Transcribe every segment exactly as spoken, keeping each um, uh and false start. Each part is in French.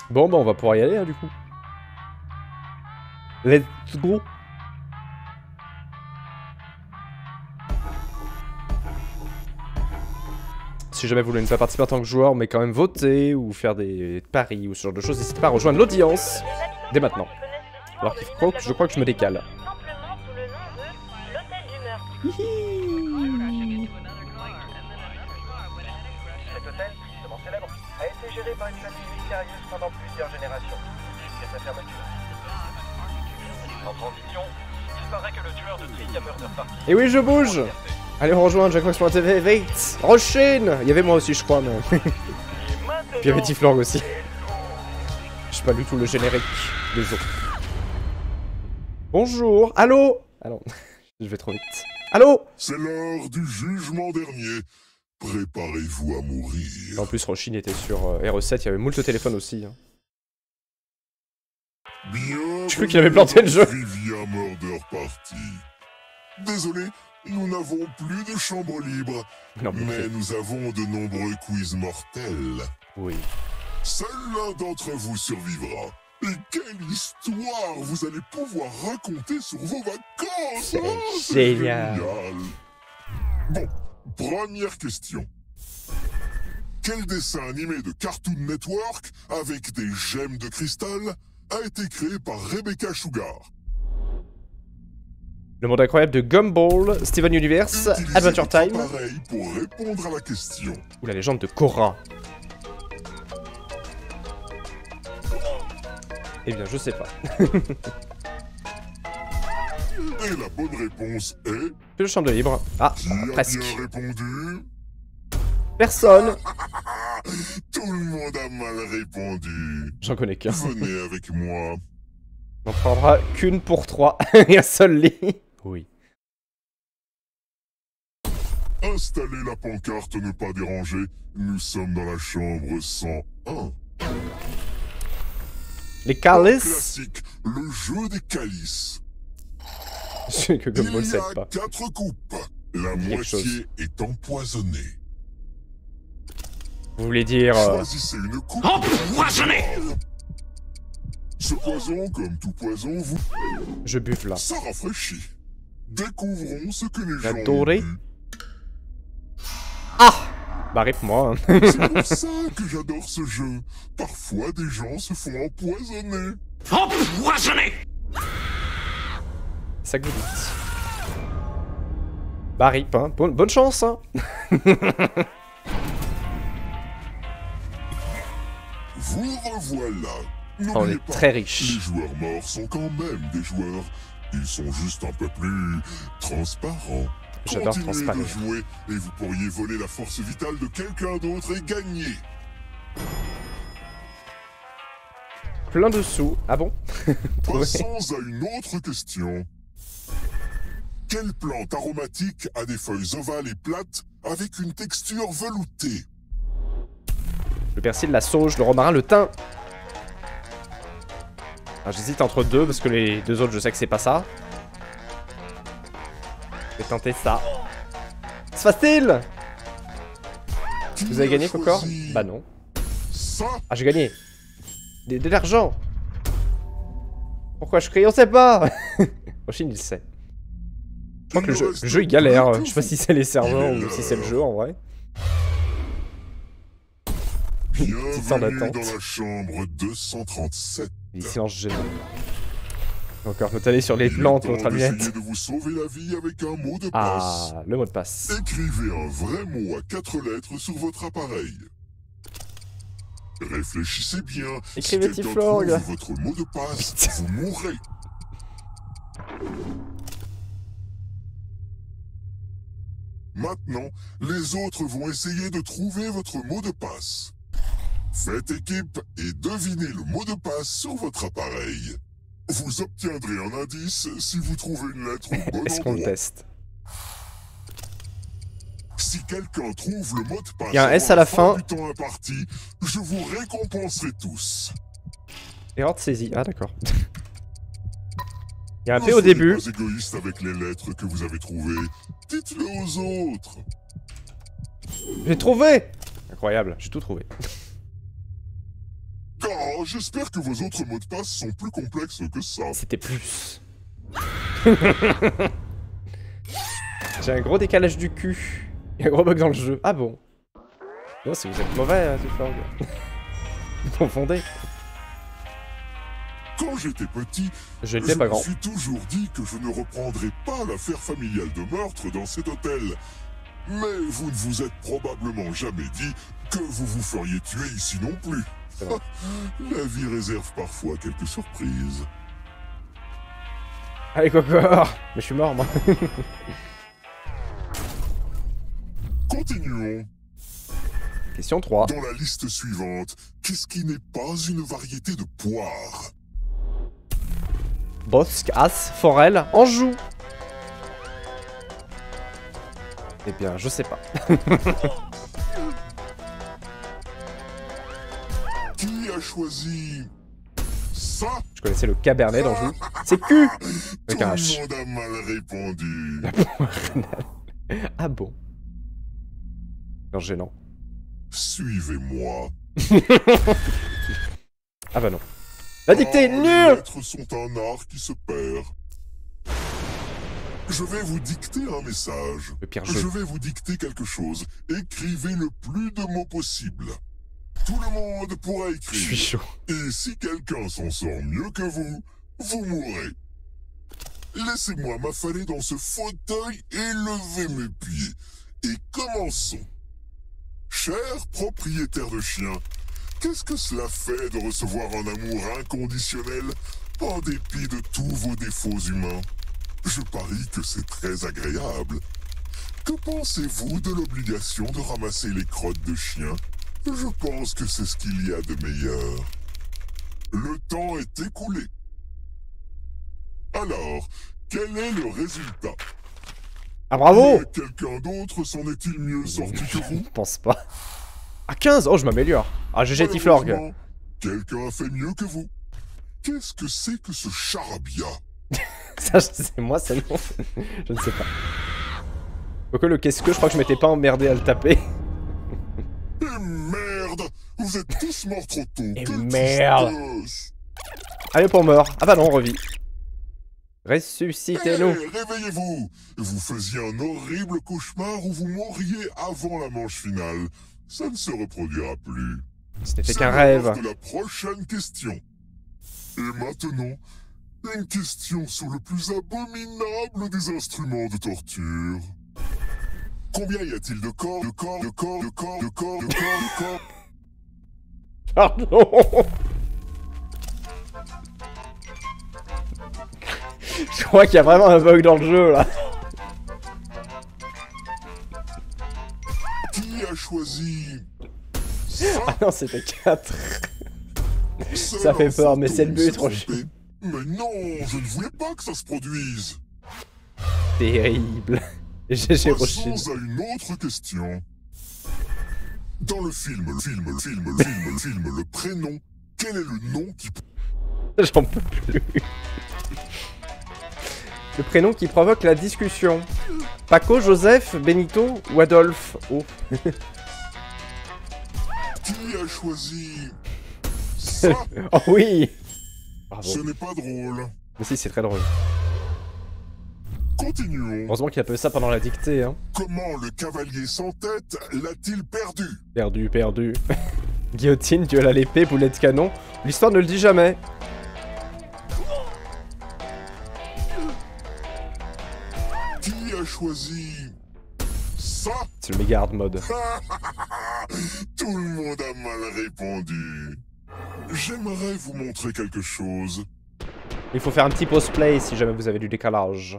Bon, bah on va pouvoir y aller, hein, du coup. Let's go. Si jamais vous voulez ne pas participer en tant que joueur, mais quand même voter ou faire des paris ou ce genre de choses, n'hésitez pas à rejoindre l'audience dès maintenant. Alors qu'il faut que je crois que je me décale. Simplement sous le nom de l'hôtel du meurtre. Cet hôtel, tristement célèbre, a été géré par une famille mystérieuse pendant plusieurs générations, jusqu'à sa fermeture. En transition, il paraît que le tueur de Trivia Murder Party... Et oui, je bouge. Allez, on rejoint Jackbox pour la T V, vite. Rochine. Il y avait moi aussi, je crois, mais... Puis il y avait Tiflorg aussi. Je sais pas du tout le générique des autres. Bonjour. Allô. Ah non, je vais trop vite. Allô. C'est l'heure du jugement dernier. Préparez-vous à mourir. En plus, Rochine était sur euh, R E sept, il y avait moult téléphones aussi. Hein. Bienvenue J'ai cru qu'il avait planté le jeu. Trivia Murder Party. Désolé, nous n'avons plus de chambre libre, Non, mais... mais nous avons de nombreux quiz mortels. Oui. Seul l'un d'entre vous survivra. Et quelle histoire vous allez pouvoir raconter sur vos vacances! C'est Ah, génial. génial. Bon, première question. Quel dessin animé de Cartoon Network, avec des gemmes de cristal, a été créé par Rebecca Sugar? Le monde incroyable de Gumball, Steven Universe, Utilisez Adventure votre Time appareil pour répondre à la question. ou la légende de Korra. Eh bien, je sais pas. Et la bonne réponse est... C'est le champ de libre. Ah, Qui a presque. bien répondu? Personne. Tout le monde a mal répondu. J'en connais qu'un. Venez avec moi. On n'en prendra qu'une pour trois. Et un seul lit. Oui. Installez la pancarte ne pas déranger. Nous sommes dans la chambre cent un. Les calices. Classique, le jeu des calices. Je sais que Gumball Il y sait a pas. quatre coupes. La Quelque moitié chose. est empoisonnée. Vous voulez dire... euh, Choisissez une coupe. Empoisonnée. Ce poison, comme tout poison, vous... Je buffe là. Ça rafraîchit. Découvrons ce que les La gens dorée. ont bu. Ah. Bah rip moi. Hein. C'est pour ça que j'adore ce jeu. Parfois, des gens se font empoisonner. Empoisonnée. C'est ça que vous dites. Bah rip hein. Bonne, bonne chance hein. Vous revoilà. On N'oubliez est pas, très les riche. joueurs morts sont quand même des joueurs. Ils sont juste un peu plus transparents. J'adore Continuez de transparaître. jouer et vous pourriez voler la force vitale de quelqu'un d'autre et gagner. Plein de sous. Ah bon? Ouais. Passons à une autre question. Quelle plante aromatique a des feuilles ovales et plates avec une texture veloutée? Le persil, la sauge, le romarin, le thym. J'hésite entre deux parce que les deux autres, je sais que c'est pas ça. Je vais tenter ça. C'est facile! Qui Vous avez a gagné, Cocor? choisi Bah non. Ça, Ah, j'ai gagné. De, de l'argent. Pourquoi je crie? On sait pas. Rochine, il sait. Je crois que le jeu, le jeu il galère. Je sais pas si c'est les serveurs ou si c'est le jeu en vrai. Petite heure bienvenue d'attente. dans la chambre deux cent trente-sept. Il silence gênant. Encore, notre aller sur les plantes, Il est votre temps allumette. d'essayer de vous sauver la vie avec un mot de passe. Ah, le mot de passe. Écrivez un vrai mot à quatre lettres sur votre appareil. Réfléchissez bien. Écrivez si quelqu'un Tiflorg. trouve votre mot de passe, vous mourrez. Maintenant, les autres vont essayer de trouver votre mot de passe. Faites équipe et devinez le mot de passe sur votre appareil. Vous obtiendrez un indice si vous trouvez une lettre au bon Est-ce qu'on le endroit. teste? Si quelqu'un trouve le mot de passe Il y a un S avant à la fin. du temps imparti, je vous récompenserai tous. Erreur de saisie. Ah, d'accord. Il y a un Ne P au soyez début. pas égoïste avec les lettres que vous avez trouvées. Dites-le aux autres. J'ai trouvé! Incroyable, j'ai tout trouvé. Oh, j'espère que vos autres mots de passe sont plus complexes que ça. C'était plus. J'ai un gros décalage du cul. Il y a un gros bug dans le jeu. Ah bon? Non, si vous êtes mauvais, hein, Tiflorg. Vous confondez. Quand j'étais petit, Je je n'étais pas me grand. suis toujours dit que je ne reprendrais pas l'affaire familiale de meurtre dans cet hôtel. Mais vous ne vous êtes probablement jamais dit que vous vous feriez tuer ici non plus. La vie réserve parfois quelques surprises. Allez, Cocor! Mais je suis mort, moi. Continuons. Question trois. Dans la liste suivante, qu'est-ce qui n'est pas une variété de poire? Bosque, As, Forel, Anjou. Eh bien, je sais pas. Qui a choisi ça? Je connaissais le Cabernet d'Anjou. C'est Q! Tout Avec un H. le monde a mal répondu. Ah bon? Non, gênant. Suivez-moi. Ah bah non. La dictée, Ah, les nul! lettres sont un art qui se perd. Je vais vous dicter un message. Le pire Je jeu. vais vous dicter quelque chose. Écrivez le plus de mots possible. Tout le monde pourra Je suis écrire. chaud. Et si quelqu'un s'en sort mieux que vous, vous mourrez. Laissez-moi m'affaler dans ce fauteuil et lever mes pieds. Et commençons. Cher propriétaire de chien, qu'est-ce que cela fait de recevoir un amour inconditionnel en dépit de tous vos défauts humains? Je parie que c'est très agréable. Que pensez-vous de l'obligation de ramasser les crottes de chien? Je pense que c'est ce qu'il y a de meilleur. Le temps est écoulé. Alors, quel est le résultat? Ah bravo! Mais quelqu'un d'autre s'en est-il mieux sorti que vous? Je pense pas. Ah quinze! Oh, je m'améliore. Ah, G G Tiflorg. Malheureusement, quelqu'un a fait mieux que vous. Qu'est-ce que c'est que ce charabia? Ça, c'est moi, c'est non. Je ne sais pas. Quoique le qu'est-ce que, je crois que je m'étais pas emmerdé à le taper. Et merde! Vous êtes tous morts trop tôt. Et Quelle merde. tristesse. Allez, pour mort. Ah bah non, on revit. Ressuscitez-nous. Hé, réveillez-vous! Vous faisiez un horrible cauchemar où vous mourriez avant la manche finale. Ça ne se reproduira plus. Ce n'était C'est qu'un l'heure rêve. de la prochaine question. Et maintenant, une question sur le plus abominable des instruments de torture. Combien y a-t-il de corps, de corps, de corps, de corps, de corps, de corps, de corps? Pardon. Je crois qu'il y a vraiment un bug dans le jeu, là. Qui a choisi Ah non, c'était quatre. ça? Ça fait peur, mais fantôme c'est le but, s'est Roger. trompé. Mais non, je ne voulais pas que ça se produise. Terrible. G G Rochine. Passons à une autre question. Dans le film, le film, le film, le film, le film, le prénom, quel est le nom qui... J'en peux plus. Le prénom qui provoque la discussion. Paco, Joseph, Benito ou Adolphe? Oh. Qui a choisi ça? Oh oui. Bravo. Ce n'est pas drôle. Mais si, c'est très drôle. Continuons. Heureusement qu'il a fait ça pendant la dictée, hein. Comment le cavalier sans tête l'a-t-il perdu? Perdu, perdu. Guillotine, duel à l'épée, boulet de canon. L'histoire ne le dit jamais. Qui a choisi ça? C'est le méga hard mode. Tout le monde a mal répondu. J'aimerais vous montrer quelque chose. Il faut faire un petit pause play si jamais vous avez du décalage.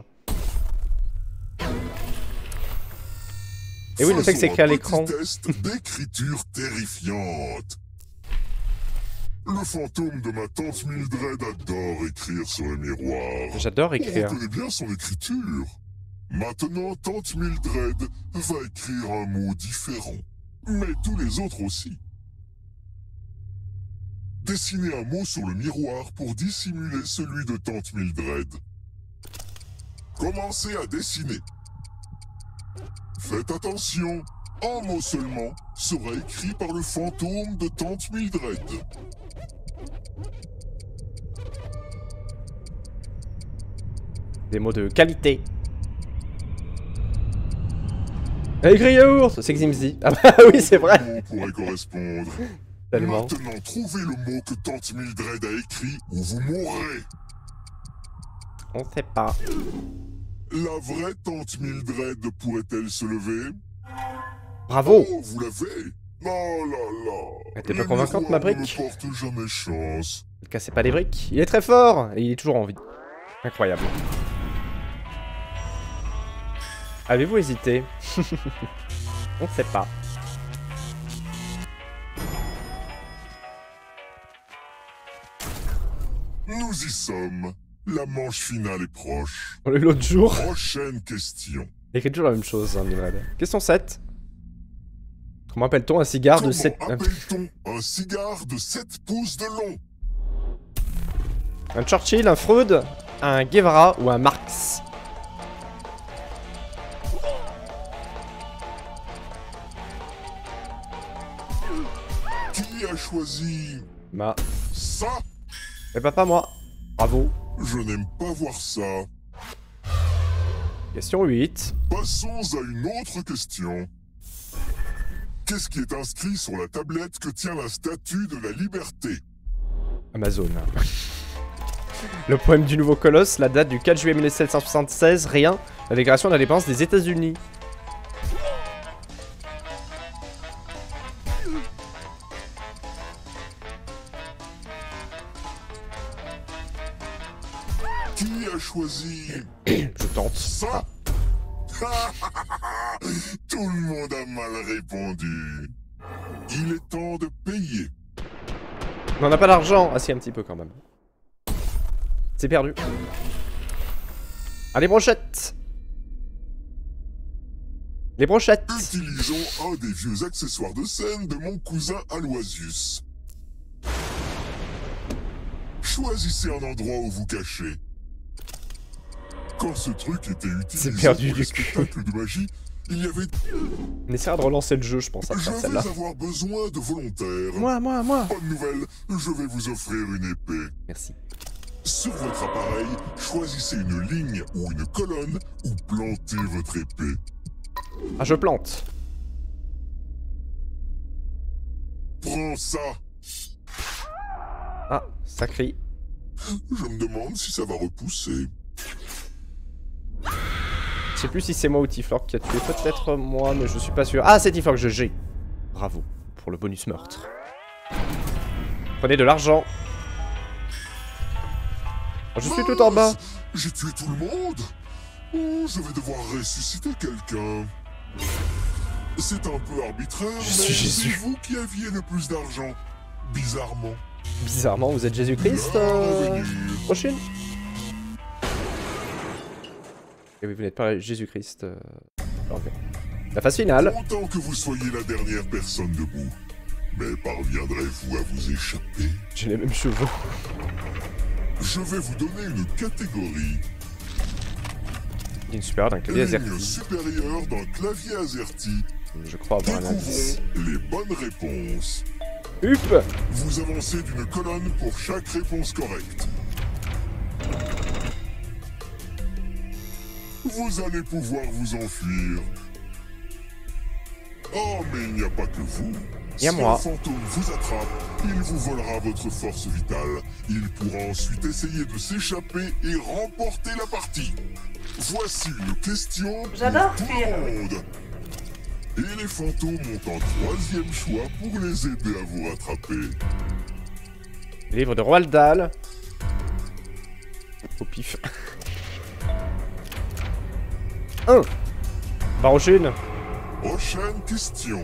Et oui, le texte est écrit à l'écran. Faisons un petit test d'écriture terrifiante. Le fantôme de ma tante Mildred adore écrire sur les miroirs. J'adore On écrire. reconnaît bien son écriture. Maintenant, tante Mildred va écrire un mot différent. Mais tous les autres aussi. Dessinez un mot sur le miroir pour dissimuler celui de tante Mildred. Commencez à dessiner. Faites attention, un mot seulement sera écrit par le fantôme de tante Mildred. Des mots de qualité. Écrit yaourt, c'est Ximzi. Ah bah oui, c'est vrai. Le mot pourrait correspondre. Tellement. Maintenant, trouvez le mot que Tante Mildred a écrit ou vous mourrez. On sait pas. La vraie Tante Mildred pourrait-elle se lever? Bravo. Oh, vous l'avez? Oh là là. Elle était pas Les convaincante, ma miroirs ne brique? me portent jamais chance. Ne cassez pas les briques. Il est très fort et il est toujours en vie. Incroyable. Avez-vous hésité? On sait pas. Nous y sommes. La manche finale est proche. On l'a eu l'autre jour. Prochaine question. Il écrit toujours la même chose, hein, Mildred. Question sept. Comment appelle-t-on un cigare de Comment sept... appelle-t-on un cigare de sept pouces de long? Un Churchill, un Freud, un Guevara ou un Marx? Qui a choisi Ma... ça? Eh bah pas moi. Bravo. Je n'aime pas voir ça. Question huit. Passons à une autre question. Qu'est-ce qui est inscrit sur la tablette que tient la statue de la liberté? Amazon. Le poème du nouveau colosse, la date du quatre juillet mille sept cent soixante-seize, rien. La déclaration d'indépendance des États-Unis. Qui a choisi Je tente. ça? Tout le monde a mal répondu. Il est temps de payer. Mais on n'a pas d'argent. Ah si, un petit peu quand même. C'est perdu. Ah, les brochettes. Les brochettes. Utilisons un des vieux accessoires de scène de mon cousin Aloisius. Choisissez un endroit où vous cachez. Quand ce truc était utilisé perdu pour du le cul. spectacle de magie, il y avait... On essaiera de relancer le jeu, je pense, après Je vais celle-là. avoir besoin de volontaires. Moi, moi, moi. Bonne nouvelle, je vais vous offrir une épée. Merci. Sur votre appareil, choisissez une ligne ou une colonne ou plantez votre épée. Ah, je plante. Prends ça. Ah, ça crie. Je me demande si ça va repousser. Je sais plus si c'est moi ou Tiflor qui a tué. Peut-être moi, mais je suis pas sûr. Ah, c'est Tiflor que je G. Bravo pour le bonus meurtre. Prenez de l'argent. Oh, je suis tout en bas. J'ai tué tout le monde. Oh, je vais devoir ressusciter quelqu'un. C'est un peu arbitraire, Je mais suis c'est Jésus. vous qui aviez le plus d'argent. Bizarrement. Bizarrement, vous êtes Jésus-Christ euh... Bienvenue. Prochaine. Et oui, vous n'êtes pas Jésus-Christ. Euh... ok. La phase finale. Content que vous soyez la dernière personne debout. Mais parviendrez-vous à vous échapper? J'ai les mêmes cheveux. Je vais vous donner une catégorie. Une super d'un clavier Ligne AZERTY. supérieure d'un clavier AZERTY. Je crois avoir un indice. Découvrons les bonnes réponses. Hup. Vous avancez d'une colonne pour chaque réponse correcte. Vous allez pouvoir vous enfuir. Oh, mais il n'y a pas que vous. Il y a si moi. un fantôme vous attrape, il vous volera votre force vitale. Il pourra ensuite essayer de s'échapper et remporter la partie. Voici une question J'adore pour tout fuir. le monde. Et les fantômes ont un troisième choix pour les aider à vous rattraper. Livre de Roald Dahl. Au pif. un. Barochine. Prochaine question.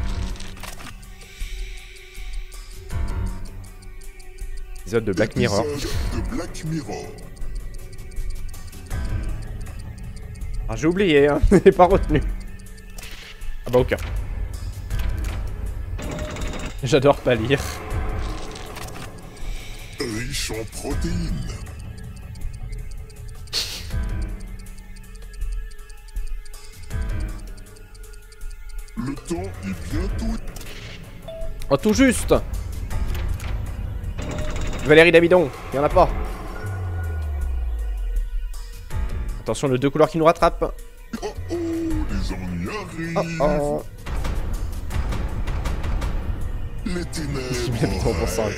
Épisode de Black Mirror. Épisode de Black Mirror. Ah, j'ai oublié, hein. J'ai pas retenu. Ah bah, aucun. J'adore pas lire. Riche en protéines. Le temps est bientôt... Oh, tout juste. Valérie Dabidon, y'en a pas. Attention, le deux couleurs qui nous rattrape. Oh oh, les ennuis arrivent. Oh oh. Les ténèbres. Il met le temps pour ça.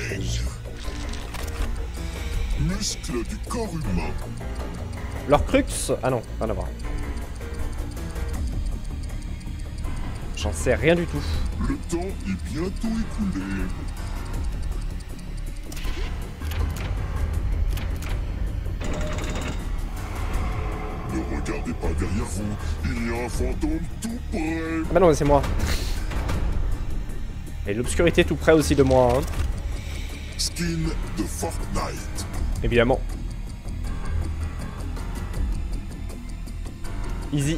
Muscles du corps humain. Leur crux. Ah non, rien à voir. J'en sais rien du tout. Le temps est bientôt écoulé. Ne regardez pas derrière vous, il y a un fantôme tout près. Ah bah non, c'est moi. Et l'obscurité tout près aussi de moi. Hein. Skin de Fortnite. Évidemment. Easy.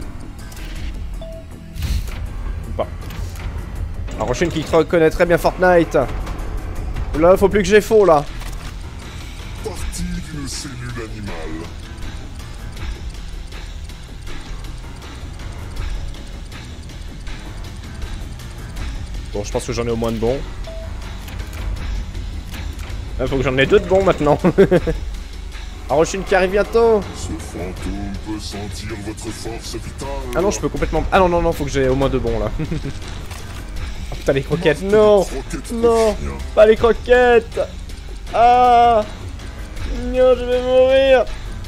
Ou pas. La prochaine qui reconnaît très bien Fortnite. Là, faut plus que j'ai faux là. Partie d'une cellule animale. Bon, je pense que j'en ai au moins de bons. Il faut que j'en ai deux de bons maintenant. Hiroshine qui arrive bientôt. Ce fantôme peut sentir votre force vitale. Ah non, je peux complètement... Ah non, non, non, faut que j'ai au moins deux bons là. Oh putain, les croquettes, non. Non, pas les croquettes. Ah non, je vais mourir.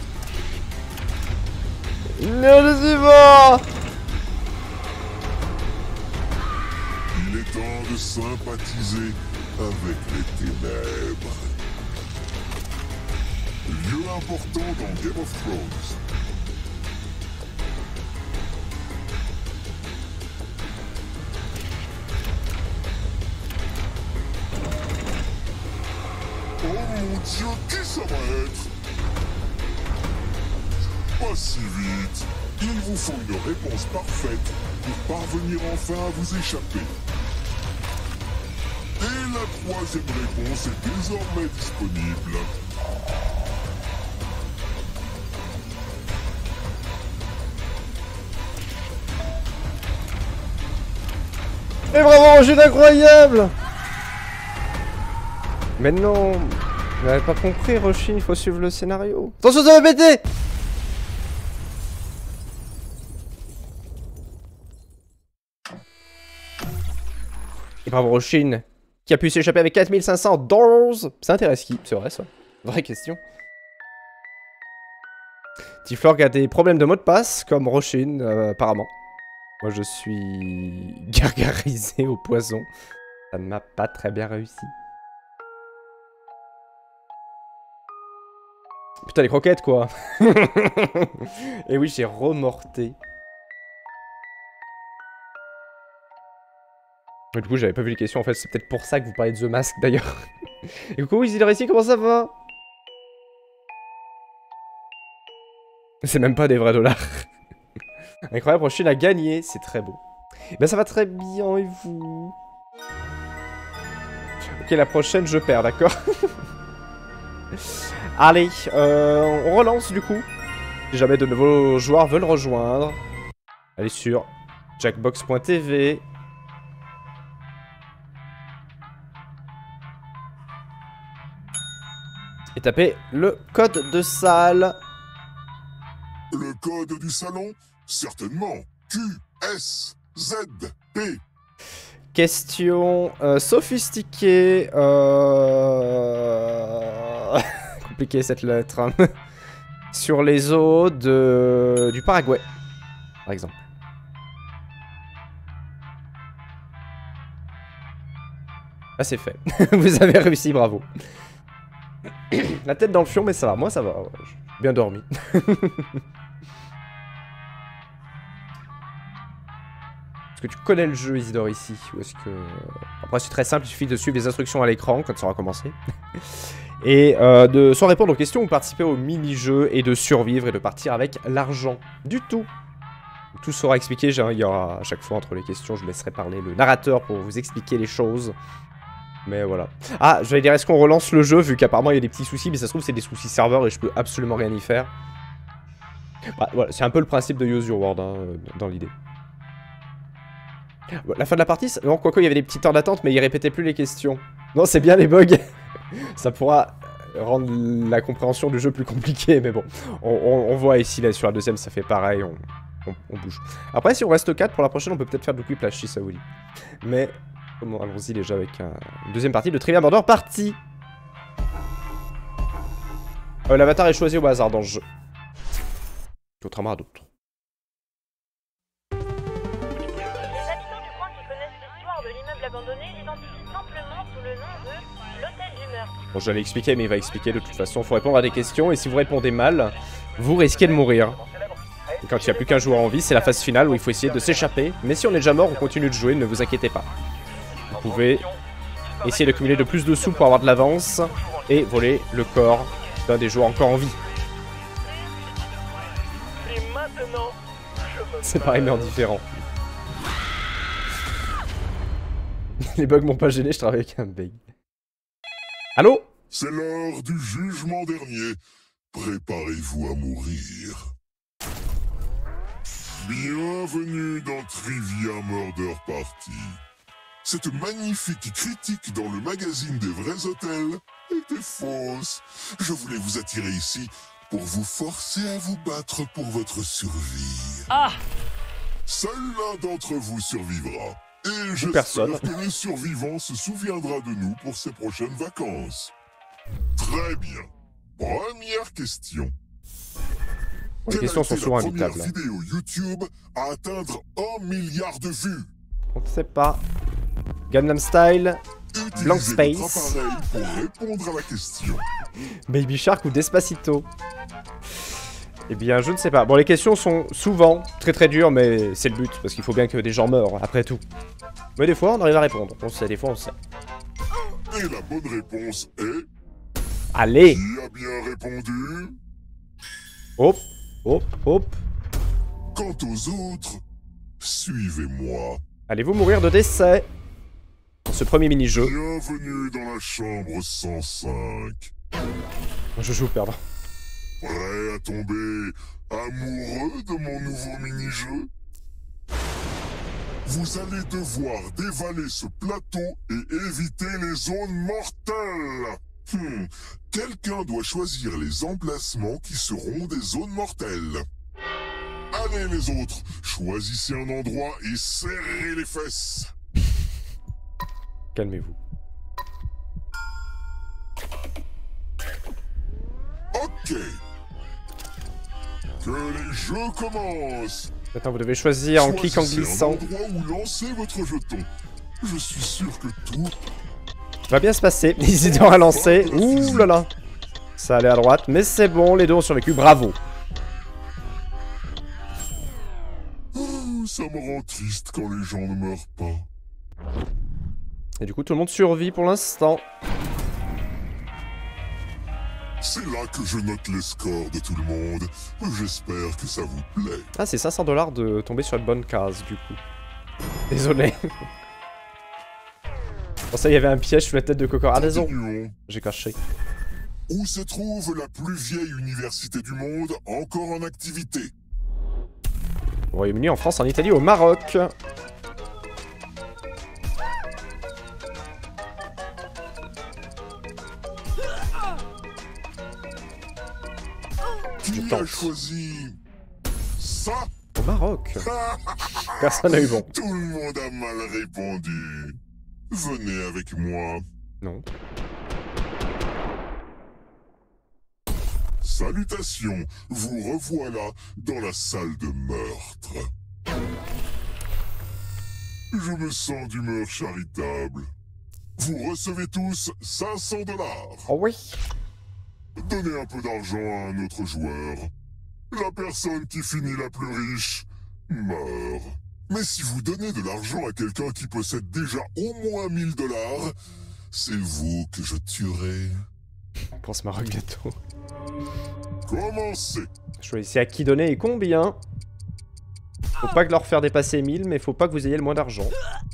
Non, je suis mort. Il est temps de sympathiser avec les ténèbres. Lieu important dans Game of Thrones. Oh mon Dieu, qui ça va être? Pas si vite. Il vous faut une réponse parfaite pour parvenir enfin à vous échapper. Et la troisième réponse est désormais disponible. Et bravo, jeu incroyable. Mais non, vous n'avez pas compris, Hiroshine, il faut suivre le scénario. Attention, ça va péter. Et bravo, Hiroshine, qui a pu s'échapper avec quatre mille cinq cents dollars. Ça intéresse qui? C'est vrai, ça. Vraie question. Tiflorg a des problèmes de mot de passe, comme Hiroshine, euh, apparemment. Moi, je suis gargarisé au poison. Ça ne m'a pas très bien réussi. Putain, les croquettes, quoi. Et oui, j'ai remorté. Mais du coup, j'avais pas vu les questions. En fait, c'est peut-être pour ça que vous parlez de The Mask, d'ailleurs. Et coucou, Isidore ici, comment ça va? C'est même pas des vrais dollars. Incroyable, Hiroshine a gagné, c'est très beau. Ben ça va très bien, et vous? Ok, la prochaine, je perds, d'accord? Allez, euh, on relance du coup. Si jamais de nouveaux joueurs veulent rejoindre, allez sur jackbox point t v. Et tapez le code de salle. Le code du salon? Certainement. Q S Z P. Question euh, sophistiquée. Euh... Compliqué cette lettre. Hein. Sur les eaux de... du Paraguay, par exemple. Ah, c'est fait. Vous avez réussi, bravo. La tête dans le fion, mais ça va. Moi, ça va. Ouais, j'ai bien dormi. Est-ce que tu connais le jeu, Isidore, ici? Ou est-ce que... Après, c'est très simple. Il suffit de suivre les instructions à l'écran quand ça aura commencé. Et euh, de sans répondre aux questions ou participer au mini-jeu et de survivre et de partir avec l'argent. Du tout. Tout sera expliqué. Il y aura à chaque fois entre les questions, je laisserai parler le narrateur pour vous expliquer les choses. Mais voilà. Ah, je vais dire, est-ce qu'on relance le jeu, vu qu'apparemment il y a des petits soucis, mais ça se trouve c'est des soucis serveurs et je peux absolument rien y faire. Bah, voilà, c'est un peu le principe de Use Your Word, hein, dans l'idée. La fin de la partie, non, quoique il y avait des petites heures d'attente, mais il répétait plus les questions. Non, c'est bien les bugs. Ça pourra rendre la compréhension du jeu plus compliquée, mais bon. On, on, on voit ici, là, sur la deuxième, ça fait pareil, on, on, on bouge. Après, si on reste quatre, pour la prochaine, on peut peut-être faire du quiplash si ça vous dit. Mais, bon, allons-y déjà avec un, une deuxième partie de Trivia Murder Party. Euh, L'avatar est choisi au hasard dans le jeu. Contrairement à d'autres. Les habitants du coin qui connaissent l'histoire de l'immeuble abandonné l'identifient simplement sous le nom de l'hôtel du meurtre. Bon, j'allais expliquer, mais il va expliquer de toute façon. Faut répondre à des questions, et si vous répondez mal, vous risquez de mourir. Et quand il n'y a plus qu'un joueur en vie, c'est la phase finale où il faut essayer de s'échapper. Mais si on est déjà mort, on continue de jouer, ne vous inquiétez pas. Vous pouvez essayer de cumuler de plus de sous pour avoir de l'avance, et voler le corps d'un des joueurs encore en vie. Et maintenant, je me C'est pareil, mais en différent. Les bugs m'ont pas gêné, je travaille avec un bug. Allô? C'est l'heure du jugement dernier. Préparez-vous à mourir. Bienvenue dans Trivia Murder Party. Cette magnifique critique dans le magazine des vrais hôtels était fausse. Je voulais vous attirer ici pour vous forcer à vous battre pour votre survie. Ah! Seul l'un d'entre vous survivra. Et j'espère Personne. que le survivant se souviendra de nous pour ses prochaines vacances. Très bien. Première question. Les Quelle questions a sont été souvent la première invitables. vidéo YouTube à atteindre un milliard de vues? On ne sait pas. Gangnam Style, Utilisez Blank votre Space. appareil pour répondre à la question. Baby Shark ou Despacito? Eh bien, je ne sais pas. Bon, les questions sont souvent très très dures, mais c'est le but, parce qu'il faut bien que des gens meurent, après tout. Mais des fois, on arrive à répondre. On sait, des fois, on sait. Et la bonne réponse est... Allez! Qui a bien répondu? Hop, hop, hop. Quant aux autres, suivez-moi. Allez-vous mourir de décès pour ce premier mini-jeu? Bienvenue dans la chambre cent cinq. Je joue perdant. Prêt à tomber amoureux de mon nouveau mini-jeu? Vous allez devoir dévaler ce plateau et éviter les zones mortelles. Hmm, quelqu'un doit choisir les emplacements qui seront des zones mortelles. Allez les autres, choisissez un endroit et serrez les fesses. Calmez-vous. Ok. Que les jeux commencent. Maintenant, vous devez choisir en cliquant Choisissez glissant. un endroit où lancer votre jeton. Je suis sûr que tout... Va bien se passer. N'hésitez à lancer. Ouh là là. Ça allait à droite, mais c'est bon, les deux ont survécu. Bravo. Oh, ça me rend triste quand les gens ne meurent pas. Et du coup, tout le monde survit pour l'instant. C'est là que je note les scores de tout le monde. J'espère que ça vous plaît. Ah, c'est cinq cents dollars de tomber sur une bonne case, du coup. Désolé. Pour ça, il y avait un piège sous la tête de Coco. Ah, désolé. Continuons. J'ai caché. Où se trouve la plus vieille université du monde encore en activité? Au Royaume-Uni, en France, en Italie, au Maroc. Qui tente. a choisi ça? Au Maroc. Personne n'a eu bon. Tout le monde a mal répondu. Venez avec moi. Non. Salutations, vous revoilà dans la salle de meurtre. Je me sens d'humeur charitable. Vous recevez tous cinq cents dollars. Oh oui. Donnez un peu d'argent à un autre joueur. La personne qui finit la plus riche meurt. Mais si vous donnez de l'argent à quelqu'un qui possède déjà au moins mille dollars, c'est vous que je tuerai. Pense Maroc bientôt. Commencez. Choisissez à qui donner et combien. Faut pas que leur faire dépasser mille, mais faut pas que vous ayez le moins d'argent.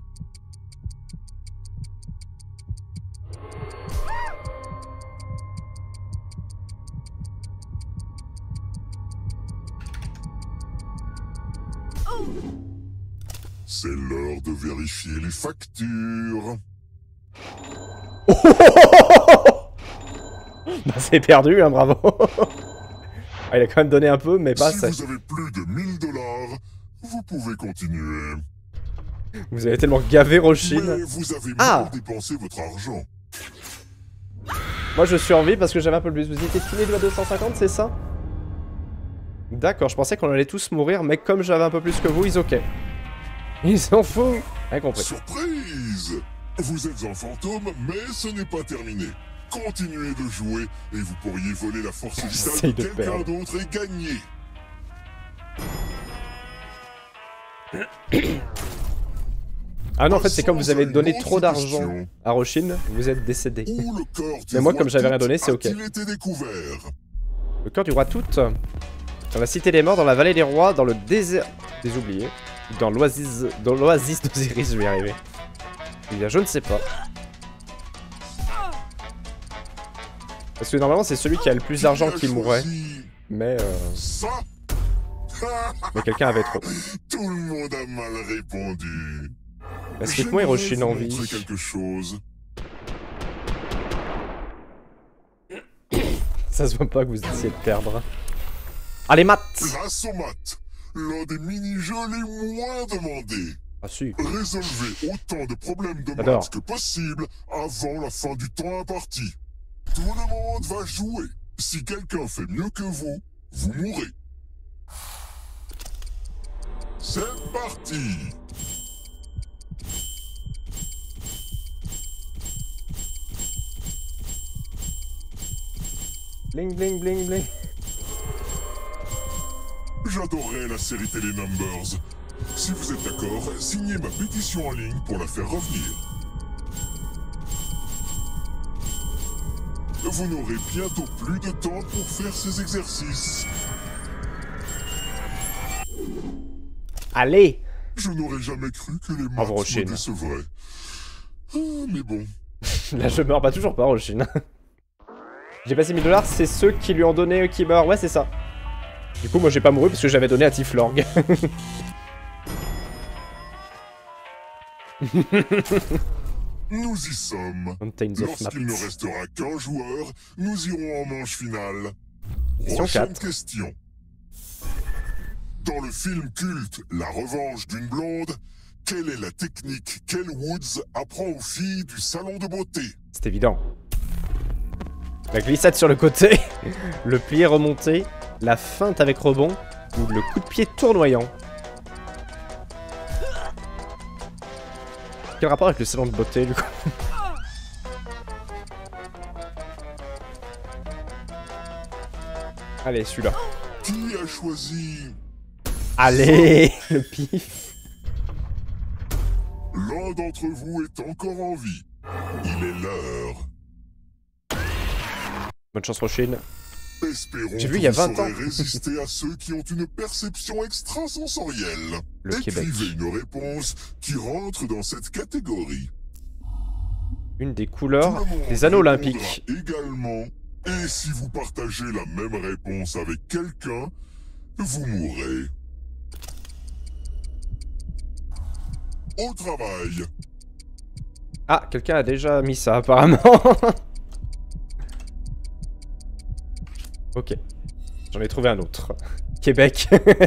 C'est l'heure de vérifier les factures. Bah c'est perdu, hein, bravo. Ah, il a quand même donné un peu, mais pas si ça. vous avez plus de mille dollars, vous pouvez continuer. Vous avez tellement gavé Roshin. Mais vous avez Ah. mal dépensé votre argent. Moi je suis en vie parce que j'avais un peu plus. Vous étiez tous les deux à deux cent cinquante, c'est ça? D'accord, je pensais qu'on allait tous mourir, mais comme j'avais un peu plus que vous, ils ok. Ils s'en foutent. Rien compris. Surprise! Vous êtes un fantôme, mais ce n'est pas terminé. Continuez de jouer et vous pourriez voler la force J'essaye vitale de de quelqu'un perdre. d'autre et gagner. Ah non, en fait, c'est comme vous avez Sans donné une trop autre d'argent question. à Roshin, vous êtes décédé. Où le corps du Mais moi, roi comme j'avais rien Tout donné, c'est ok. a-t-il été découvert? Le cœur du roi Tout. Dans la cité des morts, dans la vallée des rois, dans le désert des oubliés. Dans l'oasis dans l'oasis d'Osiris, je vais y arriver. Eh bien, je ne sais pas. Parce que normalement, c'est celui qui a le plus d'argent qui mourrait. choisi Mais, euh... Ça? mais quelqu'un avait trop. Tout le monde a mal répondu. Explique-moi J'aimerais Hiroshi vous en vie. montrer quelque chose. Ça se voit pas que vous essayez de perdre. Allez, maths! Grâce aux maths, l'un des mini-jeux les moins demandés. Ah si. Résolvez autant de problèmes de J'adore. maths que possible avant la fin du temps imparti. Tout le monde va jouer. Si quelqu'un fait mieux que vous, vous mourrez. C'est parti! Bling, bling, bling, bling. J'adorais la série télé Numbers. Si vous êtes d'accord, signez ma pétition en ligne pour la faire revenir. Vous n'aurez bientôt plus de temps pour faire ces exercices. Allez! Je n'aurais jamais cru que les maths Bravo, me Roshin. décevraient. Ah, mais bon. Là, je meurs pas toujours pas, Roshin. J'ai passé mille dollars, c'est ceux qui lui ont donné qui meurent. Ouais, c'est ça. Du coup, moi, j'ai pas mouru parce que j'avais donné à Tiflorg. Nous y sommes. Mountains of Lorsqu'il ne Maps. restera qu'un joueur, nous irons en manche finale. Question Prochaine quatre. question. Dans le film culte La revanche d'une blonde, quelle est la technique qu'Elle Woods apprend aux filles du salon de beauté? C'est évident. La glissade sur le côté, le plié remonté, la feinte avec rebond ou le coup de pied tournoyant. Quel rapport avec le salon de beauté du coup? Allez, celui-là. Qui a choisi? Allez, le pif. L'un d'entre vous est encore en vie. Il est l'heure. Bonne chance, Roshin. Espérons J'ai que vu il y a vous vingt saurez ans. résister à ceux qui ont une perception extrasensorielle. Le Québec. Écrivez une réponse qui rentre dans cette catégorie. Une des Tout couleurs le monde des anneaux répondra olympiques. également. Et si vous partagez la même réponse avec quelqu'un, vous mourrez. Au travail. Ah, quelqu'un a déjà mis ça apparemment. Ok. J'en ai trouvé un autre. Québec.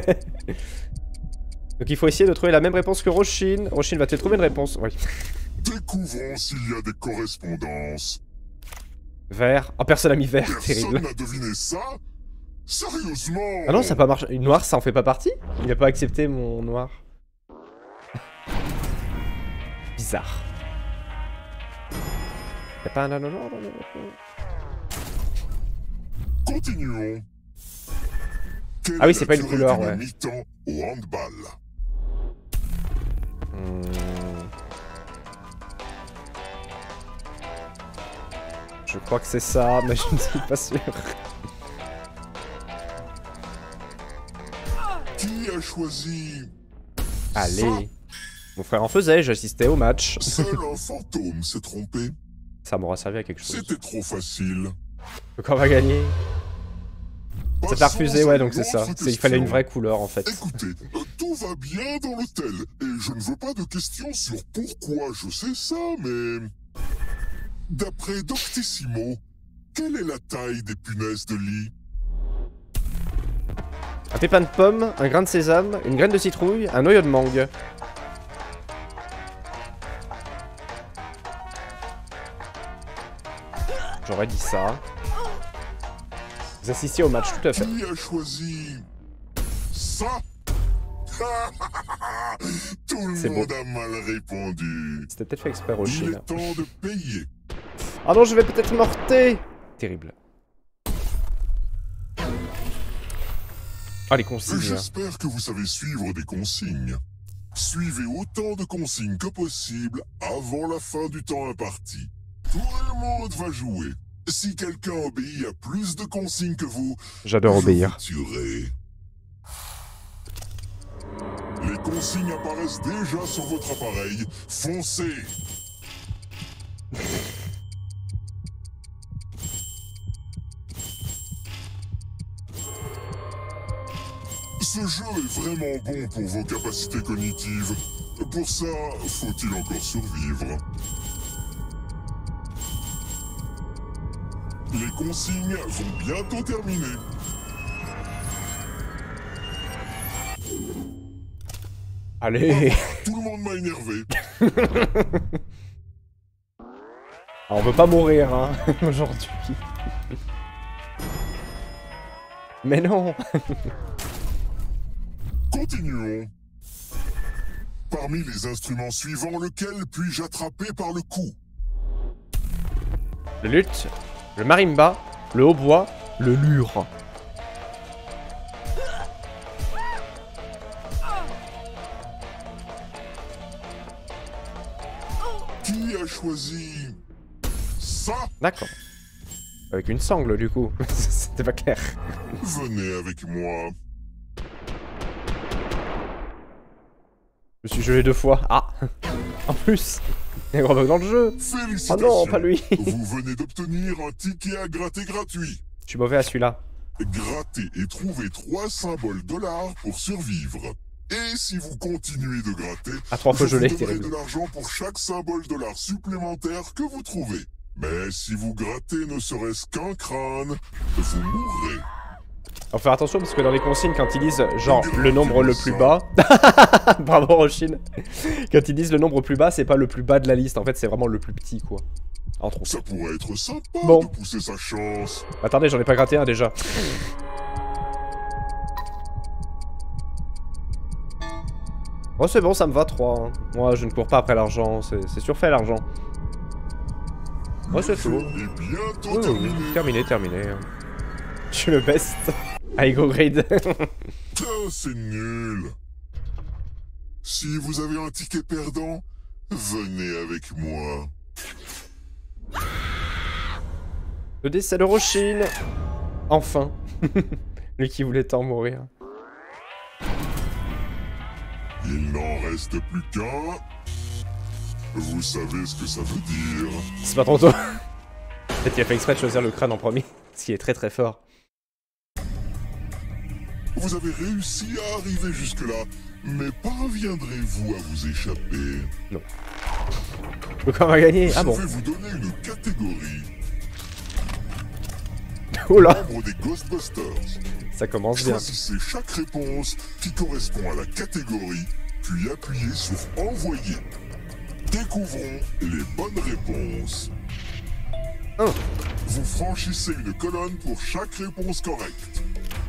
Donc il faut essayer de trouver la même réponse que Roshin. Roshin va te trouver une réponse. Oui. Découvrons s'il y a des correspondances. Vert. Oh, personne a mis vert. Personne Terrible. n'a deviné ça? Sérieusement? Ah non, ça a pas marché. Une noire, ça en fait pas partie? Il a pas accepté mon noir. Bizarre. Y'a pas un anneau noir dans le... Continuons. Quelle Ah oui, est c'est la pas une durée couleur, d'une ouais. mi-temps au handball. Hmm. Je crois que c'est ça, mais je ne suis pas sûr. Qui a choisi? Allez. Mon frère en faisait, j'assistais au match. Ça, seul un fantôme s'est trompé. Ça m'aura servi à quelque chose. C'était trop facile. Donc on va gagner. Ça t'a refusé, Passons ouais, à donc c'est ça. l'autre C'est- Il fallait une question. vraie couleur en fait. Écoutez, euh, tout va bien dans l'hôtel, et je ne veux pas de questions sur pourquoi je sais ça, mais... D'après Doctissimo, Quelle est la taille des punaises de lit? Un pépin de pomme, un grain de sésame, une graine de citrouille, un noyau de mangue. J'aurais dit ça. Vous assistiez au match, tout à fait. Qui a choisi ça? Tout le C'est monde bon. a mal répondu. C'était peut-être fait exprès, Il Rochine. est temps de payer. Ah non, je vais peut-être morter. Terrible. Ah, les consignes. J'espère que vous savez suivre des consignes. Suivez autant de consignes que possible avant la fin du temps imparti. Tout le monde va jouer. Si quelqu'un obéit à plus de consignes que vous, J'adore je obéir. vous tuerai. Les consignes apparaissent déjà sur votre appareil. Foncez! Ce jeu est vraiment bon pour vos capacités cognitives. Pour ça, faut-il encore survivre? Les consignes vont bientôt terminer. Allez. Tout le monde m'a énervé. Ah, on veut pas mourir, hein, aujourd'hui. Mais non. Continuons. Parmi les instruments suivants, lequel puis-je attraper par le cou? Le luth, le marimba, le hautbois, le lure. Qui a choisi ça? D'accord. Avec une sangle, du coup. C'était pas clair. Venez avec moi. Je me suis gelé deux fois. Ah. En plus. Il y a un gros bug dans le jeu. Oh Félicitations. non, pas lui. Vous venez d'obtenir un ticket à gratter gratuit. Je suis mauvais à celui-là. Grattez et trouvez trois symboles dollars pour survivre. Et si vous continuez de gratter, À trois fois je vous gelé, donnerai terrible. de l'argent pour chaque symbole dollar supplémentaire que vous trouvez. Mais si vous grattez ne serait-ce qu'un crâne, vous mourrez. Faut faire attention parce que dans les consignes, quand ils disent genre le nombre le plus bas. Bravo Rochine. Quand ils disent le nombre plus bas, c'est pas le plus bas de la liste. En fait, c'est vraiment le plus petit, quoi. Entre autres. Ça pourrait être sympa Bon. de pousser sa chance. Attendez, j'en ai pas gratté un déjà. Oh, c'est bon, ça me va, trois. Hein. Moi, je ne cours pas après l'argent. C'est surfait, l'argent. Oh, c'est Le tout. jeu est bientôt Oui, oui, terminé. oui. Terminé, terminé. Je suis le best. Allez, go grade. Ah, c'est nul. Si vous avez un ticket perdant, venez avec moi. Le décès de Rochine. Enfin. Lui qui voulait tant mourir. Il n'en reste plus qu'un. Vous savez ce que ça veut dire. C'est pas trop tôt. Peut-être qu'il a fait exprès de choisir le crâne en premier. Ce qui est très très fort. Vous avez réussi à arriver jusque-là, mais parviendrez-vous à vous échapper? Donc on va gagner. Je Ah bon. vais vous donner une catégorie. Oh là. Membre des Ghostbusters. Ça commence bien. Choisissez chaque réponse qui correspond à la catégorie, puis appuyez sur Envoyer. Découvrons les bonnes réponses. Un. Vous franchissez une colonne pour chaque réponse correcte.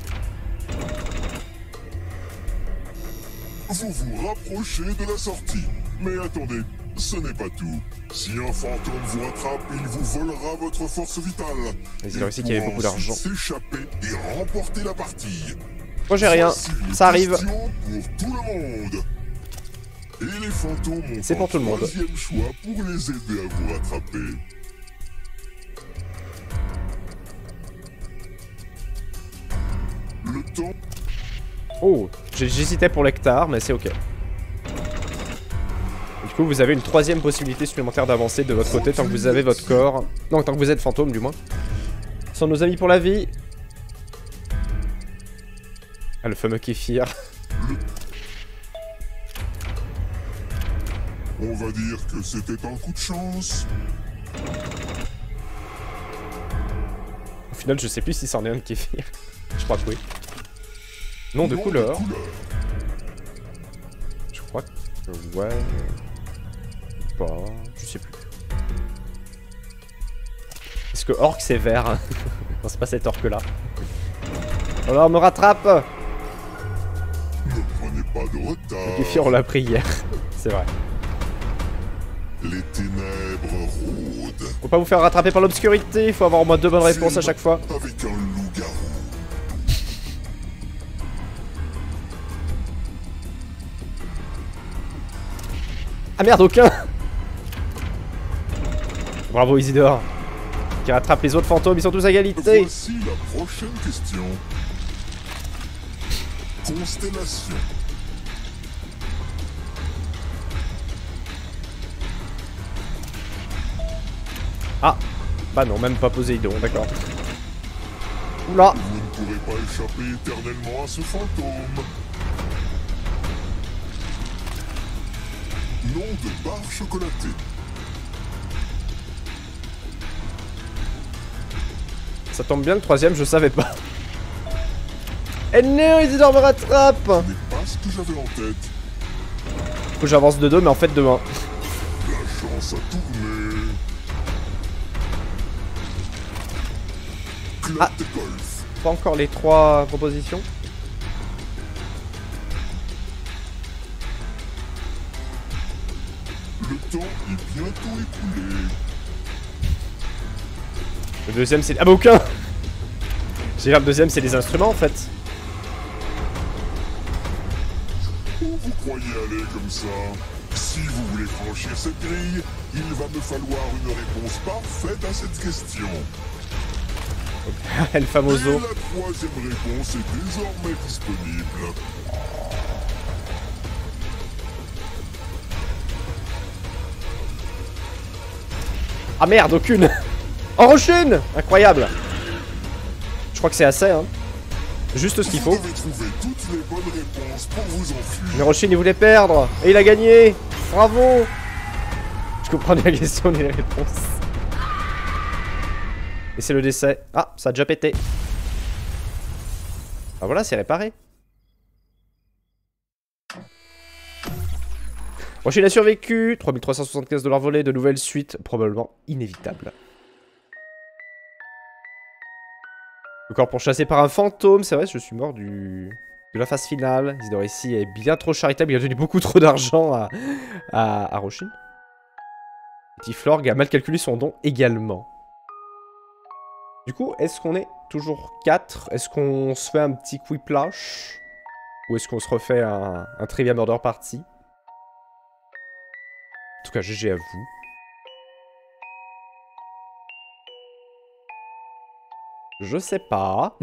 Vous vous rapprochez de la sortie. Mais attendez, ce n'est pas tout. Si un fantôme vous attrape, il vous volera votre force vitale. Mais il a réussi qu'il y avait beaucoup d'argent. S'échapper et remporter la partie. Moi j'ai rien. Voici une Ça arrive. question pour tout le monde. Et les fantômes ont C'est pour un tout le monde. troisième choix pour les aider à vous rattraper. Le temps Oh. J'hésitais pour l'hectare, mais c'est ok. Du coup, vous avez une troisième possibilité supplémentaire d'avancer de votre côté tant que vous avez votre corps. Non, tant que vous êtes fantôme, du moins. Sont nos amis pour la vie. Ah, le fameux kéfir. On va dire que c'était un coup de chance. Au final, je sais plus si c'en est un de kéfir. Je crois que oui. Nom de Nom couleur. couleur. Je crois que... Ouais... Pas... Je sais plus. Est-ce que orc c'est vert? Non, c'est pas cet orc là. Alors, on me rattrape! Ne prenez pas de retard. Le kéfir, on l'a pris hier. C'est vrai. Les ténèbres rôdent. Faut pas vous faire rattraper par l'obscurité, il faut avoir au moins deux bonnes réponses à chaque fois. Avec un loup-garou. Ah merde, aucun! Bravo Isidore, qui rattrape les autres fantômes, ils sont tous à égalité. Voici la prochaine question. Constellation. Ah, bah non, même pas Poséidon, d'accord. Oula! Vous ne pourrez pas échapper éternellement à ce fantôme. Nom de barre chocolatée. Ça tombe bien, le troisième, je savais pas. Eh non, Isidore me rattrape! Ce n'est pas ce que j'avais en tête. Faut que j'avance de deux, mais en fait de un. La chance a tourné. Club Ah. de golf. Pas encore les trois propositions. Le temps est bientôt écoulé. Le deuxième, c'est... Ah bah aucun! J'ai l'air le deuxième, c'est les instruments, en fait. Où vous croyez aller comme ça? Si vous voulez franchir cette grille, il va me falloir une réponse parfaite à cette question. El Et Famoso. la troisième réponse est désormais disponible. Ah merde, aucune! Enrochine! Incroyable! Je crois que c'est assez, hein. Juste ce qu'il faut. Vous devez trouver toutes les bonnes réponses pour vous enfuir. Mais Rochine, il voulait perdre! Et il a gagné! Bravo! Je comprends ni la question ni les réponses. Et c'est le décès. Ah, ça a déjà pété. Ah voilà, c'est réparé. Rochine a survécu. trois mille trois cent soixante-quinze dollars volés, de nouvelles suites, probablement inévitables. Encore pour chasser par un fantôme, c'est vrai, je suis mort du... de la phase finale. Isidore ici est bien trop charitable, il a donné beaucoup trop d'argent à, à, à Rochine. Petit Florg a mal calculé son don également. Du coup, est-ce qu'on est toujours quatre? Est-ce qu'on se fait un petit quiplash? Ou est-ce qu'on se refait un, un Trivia Murder Party? En tout cas, G G à vous. Je sais pas.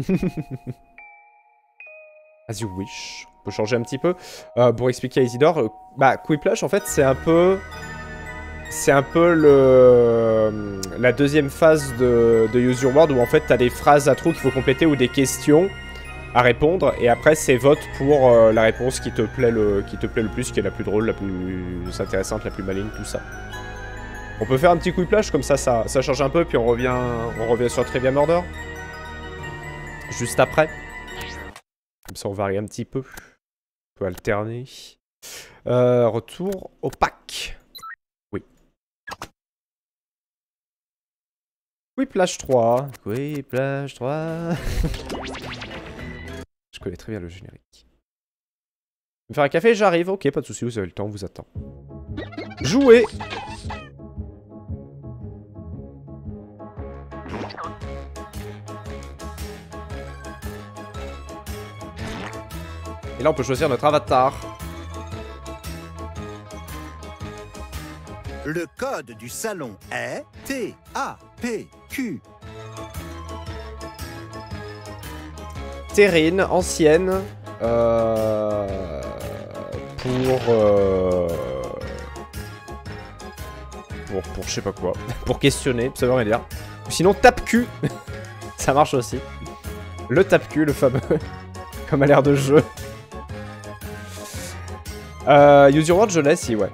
As you wish. On peut changer un petit peu. Euh, pour expliquer à Isidore, euh, bah, Quiplash, en fait, c'est un peu... C'est un peu le... la deuxième phase de, de Use Your Word où, en fait, t'as des phrases à trous qu'il faut compléter ou des questions à répondre. Et après, c'est vote pour euh, la réponse qui te, plaît le, qui te plaît le plus, qui est la plus drôle, la plus intéressante, la plus maligne, tout ça. On peut faire un petit Quiplash, comme ça, ça, ça change un peu, puis on revient, on revient sur Trivia Murder. Juste après. Comme ça, on varie un petit peu. On peut alterner. Euh, retour au pack. Oui. Quiplash trois. Quiplash trois. Je connais très bien le générique. Me faire un café, j'arrive. Ok, pas de soucis, vous avez le temps, on vous attend. Jouer. Et là, on peut choisir notre avatar. Le code du salon est T A P Q. Terrine, ancienne. Euh, pour, euh, pour... Pour je sais pas quoi. Pour questionner, ça veut rien dire. Sinon, tape-cul. Ça marche aussi. Le tape-cul, le fameux. Comme à l'air de jeu. Euh, Use Your Word, je l'ai, si, ouais.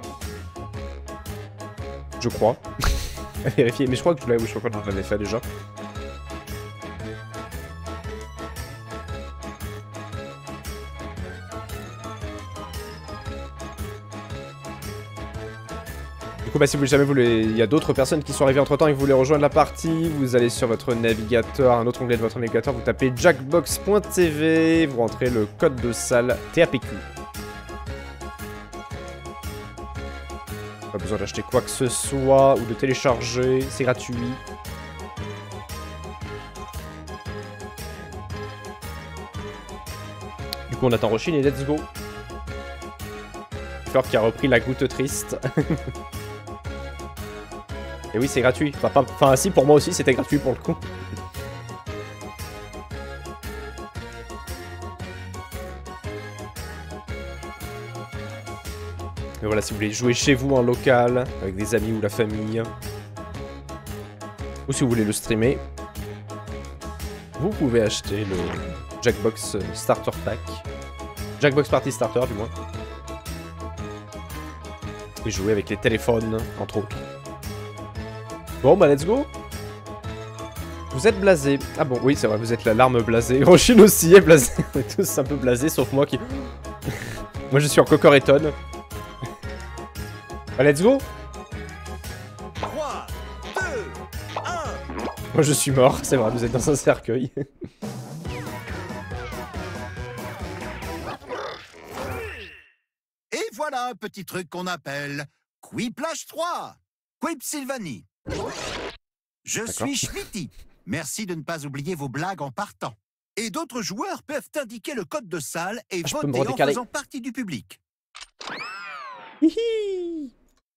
Je crois. Vérifier, mais je crois que je l'ai, oui, je crois qu'on en avait fait déjà. Du coup, bah, si vous jamais voulez, il y a d'autres personnes qui sont arrivées entre temps et que vous voulez rejoindre la partie, vous allez sur votre navigateur, un autre onglet de votre navigateur, vous tapez jackbox point t v, vous rentrez le code de salle T A P Q. Pas besoin d'acheter quoi que ce soit ou de télécharger, c'est gratuit. Du coup, on attend Roshin et let's go. Fleur qui a repris la goutte triste. Et oui, c'est gratuit. Enfin, pas... enfin, si, pour moi aussi, c'était gratuit pour le coup. Et voilà, si vous voulez jouer chez vous en local, avec des amis ou la famille, ou si vous voulez le streamer, vous pouvez acheter le Jackbox Starter Pack. Jackbox Party Starter, du moins. Et jouer avec les téléphones, entre autres. Bon, bah, let's go. Vous êtes blasé. Ah bon, oui, c'est vrai, vous êtes la larme blasée. Roshin aussi est blasé. On est tous un peu blasés, sauf moi qui... Moi, je suis en cocoreton. Bah, let's go. trois, deux, un. Moi, je suis mort. C'est vrai, vous êtes dans un cercueil. Et voilà un petit truc qu'on appelle Quiplash trois. Quip Sylvanie. Je suis Schmitty. Merci de ne pas oublier vos blagues en partant. Et d'autres joueurs peuvent indiquer le code de salle et Ah, voter en faisant partie du public. Hihi.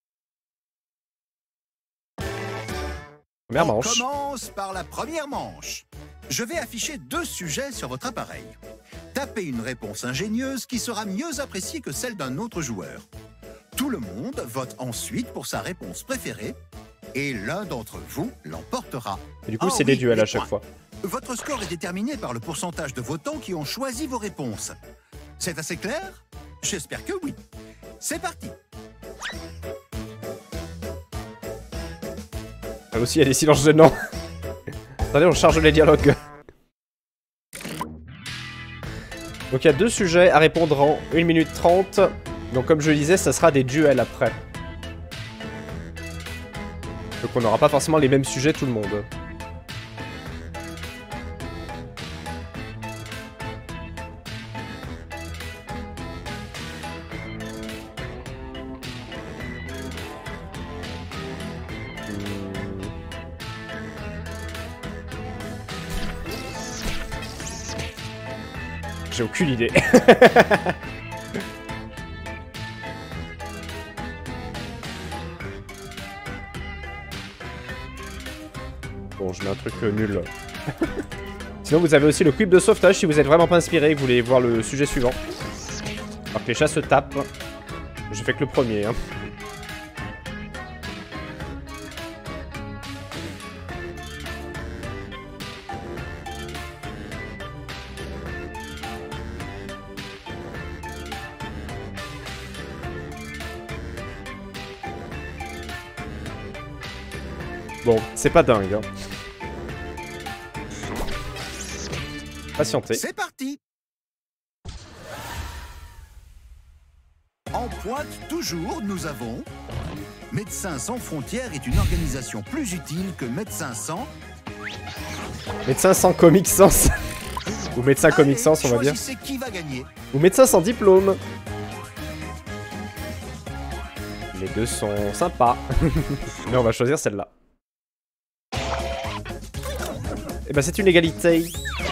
Première manche. On commence par la première manche. Je vais afficher deux sujets sur votre appareil. Tapez une réponse ingénieuse qui sera mieux appréciée que celle d'un autre joueur. Tout le monde vote ensuite pour sa réponse préférée et l'un d'entre vous l'emportera. Et du coup, Ah c'est des oui, duels les à chaque points. fois. Votre score est déterminé par le pourcentage de votants qui ont choisi vos réponses. C'est assez clair? J'espère que oui. C'est parti. Ah, aussi, il y a des silences gênants. Attendez, on charge les dialogues. Donc il y a deux sujets à répondre en une minute trente. Donc comme je le disais, ça sera des duels après. Donc on n'aura pas forcément les mêmes sujets tout le monde. J'ai aucune idée. Bon, je mets un truc euh, nul. Sinon, vous avez aussi le quip de sauvetage si vous êtes vraiment pas inspiré et que vous voulez voir le sujet suivant. Alors que les chats se tapent. J'ai fait que le premier, hein. Bon, c'est pas dingue, hein. Patientez. C'est parti. En pointe toujours, nous avons... Médecins sans frontières est une organisation plus utile que Médecins sans... Médecin sans comic sans. Ou médecin Allez, comic sans, on va dire. choisissez qui va gagner. Ou médecin sans diplôme. Les deux sont sympas. Mais on va choisir celle-là. Et bah c'est une égalité.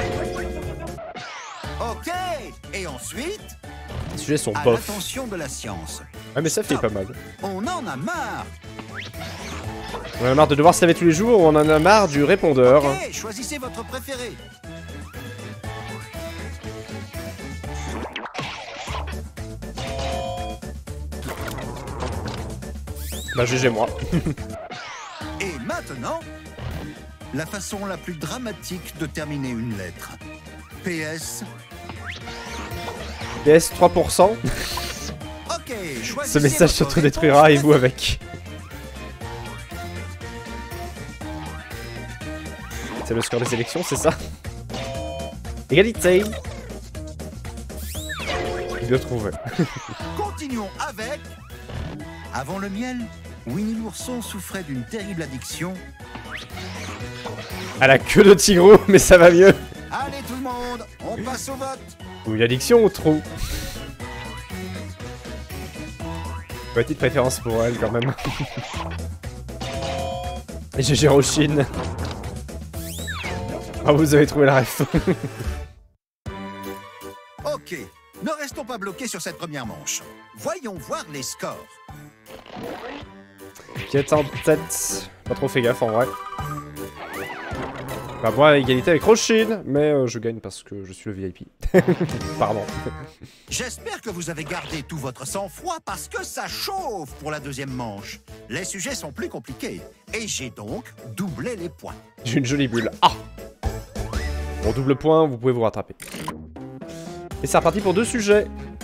Ok. Et ensuite... Les sujets sont À bof. l'attention de la science. Ouais mais ça fait pas mal. On en a marre. On en a marre de devoir se laver tous les jours ou on en a marre du répondeur. Ok, choisissez votre préféré. Bah G G moi. Et maintenant, la façon la plus dramatique de terminer une lettre. P S. P S trois pour cent. Ok, choisissez Ce message votre s'autodétruira réponse et vous avec. C'est le score des élections, c'est ça? Égalité. Bien trouvé. Continuons avec... Avant le miel, Winnie l'ourson souffrait d'une terrible addiction. À la queue de Tigrou, mais ça va mieux. Allez tout le monde, on passe au vote. Ou une addiction ou trop. Petite préférence pour elle quand même. Et G G Roshin. Ah, vous avez trouvé la ref. Ok, ne restons pas bloqués sur cette première manche. Voyons voir les scores. Qui est en tête. Pas trop fait gaffe en vrai. Bah moi, égalité avec Roshin, mais euh, je gagne parce que je suis le V I P. Pardon. J'espère que vous avez gardé tout votre sang-froid parce que ça chauffe pour la deuxième manche. Les sujets sont plus compliqués et j'ai donc doublé les points. J'ai une jolie bulle. Ah! Bon, double point, vous pouvez vous rattraper. Et c'est reparti pour deux sujets.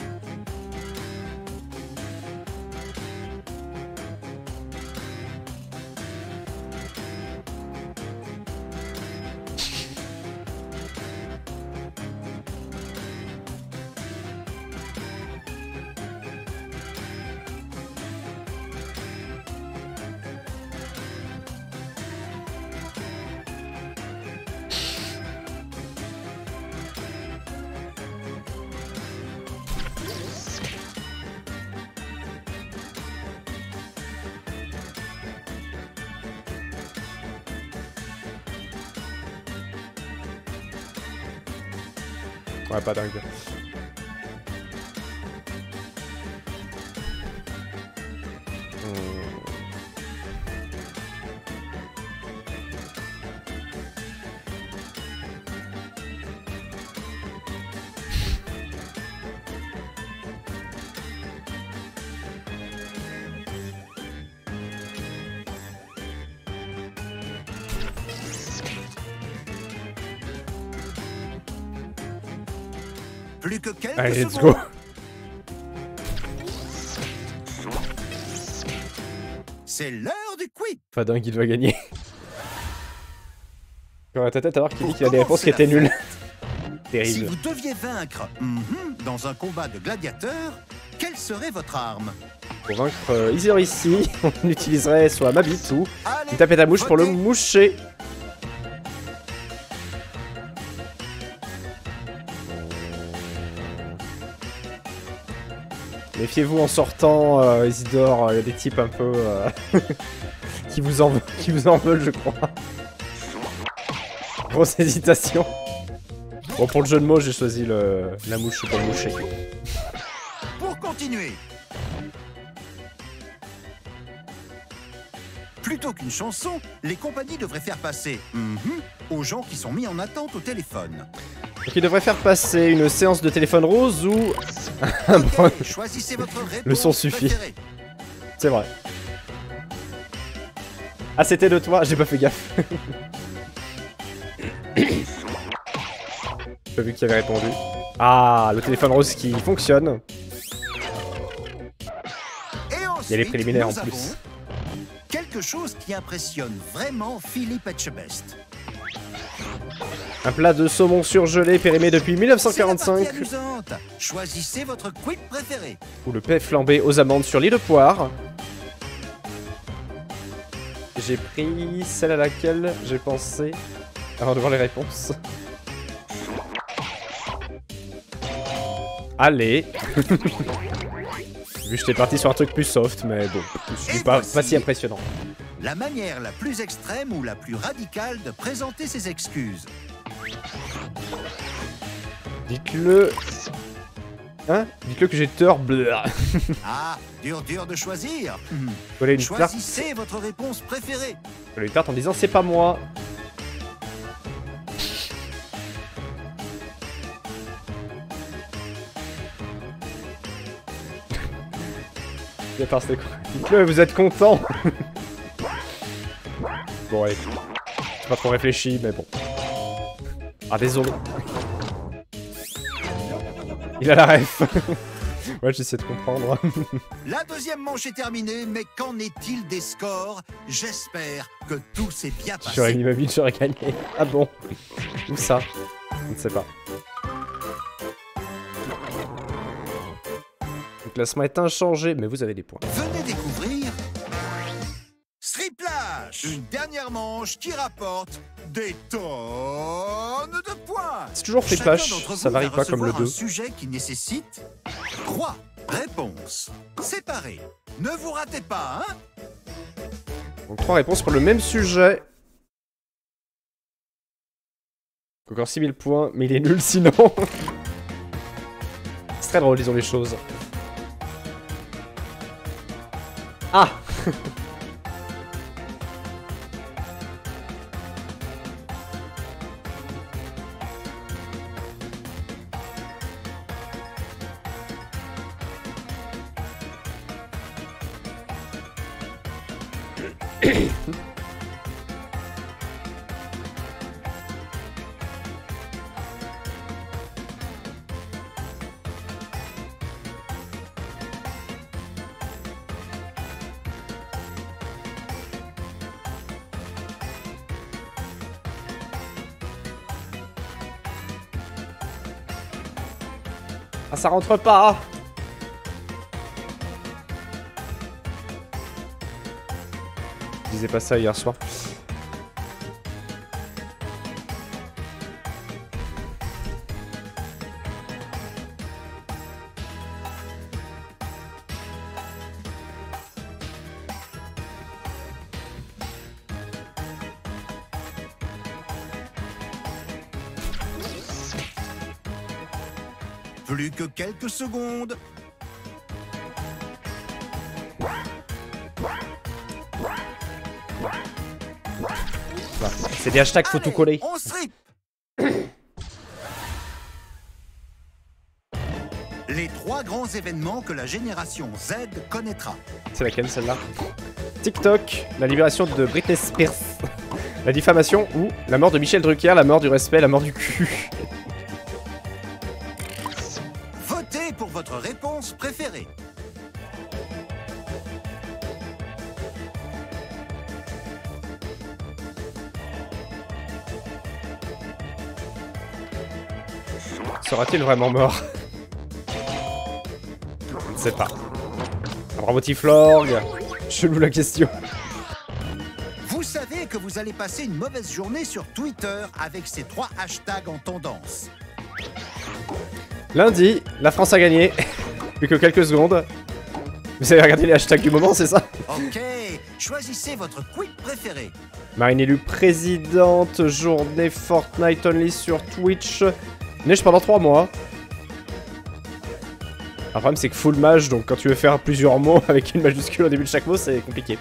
Ouais, pas dingue. Hmm. Plus que quelques Allez, let's secondes. go. C'est l'heure du quiz. Pas dingue, il doit gagner. J'aurais ta tête à voir qu'il dit Pour qu'il a des réponses qui commencer étaient la nulles. Si Terrible. vous deviez vaincre mhm, dans un combat de gladiateurs, quelle serait votre arme? Pour vaincre euh, Izor ici, on utiliserait soit ma bite ou Allez, une tapette à mouche pour le votez. moucher. Méfiez-vous en sortant, euh, Isidore, il y a des types un peu euh, qui, vous en, qui vous en veulent, je crois. Grosse hésitation. Bon, pour le jeu de mots, j'ai choisi le, la mouche pour le moucher. Pour continuer. Plutôt qu'une chanson, les compagnies devraient faire passer mhm aux gens qui sont mis en attente au téléphone. Donc il devrait faire passer une séance de téléphone rose ou un Ok, bron- choisissez votre réponse Le son suffit. préférée. C'est vrai. Ah, c'était de toi, j'ai pas fait gaffe. J'ai pas vu qui avait répondu. Ah, le téléphone rose qui fonctionne. Et ensuite, Il y a les préliminaires en nous plus. avons quelque chose qui impressionne vraiment Philippe Etchebest. Un plat de saumon surgelé périmé depuis mille neuf cent quarante-cinq. C'est la partie amusante. Choisissez votre quid préféré. Ou le pain flambé aux amandes sur l'île de poire. J'ai pris celle à laquelle j'ai pensé avant de voir les réponses. Allez. Vu que j'étais parti sur un truc plus soft, mais bon, je suis pas, pas si impressionnant. La manière la plus extrême ou la plus radicale de présenter ses excuses. Dites-le... Hein? Dites-le que j'ai tort, bleu. Ah, dur dur de choisir. Hmm. Coller une tarte, Choisissez votre réponse préférée. coller une tarte en disant c'est pas moi. D'accord, c'était quoi? Dites-le, vous êtes content. Bon, allez. J'ai pas trop réfléchi, mais bon. Ah, désolé. Il a la ref. Ouais, j'essaie de comprendre. La deuxième manche est terminée, mais qu'en est-il des scores? J'espère que tout s'est bien J'aurais passé. mis ma vie, j'aurais gagné. Ah bon? Où ça? Je ne sais pas. Le classement est inchangé, mais vous avez des points. Venez découvrir Une dernière manche qui rapporte des tonnes de points. C'est toujours Chacun flipache, d'entre vous ça varie va pas comme le recevoir un deux. sujet qui nécessite trois réponses séparées. Ne vous ratez pas, hein? Donc trois réponses pour le même sujet. Encore six mille points, mais il est nul sinon. C'est très drôle, disons les choses. Ah. Ah, ça rentre pas. Je disais pas ça hier soir. Plus que quelques secondes. C'est des hashtags, faut tout coller. On strip. Les trois grands événements que la génération Z connaîtra. C'est laquelle celle-là? TikTok, la libération de Britney Spears, la diffamation ou la mort de Michel Drucker, la mort du respect, la mort du cul. Votez pour votre réponse préférée. Sera-t-il vraiment mort? Je ne sais pas. Bravo Tiflorg. Chelou la question. Vous savez que vous allez passer une mauvaise journée sur Twitter avec ces trois hashtags en tendance. Lundi, la France a gagné. Plus que quelques secondes. Vous avez regardé les hashtags du moment, c'est ça? Ok, choisissez votre tweet préféré. Marine élue présidente, journée Fortnite only sur Twitch. Neige pendant trois mois. Le problème c'est que full mage, donc quand tu veux faire plusieurs mots avec une majuscule au début de chaque mot, c'est compliqué.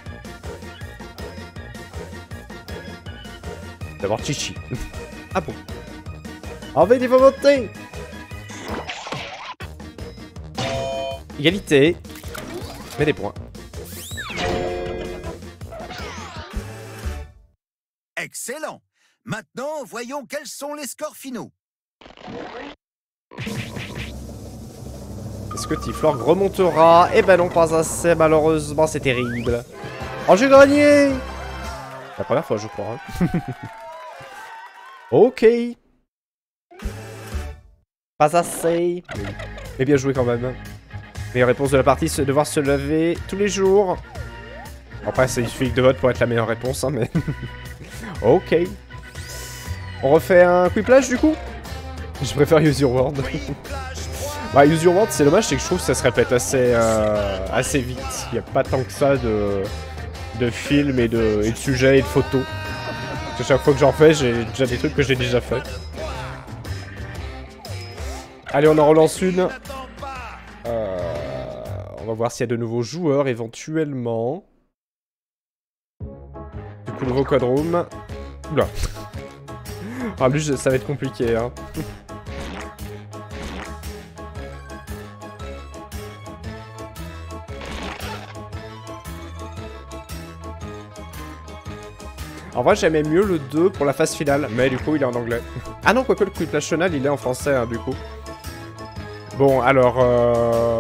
D'abord Chichi. Ah bon. Envoyez des volontés. Égalité. Mais des points. Excellent. Maintenant, voyons quels sont les scores finaux. Est-ce que Tiflorg remontera? Eh ben non, pas assez, malheureusement, c'est terrible. Oh, j'ai gagné! C'est la première fois, je crois. Hein. Ok. Pas assez. Mais bien joué quand même. Meilleure réponse de la partie, c'est devoir se laver tous les jours. Après, c'est une suffit de vote pour être la meilleure réponse, hein, mais... Ok. On refait un quiplage, du coup? Je préfère Use Your Word. Bah, Use Your Word, c'est dommage, c'est que je trouve que ça se répète assez, euh, assez vite. Il n'y a pas tant que ça de, de films et de, et de sujets et de photos. Parce que chaque fois que j'en fais, j'ai déjà des trucs que j'ai déjà fait. Allez, on en relance une. Euh, on va voir s'il y a de nouveaux joueurs éventuellement. Du coup, nouveau code room. Oula. En plus, ça va être compliqué, hein. En vrai, j'aimais mieux le deux pour la phase finale, mais du coup, il est en anglais. Ah non, quoique le quiplage final, il est en français, hein, du coup. Bon, alors... Euh...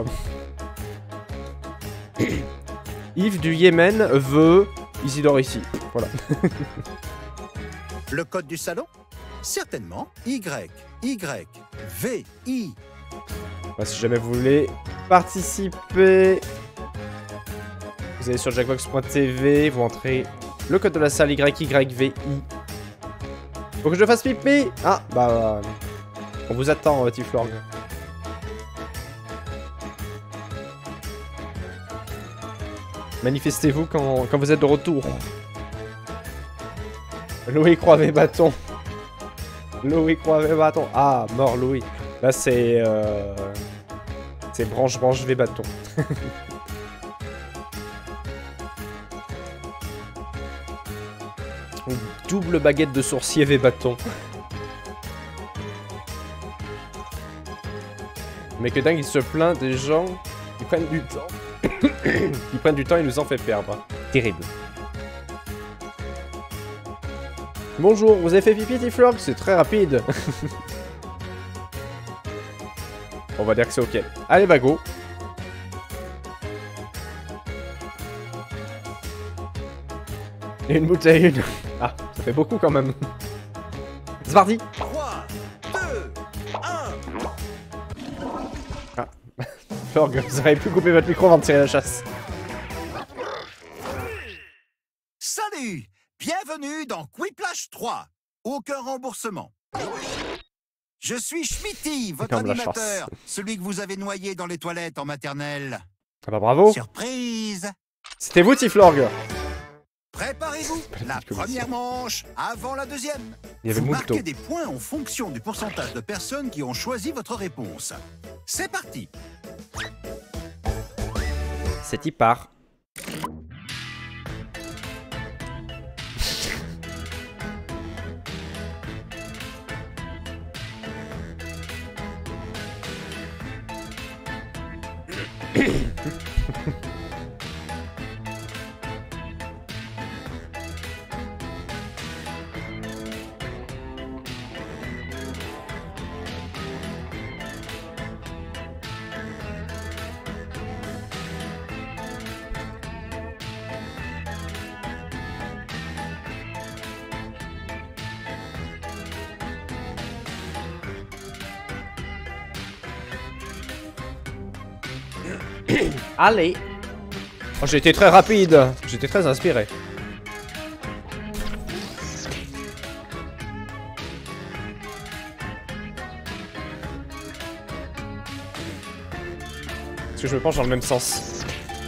Yves du Yémen veut Isidore ici. Voilà. Le code du salon? Certainement. Y, Y, V, I. Bah, si jamais vous voulez participer, vous allez sur jackbox point t v, vous entrez Le code de la salle Y Y V I. Faut que je fasse pipi. Ah, bah... Euh, on vous attend, euh, Tiflorg. Manifestez-vous quand, quand vous êtes de retour. Louis Croix-V bâton. Louis Croix-V bâton. Ah, mort Louis. Là, c'est... Euh... C'est branche, branche, V bâton. Double baguette de sourcier V bâton. Mais que dingue, il se plaint des gens qui prennent du temps. qui prennent du temps et nous en fait perdre. Terrible. Bonjour, vous avez fait pipi, Tiflorg? C'est très rapide. On va dire que c'est ok. Allez, bah go. Et une bouteille, une. Ah, ça fait beaucoup quand même. C'est parti. trois, deux, un. Ah. Florg, vous auriez pu couper votre micro avant de tirer la chasse. Salut! Bienvenue dans Quiplash trois. Aucun remboursement. Je suis Schmitty, votre Comme la animateur. chasse. Celui que vous avez noyé dans les toilettes en maternelle. Ah bah bravo. Surprise! C'était vous, Tiflorg. Préparez-vous. La petite commission. première manche avant la deuxième. Il y avait Vous Moulto. marquez des points en fonction du pourcentage de personnes qui ont choisi votre réponse. C'est parti. C'est y part. Allez. Oh, j'ai été très rapide. J'étais très inspiré. Est-ce que je me penche dans le même sens?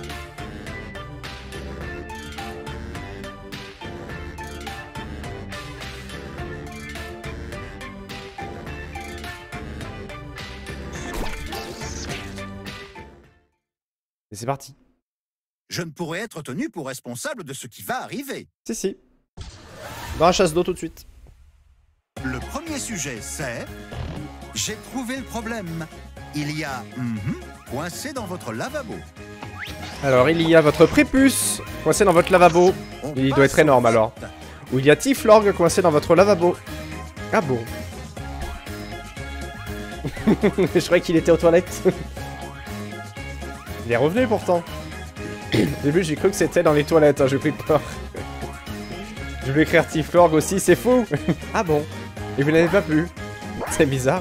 Et c'est parti. Je ne pourrai être tenu pour responsable de ce qui va arriver. Si, si. Dans la chasse d'eau tout de suite. Le premier sujet, c'est... J'ai trouvé le problème. Il y a... mm-hmm, coincé dans votre lavabo. Alors, il y a votre prépuce coincé dans votre lavabo. On Il doit passe être énorme au alors. vote. Ou il y a Tiflorg coincé dans votre lavabo. Ah bon. Je croyais qu'il était aux toilettes. Il est revenu pourtant. Au début, j'ai cru que c'était dans les toilettes, hein, j'ai pris peur. Je voulais écrire Tiflorg aussi, c'est fou. Ah bon. Et vous n'avez pas pu. C'est bizarre.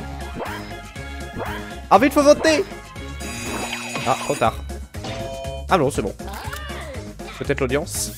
Ah vite, faut voter. Ah, trop tard. Ah non, c'est bon. Peut-être l'audience.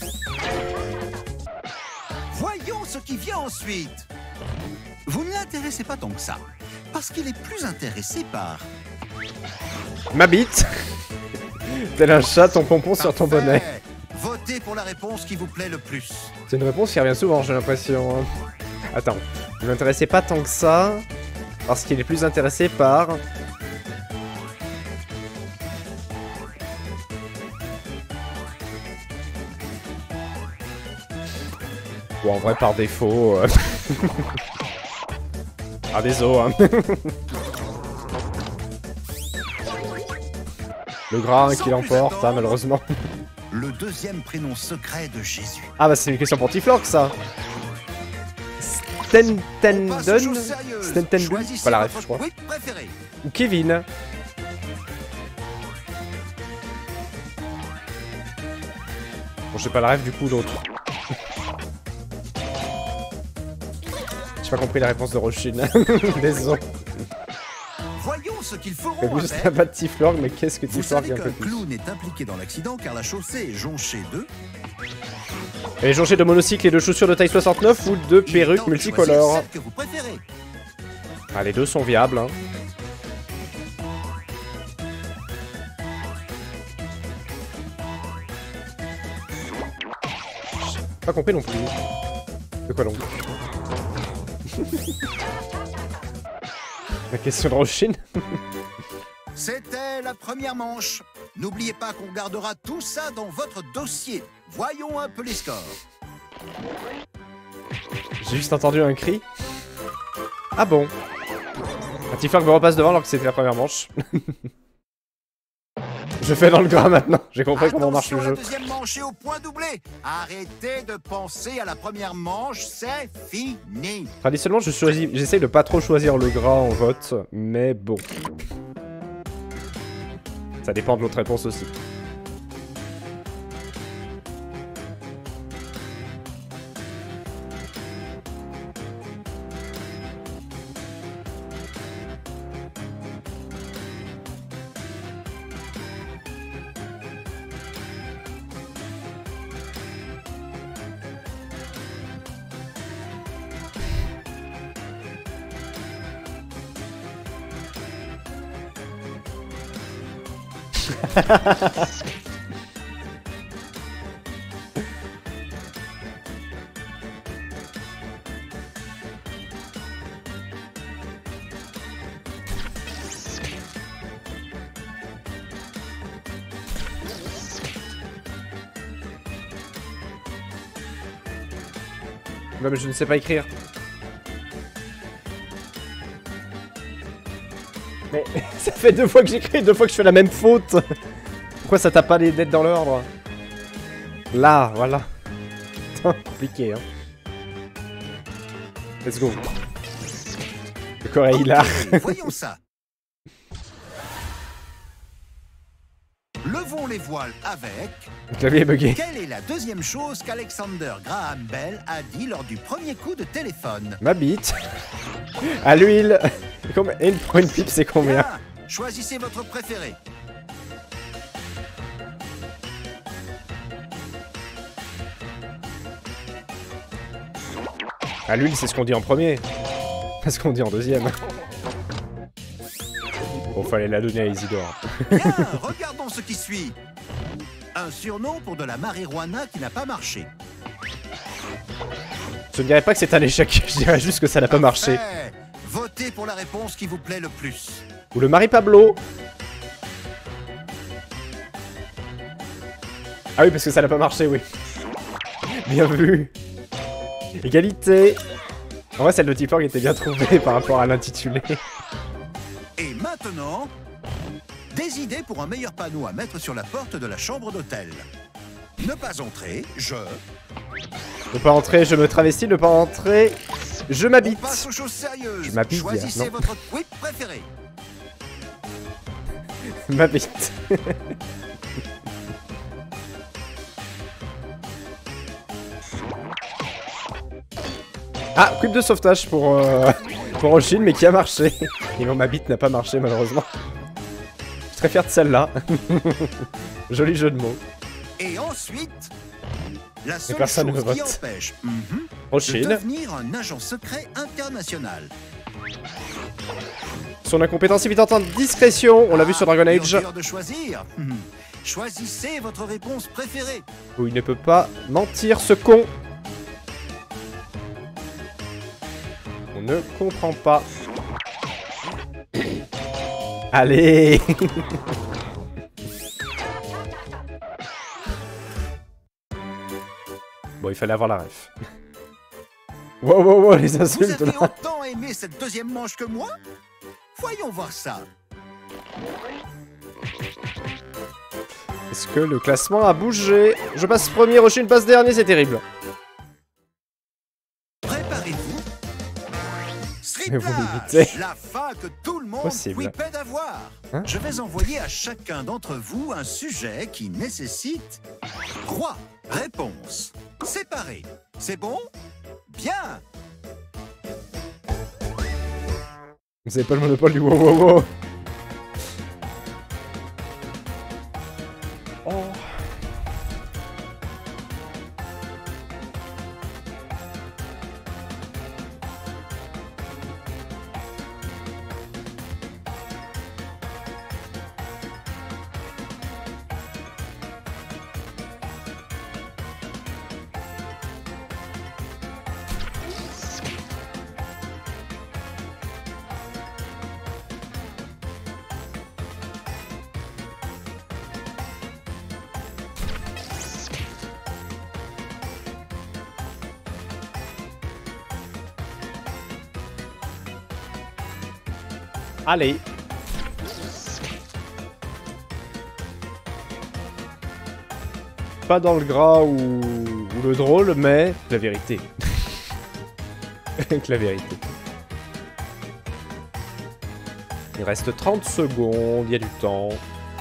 Voyons ce qui vient ensuite. Vous ne l'intéressez pas tant que ça, parce qu'il est plus intéressé par... Ma bite. Tel un chat, ton pompon sur ton bonnet. Parfait. Votez pour la réponse qui vous plaît le plus. C'est une réponse qui revient souvent, j'ai l'impression. Attends, ne m'intéressez pas tant que ça, parce qu'il est plus intéressé par... Bon, en vrai, par défaut... Euh... ah, désolé, hein. Le gras qui l'emporte, hein, malheureusement. Le deuxième prénom secret de Jésus. Ah bah c'est une question pour Tiflorg, ça. On passe aux choses Stentenden sérieuses. Stentenden Choisissez Pas la ref, votre je crois. quiz préféré. Ou Kevin. Bon, j'ai pas la ref du coup, l'autre. J'ai pas compris la réponse de Rochine. Désolé. Voyons ce qu'ils feront C'est juste un avec. pas de Tiflorg, mais qu'est-ce que Vous Tiflorg savez est un peu qu'un plus. clown est impliqué dans l'accident car la chaussée est jonchée de... Et changer de monocycle et de chaussures de taille soixante-neuf ou de Il est perruques temps de multicolores. choisir celle que vous préférez. Ah, les deux sont viables, hein. Pas compris non plus. De quoi donc? La question de Roshin. C'était la première manche. N'oubliez pas qu'on gardera tout ça dans votre dossier. Voyons un peu les scores. J'ai juste entendu un cri. Ah bon? Un petit flingue me repasse devant alors que c'était la première manche. Je fais dans le gras maintenant, j'ai compris comment marche le Attention, jeu. la deuxième manche est au point doublé. Arrêtez de penser à la première manche, c'est fini. Traditionnellement, je choisis, j'essaye de pas trop choisir le gras en vote, mais bon. Ça dépend de l'autre réponse aussi. Non mais je ne sais pas écrire. Mais ça fait deux fois que j'écris, deux fois que je fais la même faute. Pourquoi ça tape pas les dettes dans l'ordre? Là, voilà. Compliqué, hein. Let's go. Le corps est hilar. Ok, voyons ça. Levons les voiles avec... Le clavier est bugué. Quelle est la deuxième chose qu'Alexander Graham Bell a dit lors du premier coup de téléphone? Ma bite. À l'huile. Et pour une pipe, c'est combien? Bien. Choisissez votre préféré. À l'huile, c'est ce qu'on dit en premier. Pas ce qu'on dit en deuxième. Bon, fallait la donner à Isidore. Bien, regardons ce qui suit. Un surnom pour de la marijuana qui n'a pas marché. Je ne dirais pas que c'est un échec, je dirais juste que ça n'a pas marché. Parfait. Votez pour la réponse qui vous plaît le plus. Ou le Marie Pablo. Ah oui, parce que ça n'a pas marché, oui. Bien vu. Égalité. En vrai, celle de Tipor était bien trouvée par rapport à l'intitulé. Et maintenant, des idées pour un meilleur panneau à mettre sur la porte de la chambre d'hôtel. Ne pas entrer, je... Ne pas entrer, je me travestis. Ne pas entrer, je On m'habite. passe aux choses sérieuses. Je m'habille, Choisissez non. votre tweet préféré. M'habite. Ah, clip de sauvetage pour, euh, pour Oshin, mais qui a marché. Et mon m'habite n'a pas marché, malheureusement. Je suis très fier de celle-là. Joli jeu de mots. Et ensuite, la seule personne chose ne qui vote. empêche mhm, de Oshin, devenir un agent secret international. son incompétence évitante en discrétion, on l'a vu sur Dragon Ah, Age, dur, dur de choisir. Mhm. Choisissez votre réponse préférée. où il ne peut pas mentir, ce con. On ne comprend pas. Allez. Bon, il fallait avoir la ref. Wow, wow, wow, les Vous insultes avez là. autant aimé cette deuxième manche que moi? Voyons voir ça. Est-ce que le classement a bougé? Je passe premier, Oshin passe dernier, c'est terrible. Préparez-vous. Mais vous Striplage, l'imitez. la fin que tout le monde Possible. whippait d'avoir. Hein? Je vais envoyer à chacun d'entre vous un sujet qui nécessite trois réponses séparées. C'est bon? Bien. Vous avez pas le monopole du wow wow wow. Oh. Allez. Pas dans le gras ou, ou le drôle, mais la vérité. La vérité. Il reste trente secondes, il y a du temps.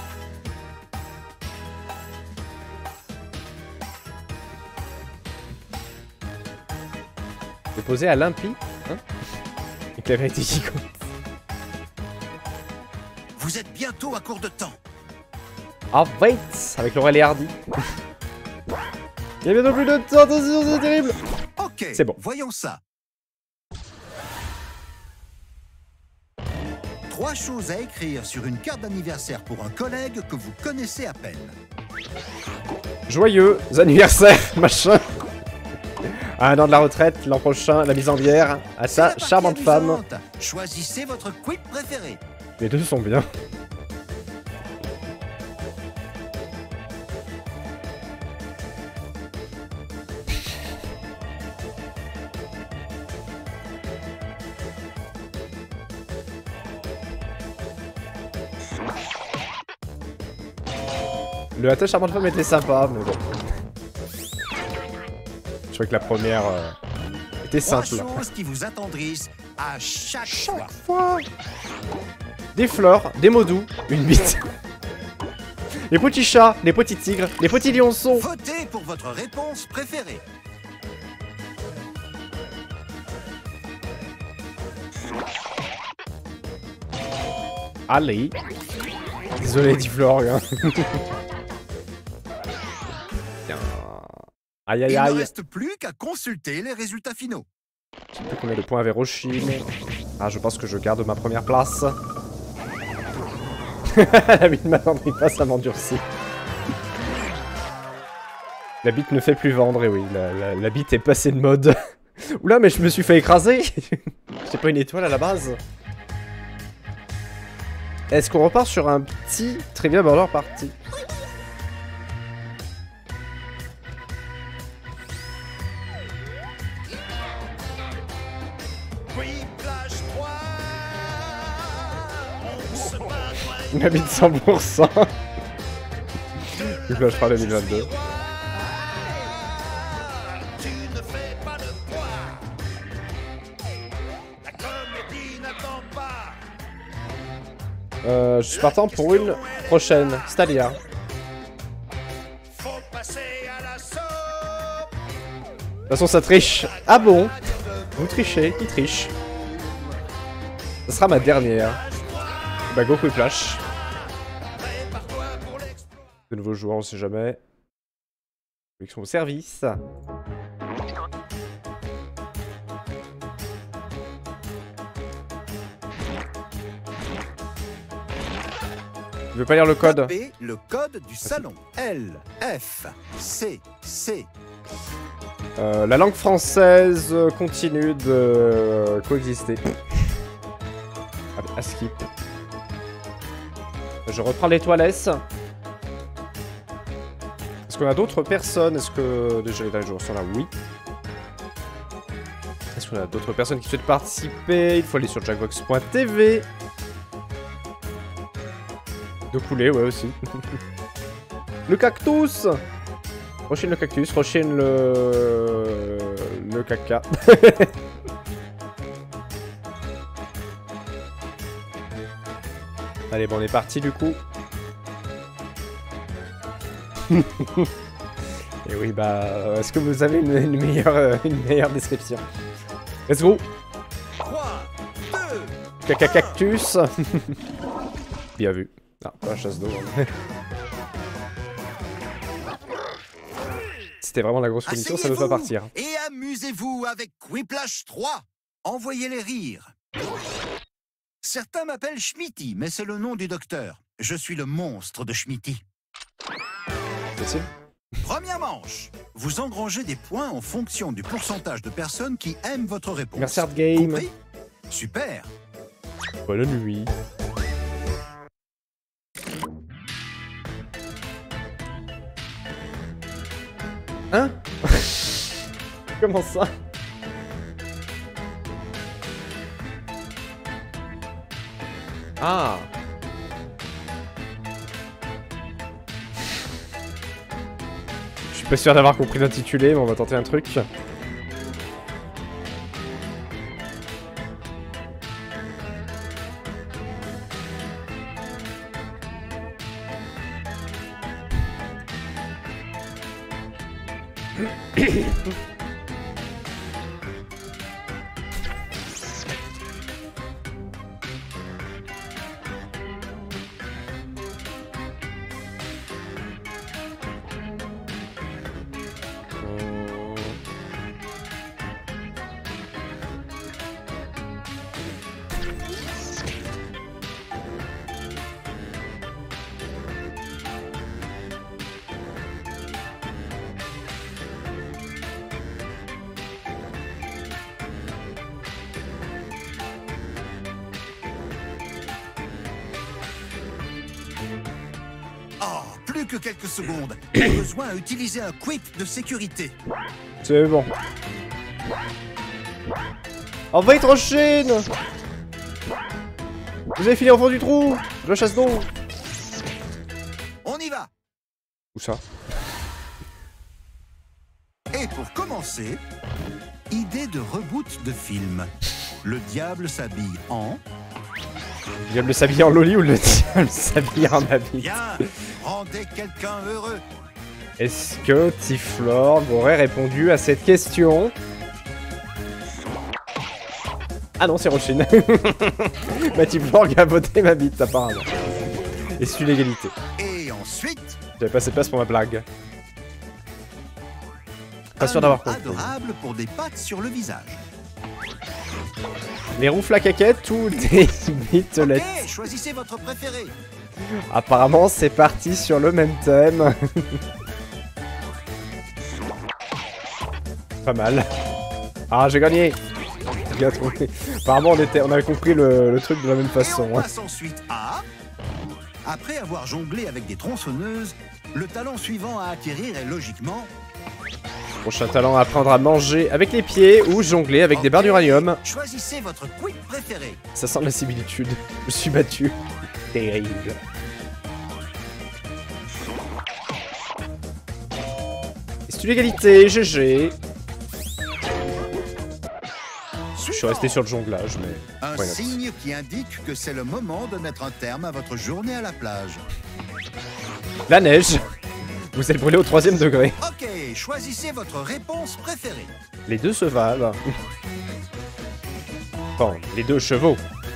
Déposé à l'impli, hein? Avec la vérité qui compte. Vous êtes bientôt à court de temps. Ah, wait! Avec Laurel et Hardy. Il y a bientôt plus de temps, attention, c'est terrible! Ok, c'est bon. Voyons ça. Trois choses à écrire sur une carte d'anniversaire pour un collègue que vous connaissez à peine. Joyeux anniversaire, machin. À un an de la retraite, l'an prochain, la mise en bière. À sa charmante femme. Choisissez votre quip préféré. Les deux sont bien. Le attache charmante femme était sympa, mais bon. Je crois que la première euh, était simple. Trois choses qui vous attendrissent à chaque, Chaque fois. fois. Des fleurs, des mots doux, une bite. Les petits chats, les petits tigres, les petits lionceaux. Votez pour votre réponse préférée. Allez. Désolé, dit Florian. Aïe aïe Il aïe. ne reste plus qu'à consulter les résultats finaux. Je sais plus combien de points avait Rochine. Ah, je pense que je garde ma première place. La bite m'attendrit pas, ça m'endurcit. La bite ne fait plus vendre, et oui, la, la, la bite est passée de mode. Oula, mais je me suis fait écraser. C'est pas une étoile à la base. Est-ce qu'on repart sur un petit Trivia Border Party? Il habite cent pour cent. Donc là, je ferai deux mille vingt-deux. Euh, je suis partant pour une prochaine, Stalia. De toute façon, ça triche. Ah bon? Vous trichez, il triche. Ce sera ma dernière. Bah, go quick flash. De nouveaux joueurs, on sait jamais. Ils sont au service. Tu veux pas lire le code? Tapez le code du salon. L, F, C, C. Euh, la langue française continue de coexister. Allez, à skip. Je reprends l'étoile S. Est-ce qu'on a d'autres personnes? Est-ce que... Déjà les jours sont là, oui. Est-ce qu'on a d'autres personnes qui souhaitent participer? Il faut aller sur jackbox point T V. De couler, ouais, aussi. Le cactus. Rochine le cactus, Rochine le... Le caca. Allez, bon, on est parti du coup. Et oui, bah, est-ce que vous avez une, une meilleure, une meilleure description? Let's go. trois, deux, Caca cactus. Bien vu. Ah, pas la chasse d'eau. Hein. C'était vraiment la grosse commission, ça ne veut pas partir. Et amusez-vous avec Quiplash trois. Envoyez les rires. Certains m'appellent Schmitty, mais c'est le nom du docteur. Je suis le monstre de Schmitty. Merci. Première manche. Vous engrangez des points en fonction du pourcentage de personnes qui aiment votre réponse. Merci Hard Game. Compris? Super. Bonne nuit. Hein? Comment ça? Ah. Je suis pas sûr d'avoir compris l'intitulé, mais on va tenter un truc. Plus que quelques secondes. J'ai besoin à utiliser un quick de sécurité. C'est bon. Envahit Rochine. Vous avez filé au fond du trou. Je le chasse donc. On y va. Où ça? Et pour commencer, idée de reboot de film. Le diable s'habille en... Le diable s'habille en loli ou le diable s'habille en habit? Bien. Rendez quelqu'un heureux. Est-ce que Tiflorg aurait répondu à cette question? Ah non, c'est Rochine. Bah Tiflorg a voté ma bite apparemment. Et c'est une égalité. Et ensuite... J'avais pas assez de place pour ma blague. Pas sûr d'avoir compris. Adorable pour des pattes sur le visage. Les roufles à caquette ou des bitelettes? Ok, choisissez votre préféré. Apparemment, c'est parti sur le même thème. Pas mal. Ah, j'ai gagné. Apparemment, on, était, on avait compris le, le truc de la même façon. Et on passe ensuite à... Après avoir jonglé avec des tronçonneuses, le talent suivant à acquérir est logiquement... Prochain talent à apprendre à manger avec les pieds ou jongler avec okay. des barres d'uranium. Choisissez votre quick préféré. Ça sent la similitude. Je suis battu. Terrible. C'est une égalité, G G. Je suis resté sur le jonglage, mais... Un signe qui indique que c'est le moment de mettre un terme à votre journée à la plage. La neige. Vous êtes brûlé au troisième degré. Ok, choisissez votre réponse préférée. Les deux se valent. Enfin, les deux chevaux.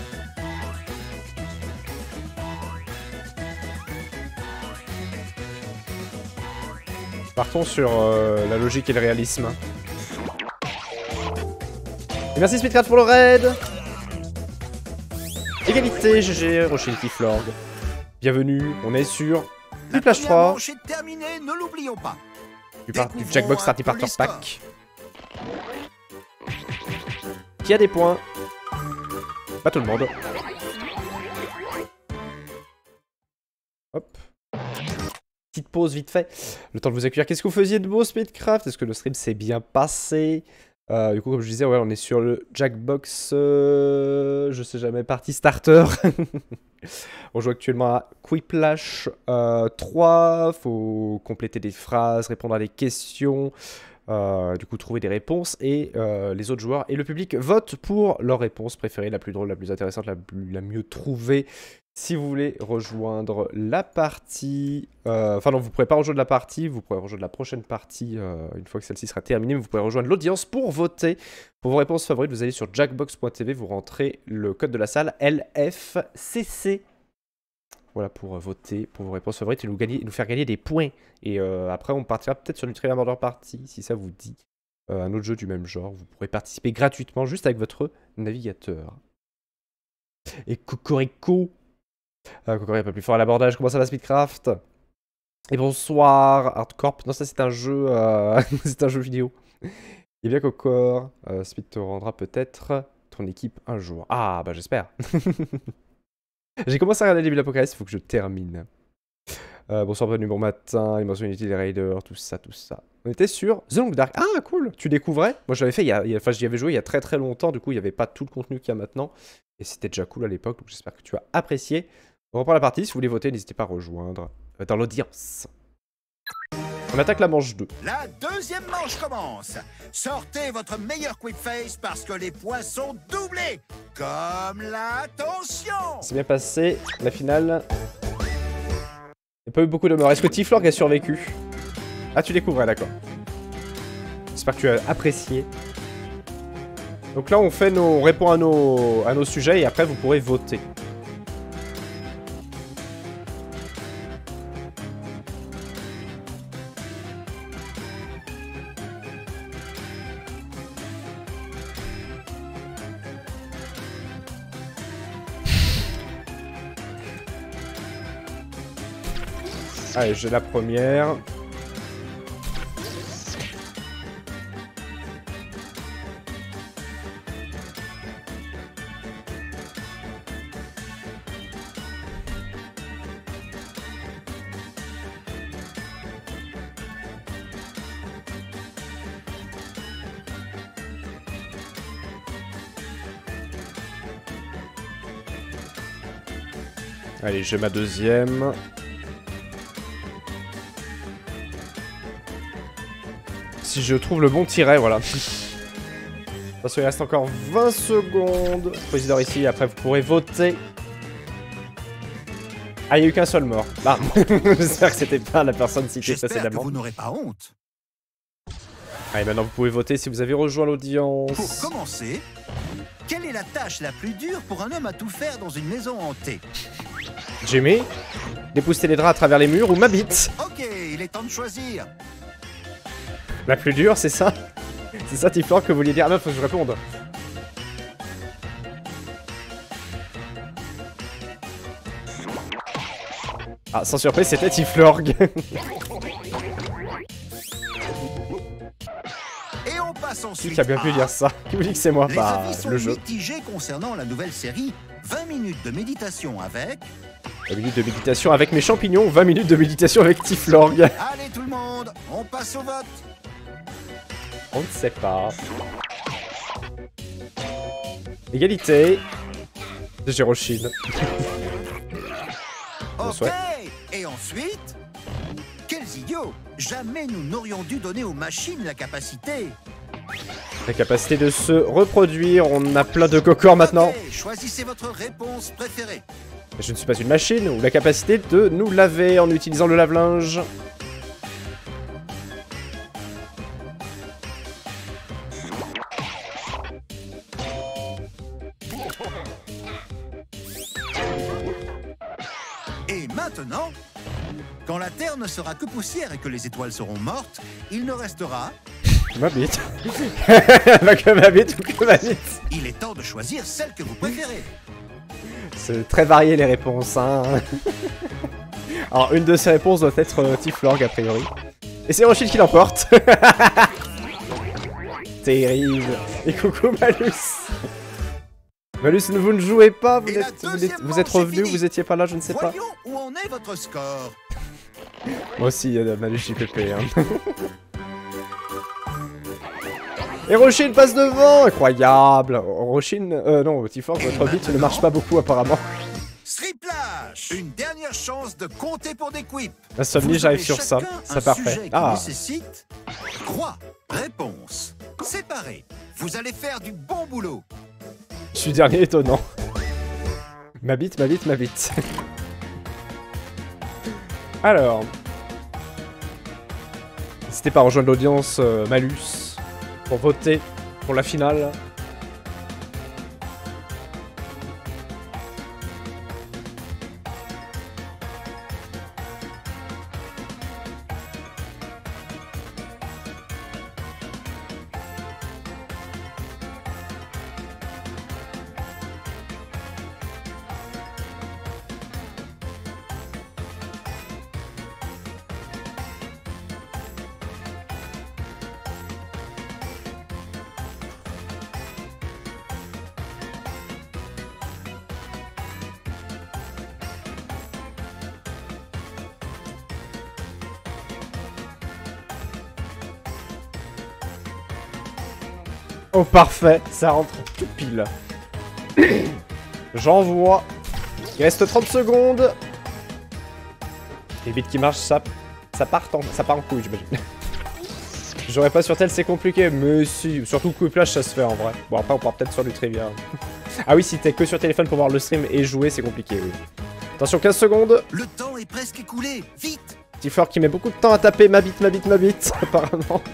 Partons sur euh, la logique et le réalisme. Et merci Speedcraft pour le raid. Égalité, G G, Rochelle Tiflorg. Bienvenue, on est sur du plage trois. Est terminé, ne l'oublions pas. Du, par du Jackbox Starter Parter Pack. Qui a des points? Pas tout le monde. Hop. Petite pause vite fait. Le temps de vous accueillir. Qu'est-ce que vous faisiez de beau, Speedcraft? Est-ce que le stream s'est bien passé? euh, Du coup, comme je disais, ouais, on est sur le Jackbox. Euh, je sais jamais, partie starter. On joue actuellement à Quiplash euh, trois. Faut compléter des phrases, répondre à des questions. Euh, du coup, trouver des réponses. Et euh, les autres joueurs et le public votent pour leur réponse préférée, la plus drôle, la plus intéressante, la, plus, la mieux trouvée. Si vous voulez rejoindre la partie... Euh, enfin non, vous ne pourrez pas rejoindre la partie, vous pourrez rejoindre la prochaine partie euh, une fois que celle-ci sera terminée, mais vous pourrez rejoindre l'audience pour voter. Pour vos réponses favorites, vous allez sur jackbox point t v, vous rentrez le code de la salle L F C C. Voilà, pour euh, voter pour vos réponses favorites et nous, gagner, nous faire gagner des points. Et euh, après, on partira peut-être sur une Trailer Border Party, si ça vous dit. Euh, un autre jeu du même genre, vous pourrez participer gratuitement juste avec votre navigateur. Et Cocorico... Euh, Cocori un peu plus fort à l'abordage, comment ça va Speedcraft? Et bonsoir Hardcorp, non ça c'est un jeu euh... c'est un jeu vidéo. Et bien Cocor, euh, Speed te rendra peut-être ton équipe un jour. Ah bah j'espère. J'ai commencé à regarder les début de l'Apocalypse, il faut que je termine. Euh, bonsoir, bienvenue, bon matin, Immersion Unity, les Raiders, tout ça, tout ça. On était sur The Long Dark. Ah, cool. Tu découvrais? Moi, j'avais fait, il y a, il y a- enfin, j'y avais joué il y a très très longtemps. Du coup, il n'y avait pas tout le contenu qu'il y a maintenant. Et c'était déjà cool à l'époque. Donc, j'espère que tu as apprécié. On reprend la partie. Si vous voulez voter, n'hésitez pas à rejoindre euh, dans l'audience. On attaque la manche deux. La deuxième manche commence. Sortez votre meilleur quick face parce que les points sont doublés. Comme l'attention. C'est bien passé. La finale. Il n'y a pas eu beaucoup de morts. Est-ce que Tiflorg a survécu? Ah, tu découvrais, d'accord. J'espère que tu as apprécié. Donc là, on fait nos, on répond à nos, à nos sujets et après, vous pourrez voter. Allez, j'ai la première. Allez, j'ai ma deuxième. Si je trouve le bon tiret, voilà. Parce qu'il reste encore vingt secondes. Président ici, après vous pourrez voter. Ah, il n'y a eu qu'un seul mort. Ah, j'espère que c'était pas la personne citée J'espère que précédemment. vous n'aurez pas honte. Allez, maintenant vous pouvez voter si vous avez rejoint Pour l'audience. commencer, quelle est la tâche la plus dure pour un homme à tout faire dans une maison hantée? Jimmy, dépousser les draps à travers les murs ou ma bite? Ok, il est temps de choisir. La plus dure, c'est ça? C'est ça, Tiflorg, que vous vouliez dire? Ah non, faut que je réponde. Ah, sans surprise, c'était Tiflorg. Et on passe ensuite Qui a bien pu à- dire ça? Qui vous dit que c'est moi? Les Bah, avis sont le jeu. mitigés concernant la nouvelle série vingt minutes de méditation avec... vingt minutes de méditation avec mes champignons, vingt minutes de méditation avec Tiflorg. Allez tout le monde, on passe au vote. On ne sait pas. Égalité. De Géroshin. Ok, souhait. et ensuite... Quels idiots! Jamais nous n'aurions dû donner aux machines la capacité. La capacité de se reproduire. On a plein de cocors maintenant. Ok, choisissez votre réponse préférée. Je ne suis pas une machine. Ou la capacité de nous laver en utilisant le lave-linge. Et maintenant, quand la Terre ne sera que poussière et que les étoiles seront mortes, il ne restera... Ma bite. Bah que ma bite ou que ma bite. Il est temps de choisir celle que vous préférez. C'est très varié les réponses, hein. Alors, une de ces réponses doit être euh, Tiflorg, a priori. Et c'est Rochid qui l'emporte. Terrible. Et coucou Malus. Malus, vous ne jouez pas, vous Et la êtes, vous deuxième êtes, vous êtes manche est revenu, finie. vous étiez pas là, je ne sais pas. Voyons où en est votre score. Moi aussi, euh, Malus J P P. Hein. Et Roshin passe devant, incroyable. Roshin, euh, non, Tiflorg, votre bite ne marche pas beaucoup apparemment. Striplage, une dernière chance de compter pour des quips. Insomnie, Vous j'arrive avez sur ça, chacun un c'est parfait. sujet qui Ah, nécessite trois réponses séparées. Vous allez faire du bon boulot. je suis dernier étonnant. Ma bite, ma bite, ma bite. Alors. N'hésitez pas à rejoindre l'audience euh, Malus pour voter pour la finale. Oh parfait, ça rentre tout pile. J'envoie. Il reste trente secondes. Les bits qui marchent, ça, ça, part, en, ça part en couille, j'imagine. J'aurais pas sur tel, c'est compliqué, mais si. Surtout couplage, ça se fait en vrai. Bon, après, on part peut-être sur du trivia. Ah oui, si t'es que sur téléphone pour voir le stream et jouer, c'est compliqué, oui. Attention, quinze secondes. Le temps est presque écoulé. Vite! Tiflor qui met beaucoup de temps à taper ma bite, ma bite, ma bite, apparemment.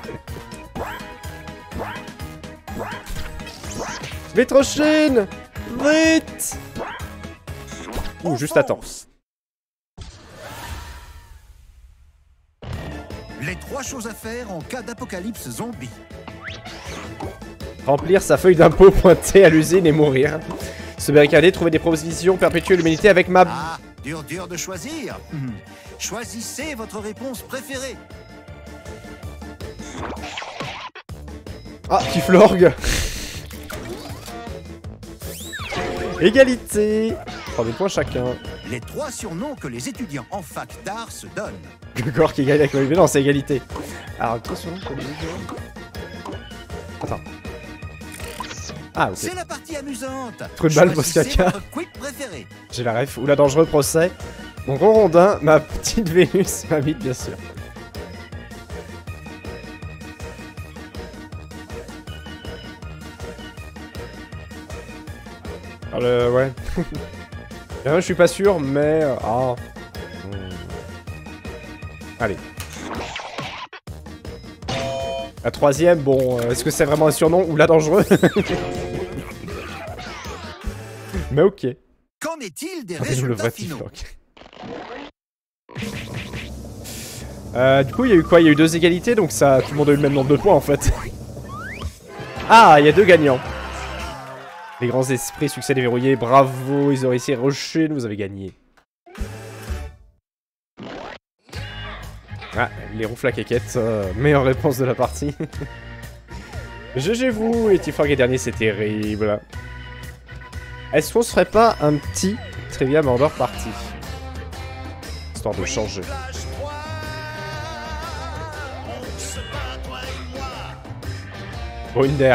Vite, Rochine! Vite! Ouh, juste à temps. Les trois choses à faire en cas d'apocalypse zombie. Remplir sa feuille d'impôt, pointer à l'usine et mourir. Se barricader, trouver des provisions, perpétuer l'humanité avec ma... Ah, dur dur de choisir. Hum. Choisissez votre réponse préférée. Ah, Tiflorg. Égalité. trois mille points chacun. Les trois surnoms que les étudiants en fac d'art se donnent. Gregor qui gagne avec le... Mais non, c'est égalité. Alors, trois surnoms que les étudiants... Attends. Ah, ok. C'est la partie amusante. Trou de balle, boss Choisissez caca. votre quick préféré. J'ai la ref. Ou la dangereux procès. Mon gros rondin, ma petite Vénus, ma bite, bien sûr. Ah, le... ouais. Là, je suis pas sûr, mais... Ah. Hmm. Allez. La troisième, bon, euh, est-ce que c'est vraiment un surnom ou la dangereux? Mais ok. Qu'en est-il des Le résultats vrai finaux? Euh, du coup, il y a eu quoi? Il y a eu deux égalités, donc ça, tout le monde a eu le même nombre de points en fait. Ah, il y a deux gagnants. Les grands esprits, succès déverrouillé, bravo, ils auraient essayé Rocher, vous avez gagné. Ah, les roufles à caquette, euh, meilleure réponse de la partie. G G vous, et Tiflorg est dernier, c'est terrible. Est-ce qu'on se ferait pas un petit Trivia Mordor Party? Histoire de changer. Brunder.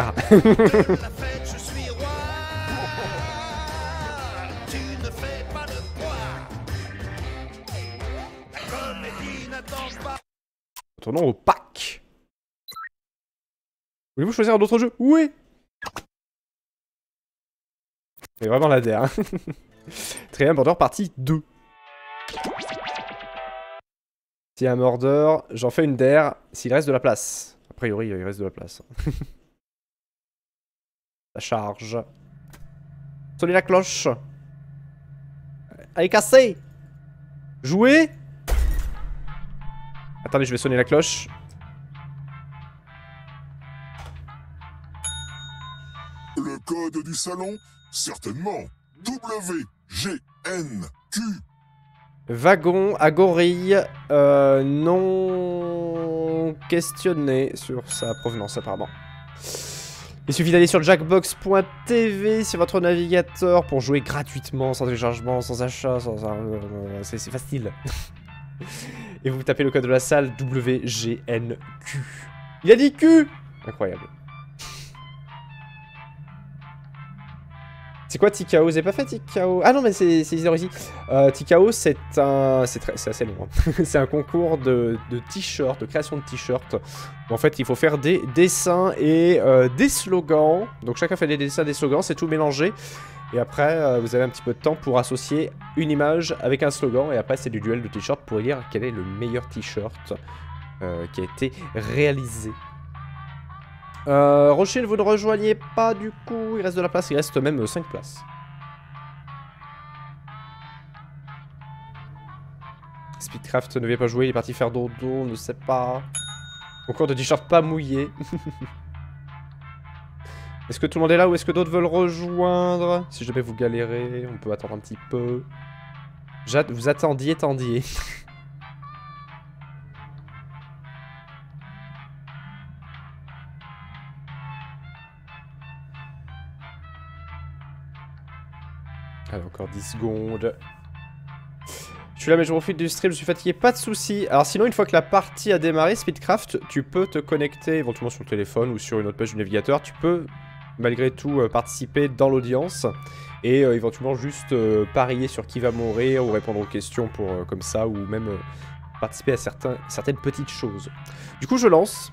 Retournons au pack. Voulez-vous choisir un autre jeu? Oui. C'est vraiment la D R. Trivia Mordor partie deux. S'il y a un Mordor, j'en fais une D R s'il reste de la place. A priori, il reste de la place. Ça charge. Sonnez la cloche. Allez, cassez. Jouez. Attendez, je vais sonner la cloche. Le code du salon? Certainement. W G N Q. Wagon à gorille euh, non questionné sur sa provenance apparemment. Il suffit d'aller sur jackbox point T V sur votre navigateur pour jouer gratuitement, sans téléchargement, sans achat, sans... Euh, c'est facile. Et vous tapez le code de la salle W G N Q. Il a dit Q. Incroyable. C'est quoi Tikao? Vous avez pas fait Tikao? Ah non, mais c'est Easy Easy. Euh, Tikao, c'est un... C'est assez long. Hein. C'est un concours de, de t-shirts, de création de t-shirts. En fait, il faut faire des dessins et euh, des slogans. Donc chacun fait des dessins, des slogans, c'est tout mélangé. Et après, euh, vous avez un petit peu de temps pour associer une image avec un slogan. Et après, c'est du duel de t-shirts pour dire quel est le meilleur t-shirt euh, qui a été réalisé. Euh, Rochelle, vous ne rejoignez pas du coup, il reste de la place, il reste même cinq places. Speedcraft ne vient pas jouer, il est parti faire dodo, on ne sait pas. Concours de t-shirt pas mouillé. Est-ce que tout le monde est là ou est-ce que d'autres veulent rejoindre? Si jamais vous galérez, on peut attendre un petit peu. Jade, vous attendiez, tendiez. Allez, encore dix secondes. Je suis là mais je profite du stream, je suis fatigué, pas de soucis. Alors sinon une fois que la partie a démarré, Speedcraft, tu peux te connecter éventuellement sur le téléphone ou sur une autre page du navigateur. Tu peux malgré tout euh, participer dans l'audience et euh, éventuellement juste euh, parier sur qui va mourir ou répondre aux questions pour euh, comme ça ou même euh, participer à certains, certaines petites choses. Du coup je lance.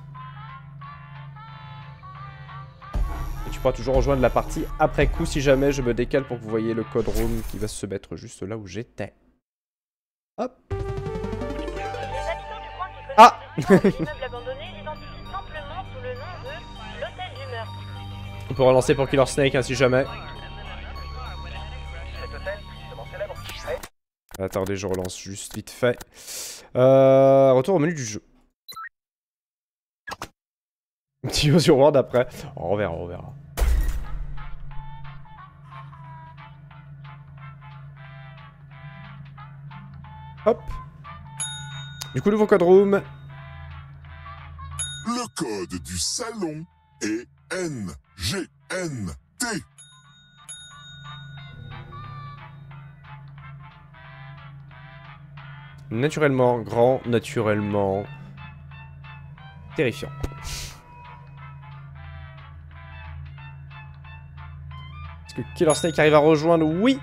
Et tu pourras toujours rejoindre la partie après coup si jamais je me décale pour que vous voyez le code room qui va se mettre juste là où j'étais. Hop. Ah. L'immeuble abandonné l'identifie simplement sous le nom de l'hôtel du meurtre. On peut relancer pour Killer Snake hein, si jamais. Cet hôtel, tristement célèbre, a été Attendez, je relance juste vite fait. Euh, retour au menu du jeu. Petit sur World après. Oh, on verra, on verra. Hop. Du coup, nouveau code room. Le code du salon est N G N T. Naturellement grand, naturellement terrifiant. Est-ce que Killer Snake arrive à rejoindre? Oui.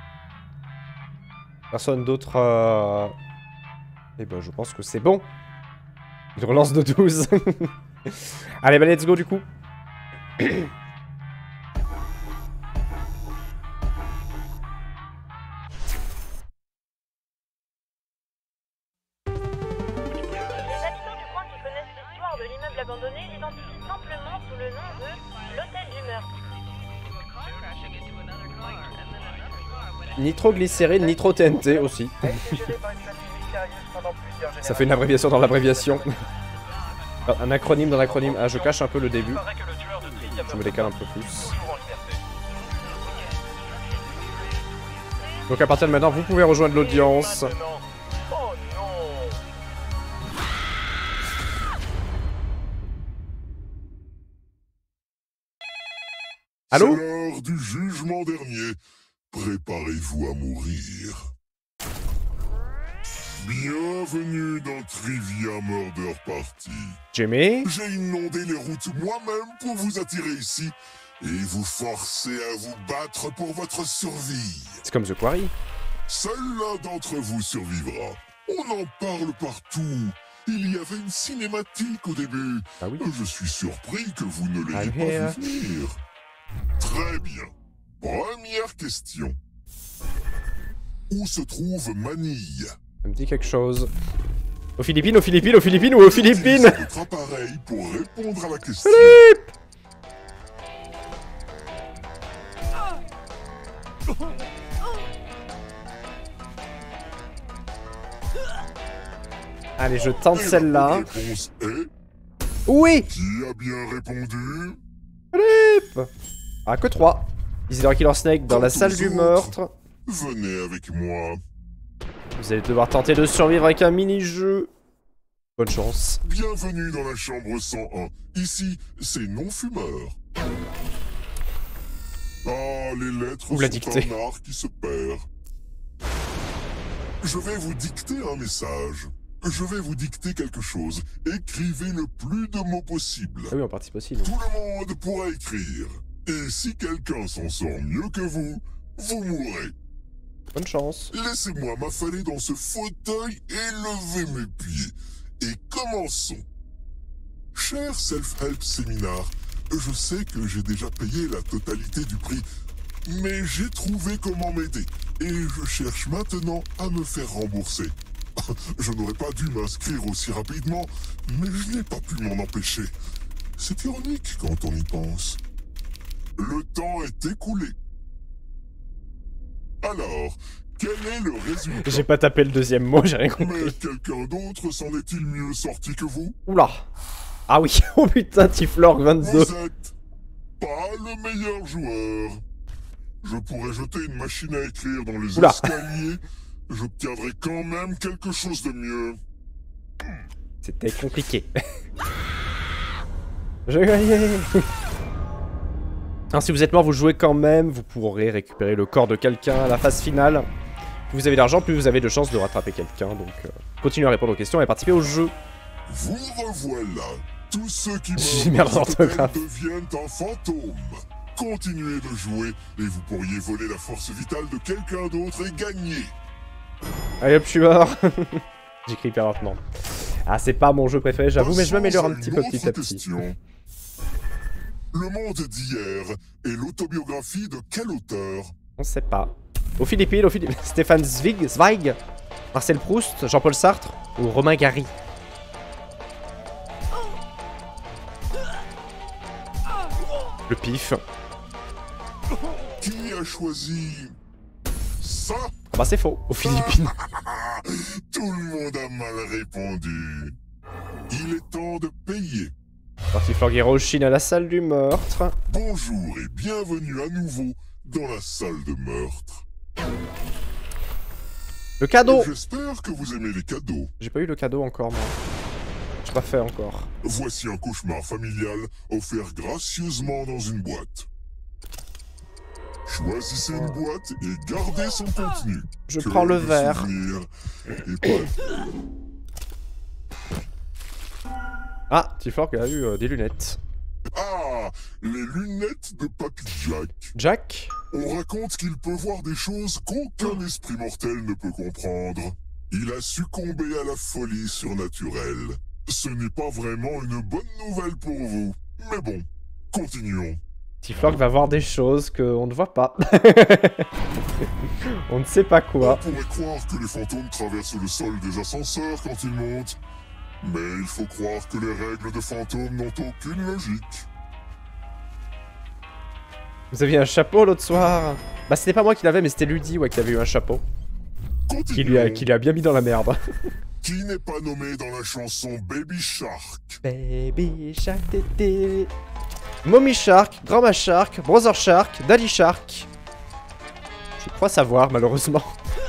Personne d'autre. Euh... Eh ben, je pense que c'est bon. Une relance de douze. Allez, bah, let's go du coup. Les habitants du coin qui connaissent l'histoire de l'immeuble abandonné l'identifient simplement sous le nom de l'hôtel du meurtre. Nitroglycérine, nitro T N T aussi. a été géré par une famille mystérieuse pendant plusieurs générations. Ça fait une abréviation dans l'abréviation. Un acronyme dans l'acronyme. Ah, je cache un peu le début. Il paraît que le tueur de Tritium Je me décale un peu plus. toujours en liberté. Donc à partir de maintenant, vous pouvez rejoindre l'audience. Maintenant. Oh non. Allô? C'est l'heure du jugement dernier. Préparez-vous à mourir. Bienvenue dans Trivia Murder Party. Jimmy? J'ai inondé les routes moi-même pour vous attirer ici et vous forcer à vous battre pour votre survie. C'est comme The Quarry. Seul l'un d'entre vous survivra. On en parle partout. Il y avait une cinématique au début. Ah oui. Je suis surpris que vous ne l'ayez I'm pas here. vu venir. Très bien. Première question. Où se trouve Manille? Ça me dit quelque chose. Aux Philippines, aux Philippines, aux Philippines ou aux Philippines? Utilisez votre appareil pour répondre à la question. Allez, je tente Et la celle-là. bonne réponse est... Oui! Qui a bien répondu? Ah, que trois. Isidore Killer Snake dans la Quant salle aux du autres, meurtre. Venez avec moi. Vous allez devoir tenter de survivre avec un mini-jeu. Bonne chance. Bienvenue dans la chambre cent un. Ici, c'est non-fumeur. Ah, les lettres Ou la sont dictée. un art qui se perd. Je vais vous dicter un message. Je vais vous dicter quelque chose. Écrivez le plus de mots possible. Ah oui, on participe aussi. donc. Tout le monde pourra écrire. Et si quelqu'un s'en sort mieux que vous, vous mourrez. Bonne chance. Laissez-moi m'affaler dans ce fauteuil et lever mes pieds. Et commençons. Cher Self-Help Seminar, je sais que j'ai déjà payé la totalité du prix, mais j'ai trouvé comment m'aider. Et je cherche maintenant à me faire rembourser. Je n'aurais pas dû m'inscrire aussi rapidement, mais je n'ai pas pu m'en empêcher. C'est ironique quand on y pense. Le temps est écoulé. Alors, quel est le résultat? J'ai pas tapé le deuxième mot, j'ai rien Mais compris. quelqu'un d'autre s'en est-il mieux sorti que vous? Oula. Ah oui, oh putain, Tiflorg vingt-deux. Vous êtes pas le meilleur joueur. Je pourrais jeter une machine à écrire dans les Oula. escaliers. J'obtiendrai quand même quelque chose de mieux. C'était compliqué. J'ai gagné. Alors si vous êtes mort, vous jouez quand même. Vous pourrez récupérer le corps de quelqu'un à la phase finale. Plus vous avez d'argent, plus vous avez de chances de rattraper quelqu'un. Donc, euh, continuez à répondre aux questions et à participer au jeu. Vous revoilà. Tous ceux qui J'ai meurent merde dans cette d'orthographe. hôtel deviennent un fantôme. Continuez de jouer et vous pourriez voler la force vitale de quelqu'un d'autre et gagner. Allez hop, je suis mort. J'écris hyper lentement. Ah, c'est pas mon jeu préféré, j'avoue, mais je Passons m'améliore à un petit une peu autre petit à petit. question. Le monde d'hier est l'autobiographie de quel auteur? On sait pas. Aux Philippines, aux Philippines. Stéphane Zweig, Zweig, Marcel Proust, Jean-Paul Sartre ou Romain Gary. Le pif. Qui a choisi ça? Ah bah c'est faux, aux Philippines. Tout le monde a mal répondu. Il est temps de payer. Parti Florguero chine à la salle du meurtre. Bonjour et bienvenue à nouveau dans la salle de meurtre. Le cadeau. J'espère que vous aimez les cadeaux. J'ai pas eu le cadeau encore, moi. J'ai pas fait encore. Voici un cauchemar familial offert gracieusement dans une boîte. Choisissez une boîte et gardez son contenu. Je Que prends le verre. souvenir est pas- Ah, T-Fork a eu euh, des lunettes. Ah, les lunettes de Papy Jack. Jack? On raconte qu'il peut voir des choses qu'aucun esprit mortel ne peut comprendre. Il a succombé à la folie surnaturelle. Ce n'est pas vraiment une bonne nouvelle pour vous. Mais bon, continuons. T-Fork va voir des choses qu'on ne voit pas. On ne sait pas quoi. On pourrait croire que les fantômes traversent le sol des ascenseurs quand ils montent. Mais il faut croire que les règles de fantômes n'ont aucune logique. Vous aviez un chapeau l'autre soir? Bah c'était pas moi qui l'avais, mais c'était Ludi ouais, qui avait eu un chapeau. Continuons. Qui lui a, qui lui a bien mis dans la merde. Qui n'est pas nommé dans la chanson Baby Shark? Baby Shark tété. Mommy Shark, Grandma Shark, Brother Shark, Daddy Shark. Je crois savoir malheureusement.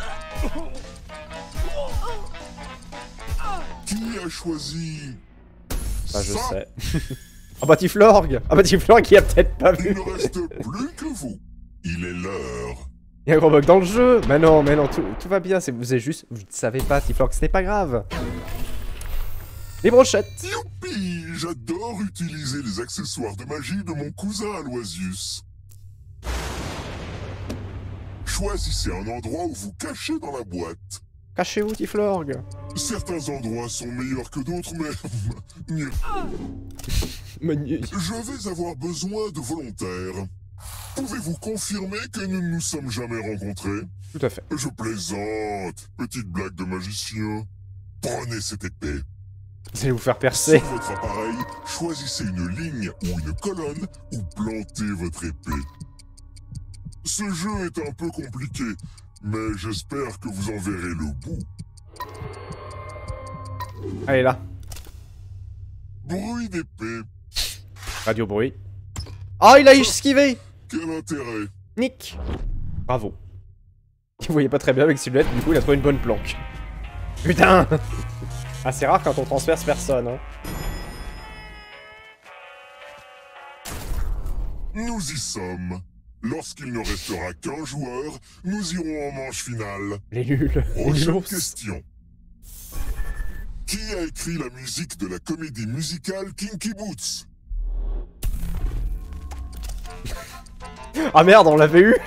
Qui a choisi Bah je ça? sais. Ah bah Tiflorg. Ah bah Tiflorg qui a peut-être pas Il vu. ne reste plus que vous. Il est l'heure. Il y a un gros bug dans le jeu. Mais non, mais non, tout, tout va bien. C'est vous êtes juste, vous ne savez pas Tiflorg, c'était pas grave. Les brochettes. Youpi! J'adore utiliser les accessoires de magie de mon cousin Aloysius. Choisissez un endroit où vous cachez dans la boîte. Cachez-vous Tiflorg. Certains endroits sont meilleurs que d'autres, mais... Menu. Je vais avoir besoin de volontaires. Pouvez-vous confirmer que nous ne nous sommes jamais rencontrés? Tout à fait. Je plaisante. Petite blague de magicien. Prenez cette épée. Vous allez vous faire percer. Sur votre appareil, choisissez une ligne ou une colonne ou plantez votre épée. Ce jeu est un peu compliqué, mais j'espère que vous en verrez le bout. Allez là. Bruit d'épée. Radio bruit. Oh, il a esquivé. Quel intérêt? Nick. Bravo. Il voyait pas très bien avec ses lunettes, du coup il a trouvé une bonne planque. Putain. Ah c'est rare quand on transperce personne, hein. Nous y sommes. Lorsqu'il ne restera qu'un joueur, nous irons en manche finale. Les nuls. Les Prochaine nuls. question. Qui a écrit la musique de la comédie musicale Kinky Boots? Ah merde, on l'avait eu.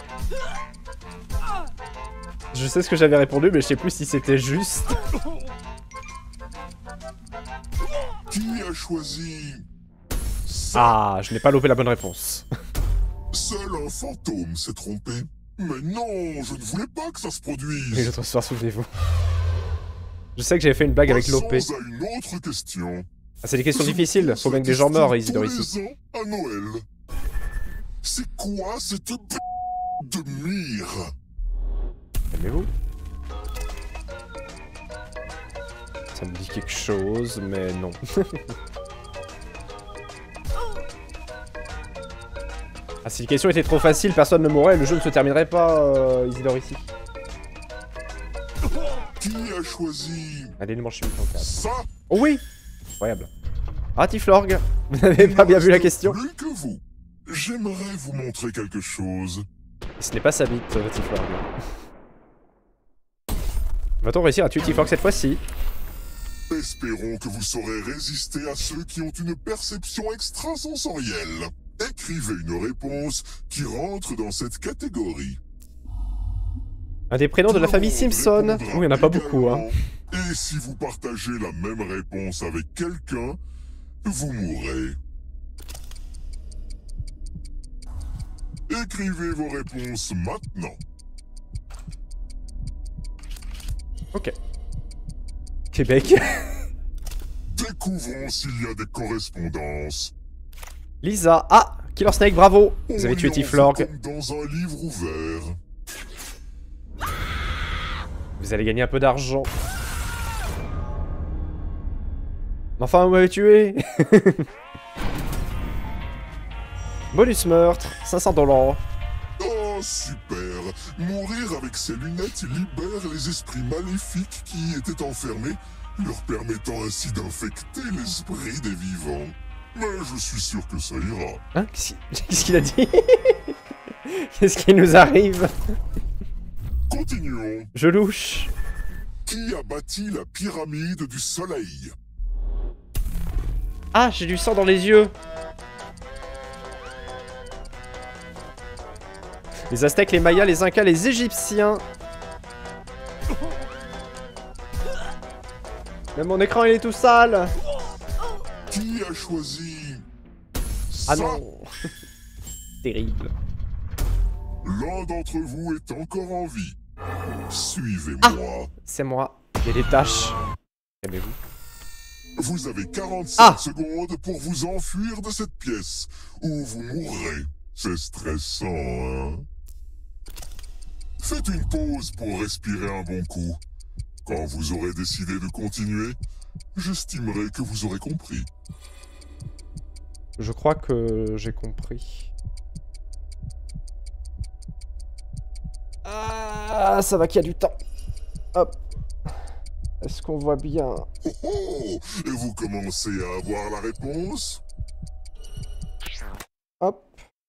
Je sais ce que j'avais répondu, mais je sais plus si c'était juste. Qui a choisi ça? Ah, je n'ai pas lopé la bonne réponse. Seul un fantôme s'est trompé. Mais non, je ne voulais pas que ça se Et produise. l'autre soir, souvenez-vous. Je sais que j'avais fait une blague avec lopé. Passons à une autre question. Ah, c'est des questions Je vous difficiles, pose faut bien cette que des gens question meurent, Isidore, tous ici. les ans à Noël. C'est quoi cette p... de mire? Calmez-vous. Ça me dit quelque chose, mais non. Ah, si les questions étaient trop faciles, personne ne mourrait, le jeu ne se terminerait pas, euh, Isidore, ici. Qui a choisi Allez, le chimique en quatre. ça? Oh oui. Incroyable. Ah, Tiflorg, vous n'avez pas bien vu la question. Plus que vous. J'aimerais vous montrer quelque chose. Ce n'est pas sa bite, euh, Tiflorg. Va-t-on réussir à tuer T-Fork cette fois-ci? Espérons que vous saurez résister à ceux qui ont une perception extrasensorielle. Écrivez une réponse qui rentre dans cette catégorie. Un des prénoms de la famille Simpson. Répondra Oui, il n'y en a pas beaucoup, hein. également. Et si vous partagez la même réponse avec quelqu'un, vous mourrez. Écrivez vos réponses maintenant. Ok. Québec. Découvrons s'il y a des correspondances. Lisa. Ah, Killer Snake, bravo. Vous avez tué Orion T-Florg. fait comme dans un livre ouvert. Vous allez gagner un peu d'argent. Enfin, vous m'avez tué. Bonus meurtre, cinq cents dollars. Oh, super! Mourir avec ces lunettes libère les esprits maléfiques qui y étaient enfermés, leur permettant ainsi d'infecter l'esprit des vivants. Mais je suis sûr que ça ira. Hein? Qu'est-ce qu'il a dit? Qu'est-ce qui nous arrive? Continuons. Je louche. Qui a bâti la pyramide du soleil? Ah, j'ai du sang dans les yeux. Les Aztèques, les Mayas, les Incas, les Égyptiens. Mais mon écran il est tout sale. Qui a choisi Ah ça? non. Terrible. L'un d'entre vous est encore en vie. Suivez-moi. Ah, c'est moi. Il y a des taches. Calmez-vous. Vous avez quarante-cinq Ah. secondes pour vous enfuir de cette pièce, ou vous mourrez. C'est stressant, hein? Faites une pause pour respirer un bon coup. Quand vous aurez décidé de continuer, j'estimerai que vous aurez compris. Je crois que j'ai compris. Ah, ça va qu'il y a du temps. Hop. Est-ce qu'on voit bien? Oh oh! Et vous commencez à avoir la réponse? Hop.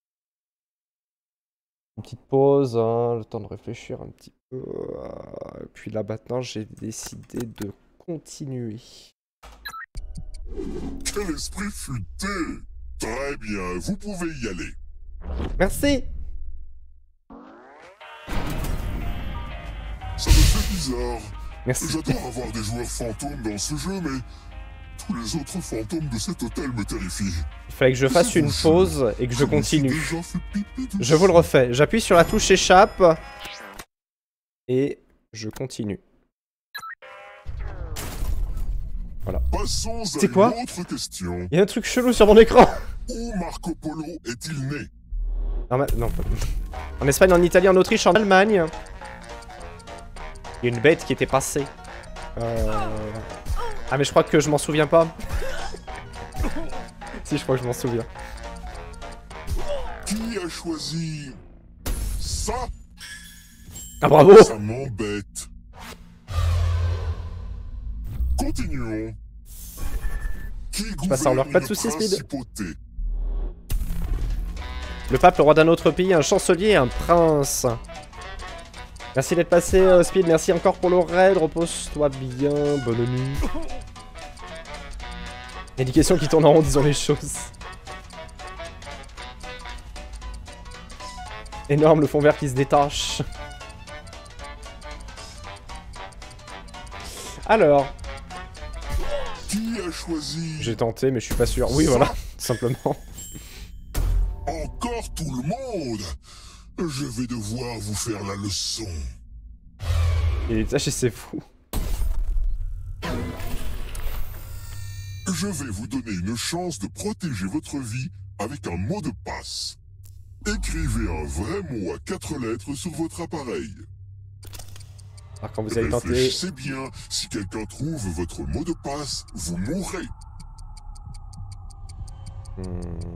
Une petite pause, hein, le temps de réfléchir un petit peu. Et puis là maintenant, j'ai décidé de continuer. Quel esprit futé! Très bien, vous pouvez y aller. Merci. Ça me fait bizarre. Merci. J'adore avoir des joueurs fantômes dans ce jeu, mais tous les autres fantômes de cet hôtel me terrifient. Il fallait que je fasse une pause et que je me suis continue. déjà fait pipi dessus. Je vous le refais. J'appuie sur la touche échappe. Et je continue. Voilà. Passons à C'est une quoi? autre question. Il y a un truc chelou sur mon écran. Où Marco Polo est-il né? Non, mais- non, pas- en Espagne, en Italie, en Autriche, en Allemagne. Il y a une bête qui était passée. Euh... Ah mais je crois que je m'en souviens pas. Si, je crois que je m'en souviens. Qui a choisi ça? Ah bravo. Ça m'embête. Continuons. Qui passe en l'heure, pas de gouverne soucis, une Speed. principauté? Le pape, le roi d'un autre pays, un chancelier, un prince. Merci d'être passé, euh, Speed. Merci encore pour le raid. Repose-toi bien. Bonne nuit. Il y a des questions qui tournent en rond, disons les choses. Énorme, le fond vert qui se détache. Alors, Qui a choisi j'ai tenté, mais je suis pas sûr. Oui, voilà, tout simplement. encore tout le monde? Je vais devoir vous faire la leçon. Il est détaché, c'est fou. Je vais vous donner une chance de protéger votre vie avec un mot de passe. Écrivez un vrai mot à quatre lettres sur votre appareil. Alors quand vous avez tenté... Réfléchissez bien, si quelqu'un trouve votre mot de passe, vous mourrez. Hmm.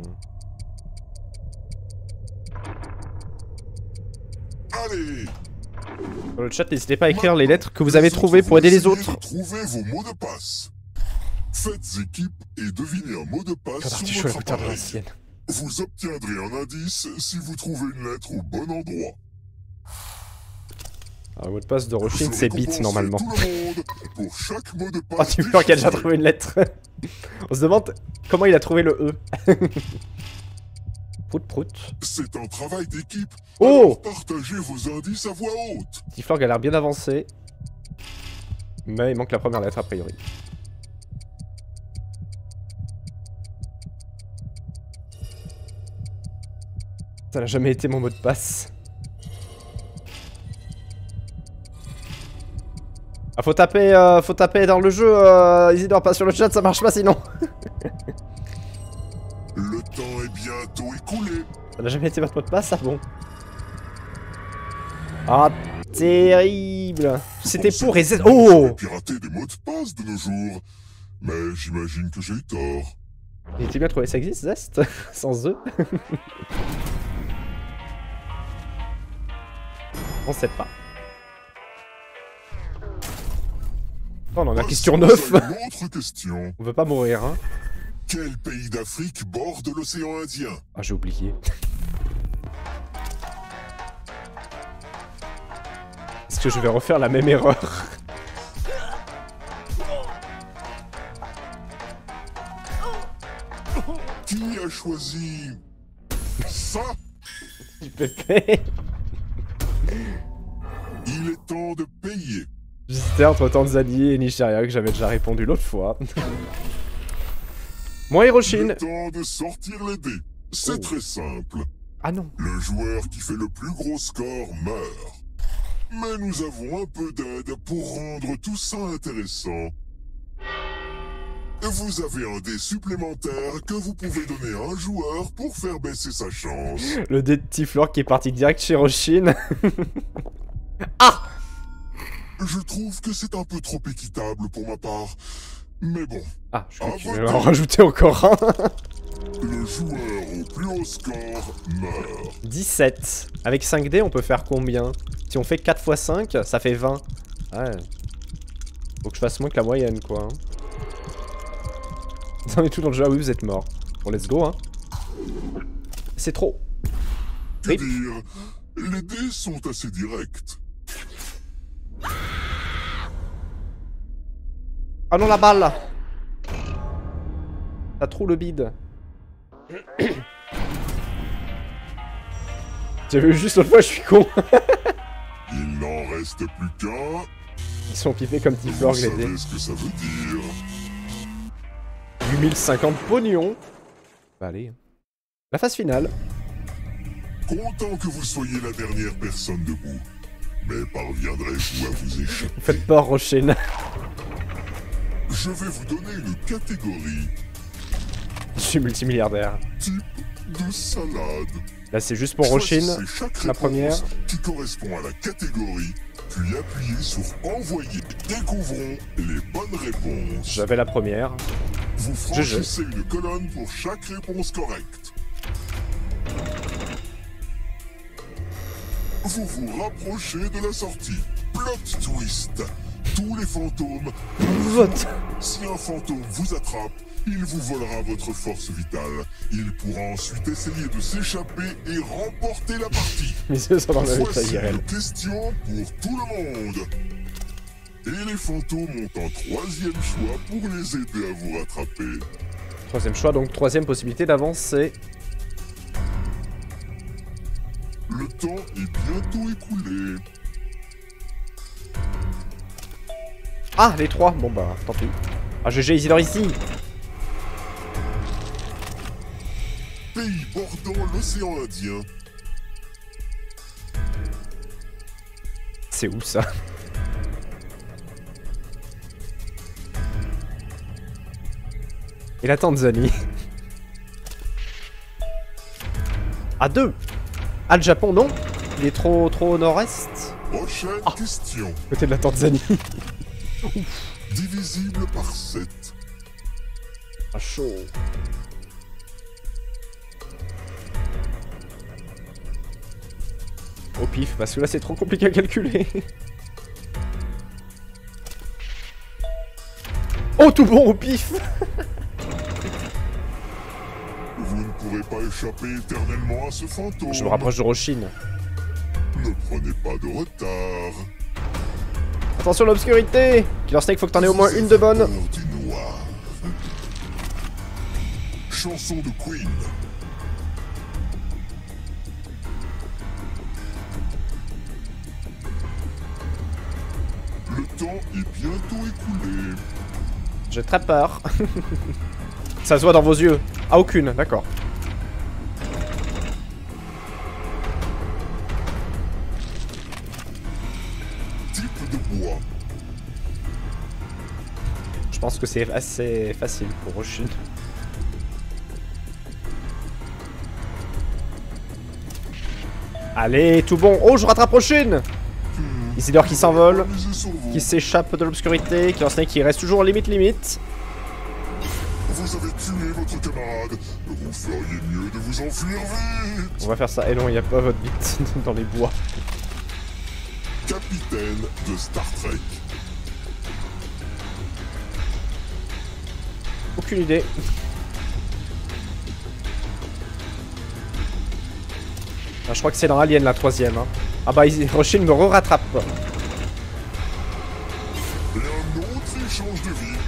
Allez! Dans le chat, n'hésitez pas à écrire les lettres que vous avez trouvées pour aider les Essayez autres. de trouver vos mots de passe. Faites équipe et devinez un mot de passe Quand sur Artichaut, la votre putain de appareil. l'ancienne. Vous obtiendrez un indice si vous trouvez une lettre au bon endroit. Un mot de passe de Roshin, c'est bit normalement. Tout le monde pour chaque mot de Oh, passe tu vois qu'il a déjà déchiffré. trouvé une lettre. On se demande comment il a trouvé le E. Prout prout. C'est un travail d'équipe. Oh! Alors partagez vos indices à voix haute. Tiflorg a l'air bien avancé. Mais il manque la première lettre a priori. Ça n'a jamais été mon mot de passe. Ah, faut taper, euh, faut taper dans le jeu, euh, Isidore, pas sur le chat, ça marche pas sinon. Le temps est bientôt écoulé. Ça n'a jamais été votre mot de passe, ça bon. Ah, terrible. C'était pour reset. Oh! Pirater des mots de passe de nos jours. Mais j'imagine que j'ai eu tort. Il était bien trouvé, ça existe, Zest? Sans eux. On sait pas. Oh, on en a question neuf. Une autre question. On veut pas mourir, hein. Quel pays d'Afrique borde l'océan Indien? Ah, j'ai oublié. Est-ce que je vais refaire la même erreur? Qui a choisi ça? Pépé. Il est temps de payer. J'hésitais entre Tanzanie et Nigeria que j'avais déjà répondu l'autre fois. Moi, Hiroshine. Le temps de sortir les dés. C'est Oh. très simple. Ah non. Le joueur qui fait le plus gros score meurt. Mais nous avons un peu d'aide pour rendre tout ça intéressant. Vous avez un dé supplémentaire que vous pouvez donner à un joueur pour faire baisser sa chance. Le dé de Tiflorg qui est parti direct chez Hiroshine. Ah! Je trouve que c'est un peu trop équitable pour ma part. Mais bon, Ah, je Ah, crois qu'il va voter. en rajouter encore un. le joueur au plus haut score meurt. dix-sept. Avec cinq dés, on peut faire combien? Si on fait quatre fois cinq, ça fait vingt. Ouais. Faut que je fasse moins que la moyenne, quoi. hein. On est tout dans le jeu. Ah oui, vous êtes mort. Bon, let's go, hein. C'est trop. Que Oui. dire? Les dés sont assez directs. Ah non, la balle. Ça trouve le bide. J'avais vu juste l'autre fois, je suis con. Il n'en reste plus qu'un. Ils sont pipés comme Vous Tiflorg, les dés. savez ce que ça veut dire. huit mille cinquante pognons. Bah allez. La phase finale. Content que vous soyez la dernière personne debout. Mais parviendrez-vous à vous échapper? Vous faites peur, Rochen. Je vais vous donner une catégorie Je suis multimilliardaire. type de salade. Là, c'est juste pour Rochen. Choisissez chaque la réponse première. qui correspond à la catégorie, puis appuyez sur envoyer. Découvrons les bonnes réponses. J'avais la première. Vous Je jette. franchissez une colonne pour chaque réponse correcte. Vous vous rapprochez de la sortie. Plot twist. Tous les fantômes. Vote. Si un fantôme vous attrape, il vous volera votre force vitale. Il pourra ensuite essayer de s'échapper et remporter la partie. Mes yeux sont dans le Voici I R L. une question pour tout le monde. Et les fantômes ont un troisième choix pour les aider à vous rattraper. Troisième choix, donc troisième possibilité d'avancer. Le temps est bientôt écoulé. Ah, les trois. Bon bah, tant pis. Ah, G G Isidore ici. Pays bordant l'océan Indien. C'est où ça? Et la Tanzanie. À deux. Ah, le Japon, non? Il est trop, trop au nord-est. Prochaine Ah. question. Côté de la Tanzanie. Divisible par sept. Ah, chaud. Au pif, parce que là c'est trop compliqué à calculer. Oh, tout bon au pif. Vous ne pourrez pas échapper éternellement à ce fantôme. Je me rapproche de Rochine. Ne prenez pas de retard. Attention l'obscurité. Killer Snake, faut que t'en aies au moins une de bonne. Peur du noir. Chanson de Queen. Le temps est bientôt écoulé. J'ai très peur. Ça se voit dans vos yeux. Ah, aucune, d'accord. Type de bois. Je pense que c'est assez facile pour Roshin. Allez, tout bon. Oh, je rattrape Roshin. Isidore qui s'envole, Misez sur vous. qui s'échappe de l'obscurité, Killer Snake qui reste toujours limite limite. Vous avez tué votre camarade. Vous feriez mieux de vous enfuir vite. On va faire ça. Et non, il n'y a pas votre bite dans les bois. Capitaine de Star Trek. Aucune idée. Ah, je crois que c'est dans Alien la troisième. Hein. Ah bah, Roshin me re-rattrape. Et un autre échange de vie.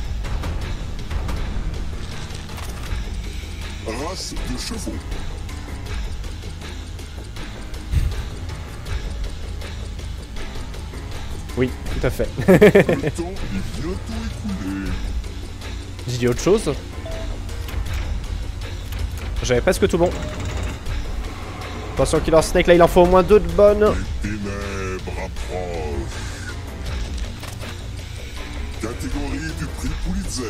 Race de chevaux. Oui, tout à fait. Le temps est bientôt écoulé. J'ai dit autre chose. J'avais presque tout bon. Attention Killer Snake, là il en faut au moins deux de bonnes. Les ténèbres approchent. Catégorie du prix Pulitzer.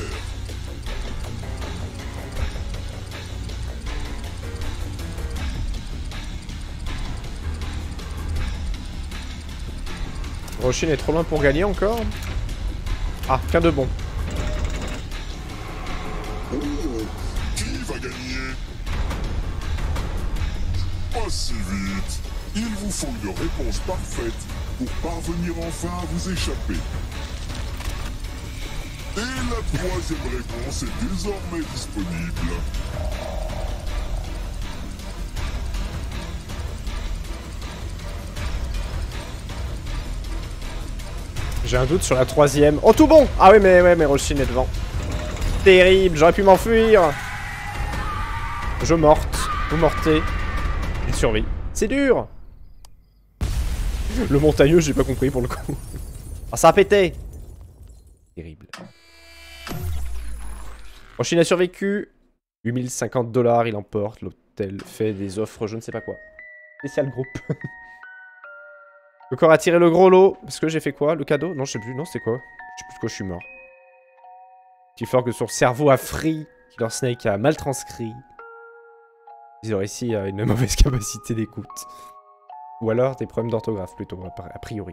Roshin est trop loin pour gagner encore. Ah, qu'un de bon. Oh, qui va gagner? Pas si vite. Il vous faut une réponse parfaite pour parvenir enfin à vous échapper. Et la troisième réponse est désormais disponible. J'ai un doute sur la troisième. Oh tout bon. Ah oui mais ouais mais Roshin est devant. Terrible, j'aurais pu m'enfuir. Je morte. Vous mortez. Il survit. C'est dur. Le montagneux, j'ai pas compris pour le coup. Ah ça a pété. Terrible. Roshin a survécu. huit mille cinquante dollars, il emporte. L'hôtel fait des offres, je ne sais pas quoi. Spécial groupe. Le corps a tiré le gros lot. Parce que j'ai fait quoi? Le cadeau? Non, je sais plus. Non, c'était quoi? Je sais plus de quoi je suis mort. Petit fort que son cerveau a free. Killer Snake a mal transcrit. Ils auraient ici euh, une mauvaise capacité d'écoute. Ou alors des problèmes d'orthographe plutôt, a priori.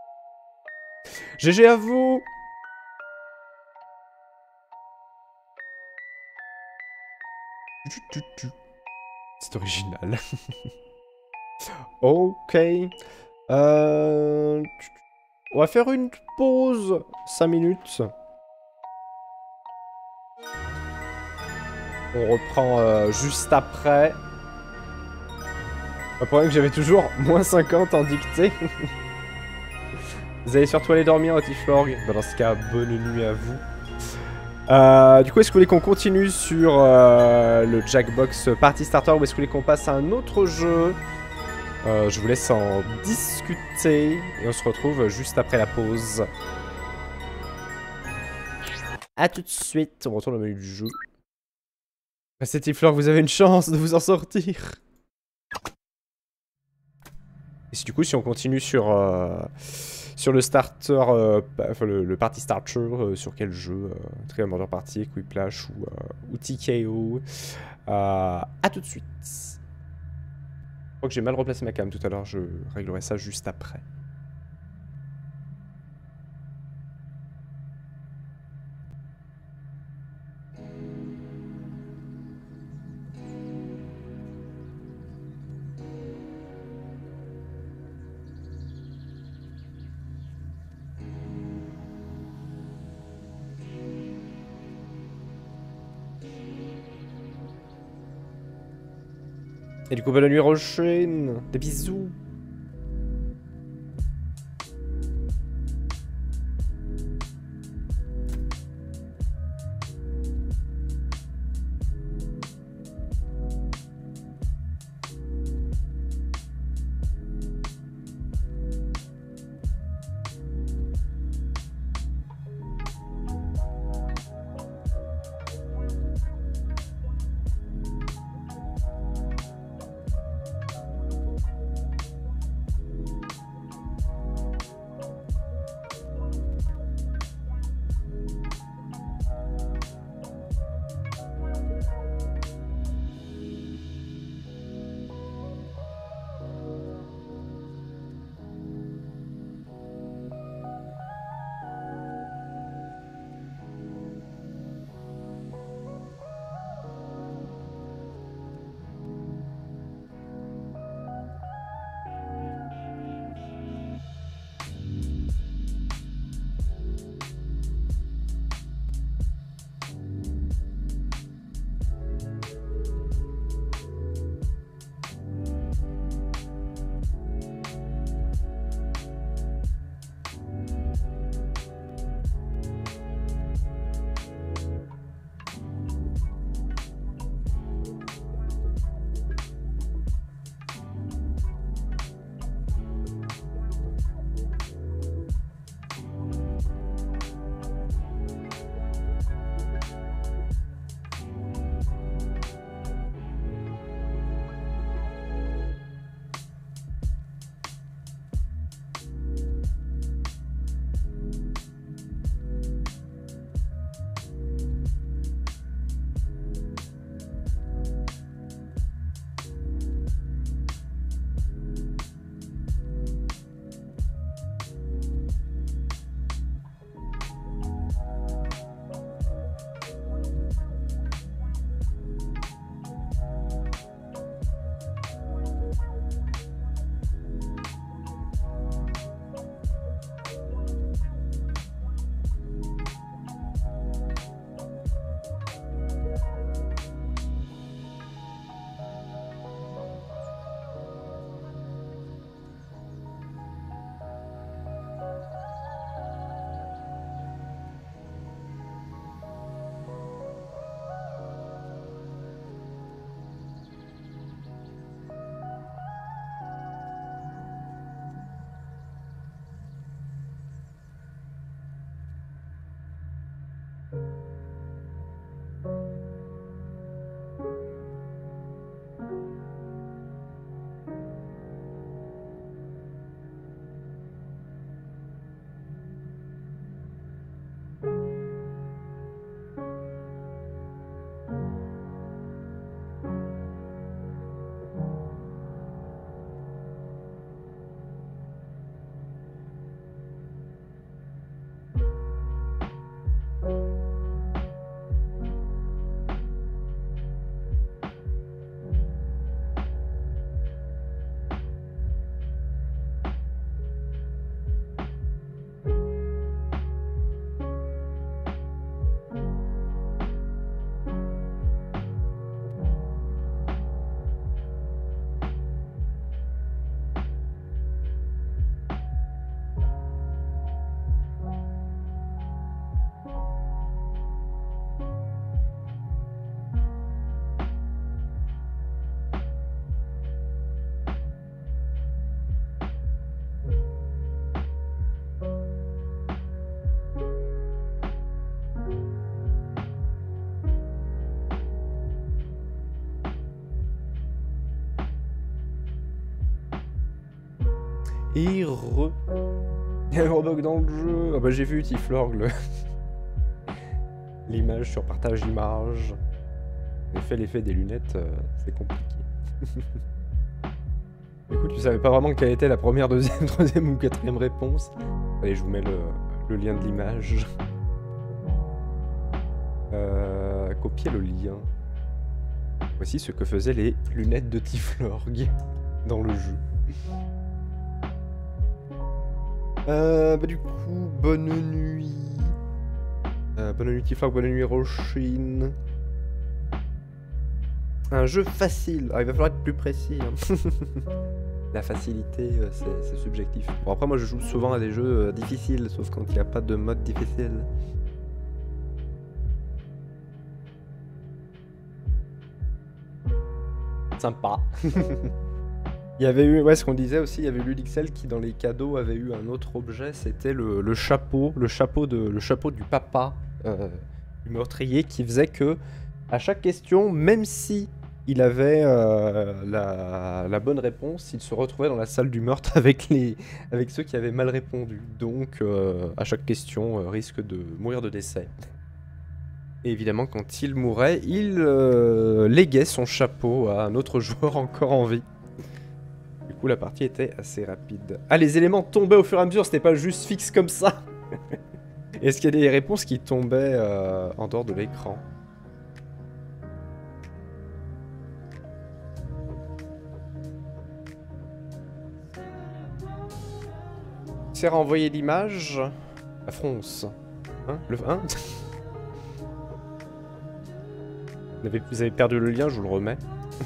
G G à vous! C'est original. Ok. Euh... On va faire une pause. cinq minutes. On reprend euh, juste après. Le problème que j'avais toujours moins cinquante en dictée. Vous allez surtout aller dormir, Otiflorg. Bah, dans ce cas, bonne nuit à vous. Euh, du coup, est-ce que vous voulez qu'on continue sur euh, le Jackbox Party Starter ou est-ce que vous voulez qu'on passe à un autre jeu? euh, Je vous laisse en discuter et on se retrouve juste après la pause. A tout de suite, on retourne au menu du jeu. C'est Tiflor, vous avez une chance de vous en sortir. Et si, du coup, si on continue sur, euh, sur le starter, euh, enfin le, le party starter, euh, sur quel jeu euh, Trial Murder Party, Quiplash ou, euh, ou T K O. Euh, à tout de suite. Je crois que j'ai mal replacé ma cam tout à l'heure, je réglerai ça juste après. Et du coup, bonne nuit, Roshin. Des bisous. Et re... Il y a un bug dans le jeu. Ah bah j'ai vu Tiflorg, le... l'image sur partage d'image. En effet, l'effet des lunettes, euh, c'est compliqué. Écoute, tu savais pas vraiment quelle était la première, deuxième, troisième ou quatrième réponse. Allez, je vous mets le, le lien de l'image. Euh, copier le lien. Voici ce que faisaient les lunettes de Tiflorg dans le jeu. Euh, bah du coup, bonne nuit. Euh, bonne nuit Tiflorg, bonne nuit Roshin. Un jeu facile. Ah, il va falloir être plus précis. Hein. La facilité, euh, c'est subjectif. Bon, après, moi, je joue souvent à des jeux euh, difficiles, sauf quand il n'y a pas de mode difficile. Sympa. Il y avait eu, ouais, ce qu'on disait aussi, il y avait eu Ludixel qui, dans les cadeaux, avait eu un autre objet. C'était le, le chapeau, le chapeau de, le chapeau du papa euh, du meurtrier, qui faisait que à chaque question, même si il avait euh, la, la bonne réponse, il se retrouvait dans la salle du meurtre avec, les, avec ceux qui avaient mal répondu. Donc, euh, à chaque question, euh, risque de mourir de décès. Et évidemment, quand il mourait, il euh, léguait son chapeau à un autre joueur encore en vie. Du coup, la partie était assez rapide. Ah, les éléments tombaient au fur et à mesure, c'était pas juste fixe comme ça. Est-ce qu'il y a des réponses qui tombaient euh, en dehors de l'écran? C'est renvoyer l'image. La fronce. Hein? Le hein? vous, avez, vous avez perdu le lien, je vous le remets.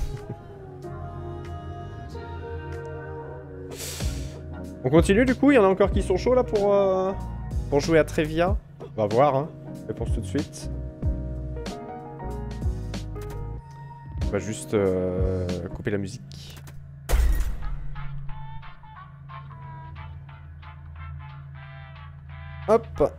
On continue du coup, il y en a encore qui sont chauds là pour, euh, pour jouer à Trivia. On va voir, hein. Réponse tout de suite. On va juste euh, couper la musique. Hop.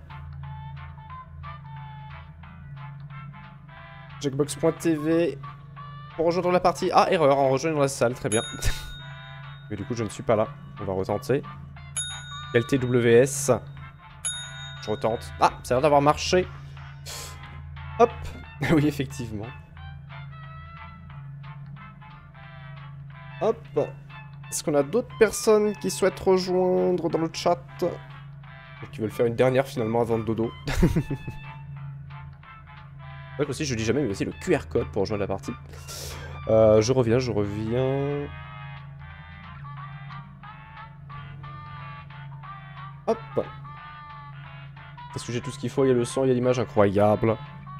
Jackbox point T V. Pour rejoindre la partie. Ah, erreur, en rejoignant la salle, très bien. Mais du coup, je ne suis pas là. On va retenter. L T W S. Je retente. Ah, ça a l'air d'avoir marché. Hop. Oui, effectivement. Hop. Est-ce qu'on a d'autres personnes qui souhaitent rejoindre dans le chat? Et qui veulent faire une dernière finalement avant le dodo. C'est vrai que aussi, je le dis jamais, mais aussi le Q R code pour rejoindre la partie. Euh, je reviens, je reviens. Hop. Est-ce que j'ai tout ce qu'il faut? Il y a le son, il y a l'image incroyable.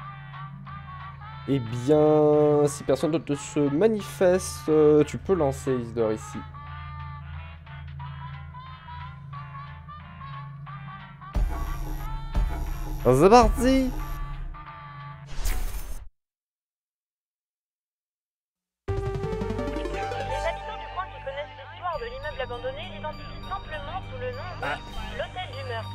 Eh bien, si personne d'autre se manifeste, euh, tu peux lancer Isidore ici. C'est parti! Les habitants du coin qui connaissent l'histoire de l'immeuble abandonné l'identifient simplement sous le nom de l'hôtel du meurtre.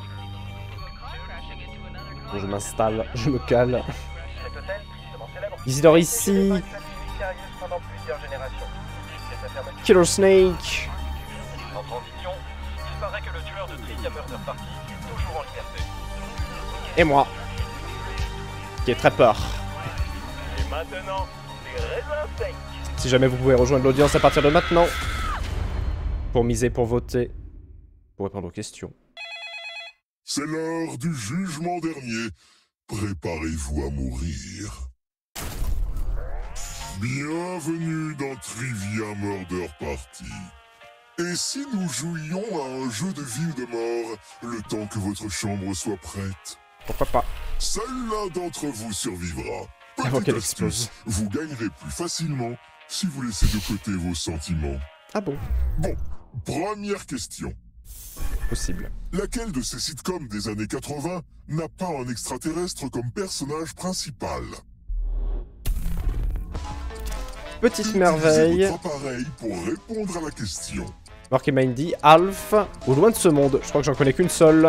Bon, je m'installe, je me cale. Cet hôtel, tristement célèbre, Isidore a été géré ici. par une famille mystérieuse pendant plusieurs générations. Jusqu'à sa fermeture. Killer Snake. En transition, il paraît que le tueur de Trivia Murder Party est toujours en liberté. Et moi. Qui ai très peur. Et maintenant, les raisins secs. Si jamais vous pouvez rejoindre l'audience à partir de maintenant. Pour miser, pour voter. Pour répondre aux questions. C'est l'heure du jugement dernier. Préparez-vous à mourir. Bienvenue dans Trivia Murder Party. Et si nous jouions à un jeu de vie ou de mort, le temps que votre chambre soit prête? Pourquoi pas? Seul l'un d'entre vous survivra. Avant Petite qu'elle astuce, explose. vous gagnerez plus facilement si vous laissez de côté vos sentiments. Ah bon? Bon, première question. Possible. Laquelle de ces sitcoms des années quatre-vingt n'a pas un extraterrestre comme personnage principal? Petite Utilisez merveille. votre appareil pour répondre à la question. Mark et Mindy, Alf, ou loin de ce monde. Je crois que j'en connais qu'une seule.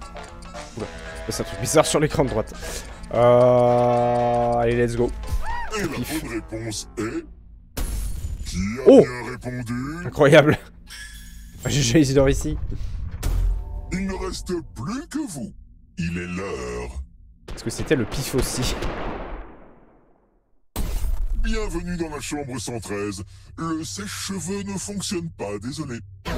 Oula, c'est un truc bizarre sur l'écran de droite. Euh... Allez, let's go. Et la bonne réponse est... Qui a Oh bien répondu? Incroyable. G G Isidore ici. Il ne reste plus que vous. Il est l'heure. Est-ce que c'était le pif aussi? Bienvenue dans la chambre cent treize. Le sèche-cheveux ne fonctionne pas, désolé.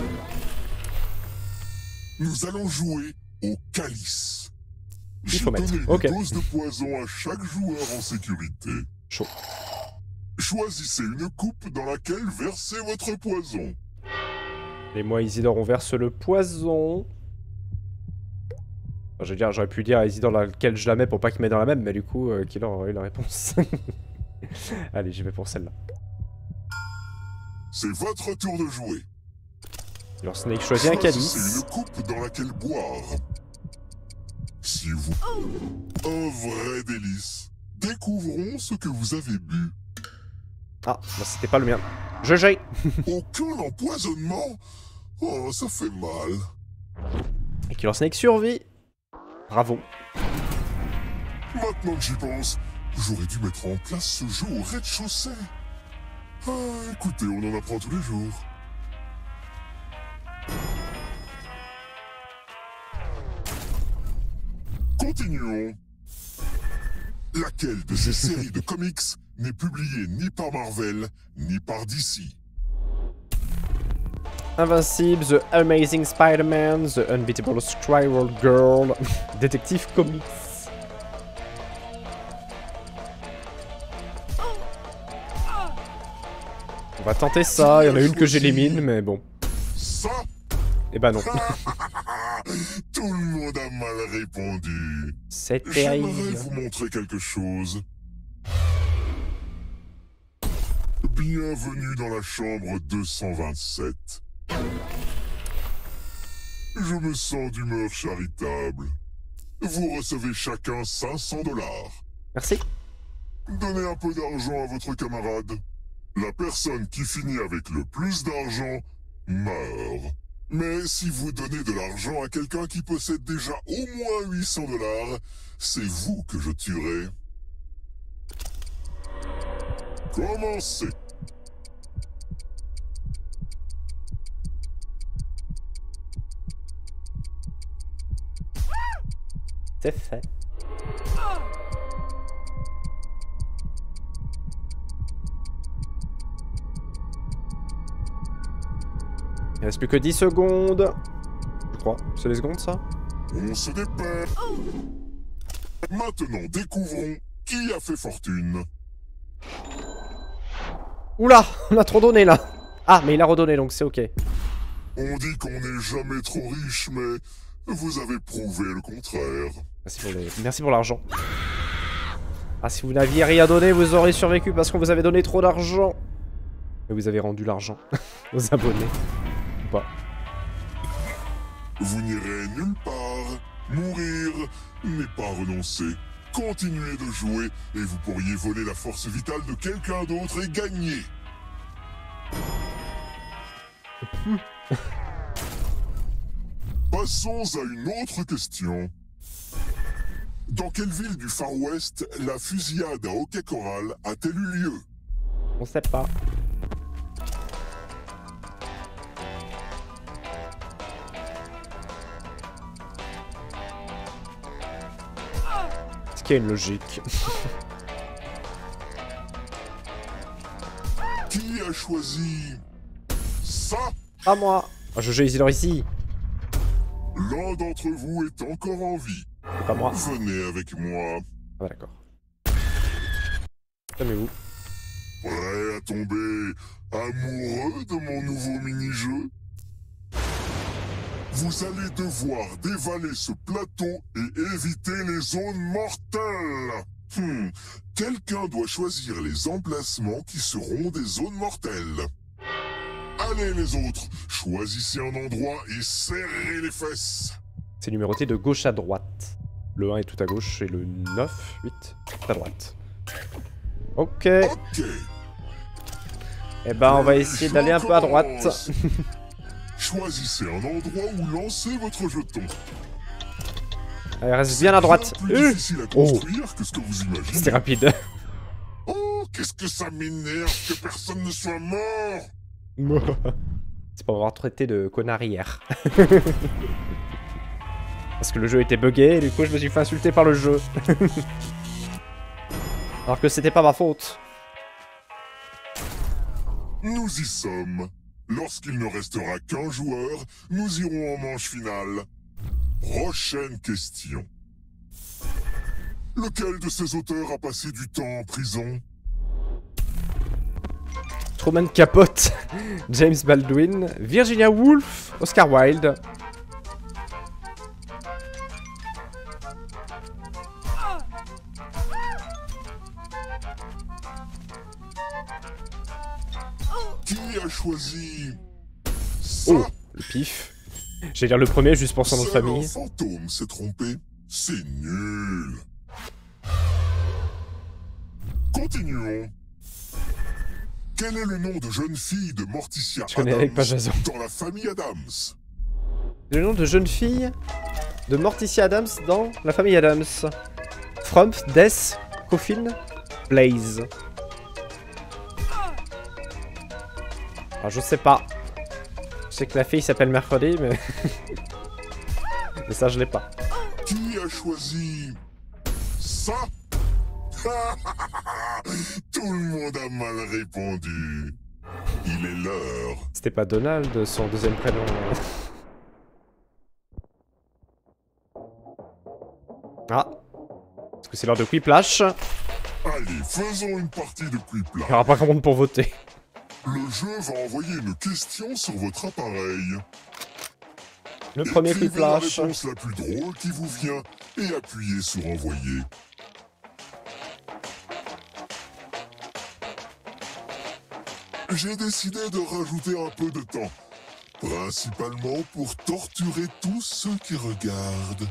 Nous allons jouer au calice. Il J'ai faut mettre. donné Ok. une dose de poison à chaque joueur en sécurité. Chaud. Choisissez une coupe dans laquelle verser votre poison. Et moi, Isidore, on verse le poison. Enfin, je veux dire, j'aurais pu dire à Isidore dans laquelle je la mets pour pas qu'il mette dans la même, mais du coup, euh, Killer aurait eu la réponse. Allez, j'y vais pour celle-là. C'est votre tour de jouer. Alors Snake choisit un Choisissez calice. une coupe dans laquelle boire. Si vous... Un vrai délice. Découvrons ce que vous avez bu. Ah, bah, c'était pas le mien. G G. Aucun empoisonnement. Oh, ça fait mal. Et Killer Snake survit. Bravo. Maintenant que j'y pense, j'aurais dû mettre en place ce jeu au rez-de-chaussée. Ah, écoutez, on en apprend tous les jours. Continuons. Laquelle de ces séries de comics n'est publiée ni par Marvel, ni par D C? Invincible, The Amazing Spider-Man, The Unbeatable Squirrel Girl, Détective Comics. On va tenter ça, il y en a une que j'élimine, mais bon. Ça? Eh ben non. Tout le monde a mal répondu. C'est J'aimerais terrible. vous montrer quelque chose. Bienvenue dans la chambre deux cent vingt-sept. Je me sens d'humeur charitable. Vous recevez chacun cinq cents dollars. Merci. Donnez un peu d'argent à votre camarade. La personne qui finit avec le plus d'argent meurt. Mais si vous donnez de l'argent à quelqu'un qui possède déjà au moins huit cents dollars, c'est vous que je tuerai. Commencez. C'est fait. Il reste plus que dix secondes. Je crois. C'est les secondes, ça? On se dépêche. Maintenant, découvrons qui a fait fortune. Oula! On a trop donné, là. Ah, mais il a redonné, donc c'est ok. On dit qu'on n'est jamais trop riche, mais vous avez prouvé le contraire. Merci pour les- Merci pour l'argent. Ah, si vous n'aviez rien donné, vous aurez survécu parce qu'on vous avait donné trop d'argent. Mais vous avez rendu l'argent aux abonnés. Ou pas. Vous n'irez nulle part. Mourir n'est pas renoncer. Continuez de jouer et vous pourriez voler la force vitale de quelqu'un d'autre et gagner. Passons à une autre question. Dans quelle ville du Far West la fusillade à Hockey Coral a-t-elle eu lieu? On sait pas. Est-ce qu'il y a une logique? Qui a choisi ça? Pas moi. Oh, je joue Isidore ici. L'un d'entre vous est encore en vie. C'est pas moi. Venez avec moi. Ah bah d'accord. Calmez-vous. Prêt à tomber amoureux de mon nouveau mini-jeu? Vous allez devoir dévaler ce plateau et éviter les zones mortelles. Hmm. Quelqu'un doit choisir les emplacements qui seront des zones mortelles. Allez les autres, choisissez un endroit et serrez les fesses. C'est numéroté de gauche à droite. Le un est tout à gauche et le neuf, huit, tout à droite. Ok. Ok. Eh ben, on va essayer Je d'aller un peu à droite. commence. Choisissez un endroit où lancer votre jeton. Allez, reste bien à droite. Bien plus Euh, difficile à Oh. construire que ce que vous imaginez. C'était rapide. Ok, Qu'est-ce que ça m'énerve que personne ne soit mort? C'est pour avoir traité de connard hier. Parce que le jeu était buggé et du coup je me suis fait insulter par le jeu. Alors que c'était pas ma faute. Nous y sommes. Lorsqu'il ne restera qu'un joueur, nous irons en manche finale. Prochaine question. Lequel de ces auteurs a passé du temps en prison? Truman Capote, James Baldwin, Virginia Woolf, Oscar Wilde. Qui a choisi ça? Oh, le pif. J'allais dire le premier juste pour son nom de Seul famille. un fantôme s'est trompé. C'est nul. Continuons. Quel est le nom de jeune fille de Morticia Je connais avec pas Adams Jason. dans la famille Adams? Le nom de jeune fille de Morticia Adams dans La Famille Adams. Frump, Death, Coffin, Blaze. Alors je sais pas. Je sais que la fille s'appelle Mercredi, mais... mais ça je l'ai pas. Qui a choisi ça? Tout le monde a mal répondu. Il est l'heure. C'était pas Donald, son deuxième prénom. Ah. Est-ce que c'est l'heure de Quiplash? Allez, faisons une partie de Quiplash. Il n'y aura pas grand monde pour voter. Le jeu va envoyer une question sur votre appareil. Le premier Écrivez la Quiplash. réponse la plus drôle qui vous vient et appuyez sur envoyer. J'ai décidé de rajouter un peu de temps, principalement pour torturer tous ceux qui regardent.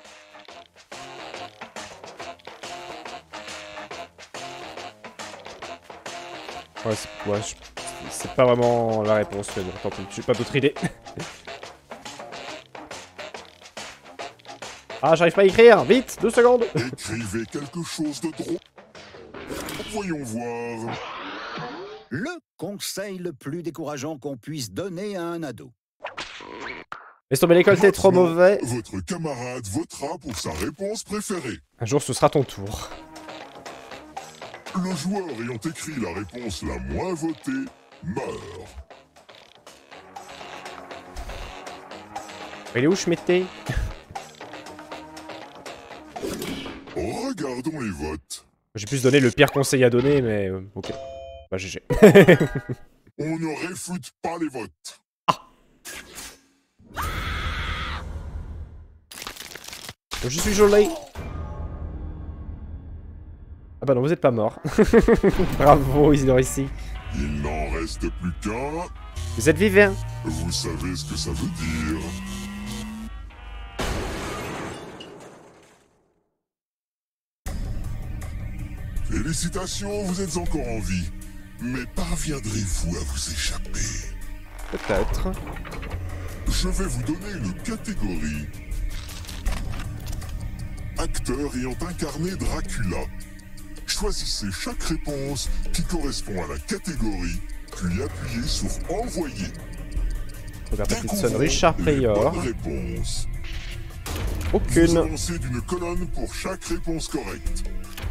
Ouais, c'est ouais, je- c'est pas vraiment la réponse, mais bon, tant pis, j'ai pas d'autre idée. Ah, j'arrive pas à écrire, vite, deux secondes. Écrivez quelque chose de drôle. Voyons voir. Le conseil le plus décourageant qu'on puisse donner à un ado. Laisse tomber l'école, t'es trop Maintenant, mauvais. Votre camarade votera pour sa réponse préférée. Un jour, ce sera ton tour. Le joueur ayant écrit la réponse la moins votée meurt. Il est où, Schmitté? Regardons les votes. J'ai pu se donner le pire conseil à donner, mais euh, ok. Bah, G G. On ne réfute pas les votes. Je suis joli. Ah bah non, vous êtes pas mort. Bravo, Isidore ici. Il n'en reste plus qu'un. Vous êtes vivant. Vous savez ce que ça veut dire. Félicitations, vous êtes encore en vie. Mais parviendrez-vous à vous échapper? Peut-être. Je vais vous donner une catégorie. Acteur ayant incarné Dracula. Choisissez chaque réponse qui correspond à la catégorie, puis appuyez sur Envoyer. Regarde ta petite Découvrons sonnerie, Richard les Pryor. bonnes réponses. Vous Aucune. avancez d'une colonne pour chaque réponse correcte.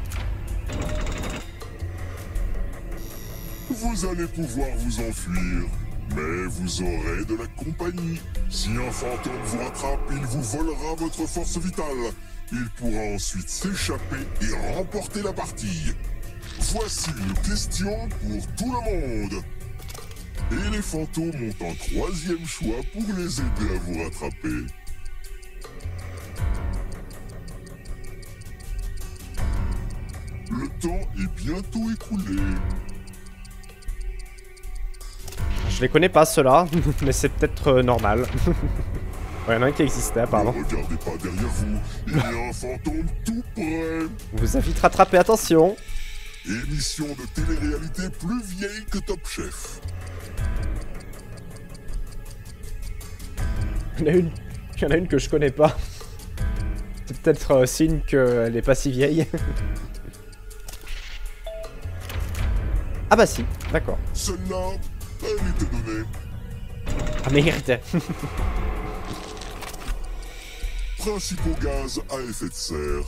Vous allez pouvoir vous enfuir, mais vous aurez de la compagnie. Si un fantôme vous rattrape, il vous volera votre force vitale. Il pourra ensuite s'échapper et remporter la partie. Voici une question pour tout le monde. Et les fantômes ont un troisième choix pour les aider à vous rattraper. Le temps est bientôt écoulé. Je les connais pas ceux-là, mais c'est peut-être euh, normal. Ouais, il y en a un qui existait apparemment. Ne regardez pas derrière vous, il y a un fantôme tout près. On vous a vite rattrapé, attention. Émission de télé-réalité plus vieille que Top Chef. Il y en a une, il y en a une que je connais pas. C'est peut-être euh, signe qu'elle est pas si vieille. Ah bah si, d'accord. Celle-là, elle était donnée. Ah merde. Principaux gaz à effet de serre.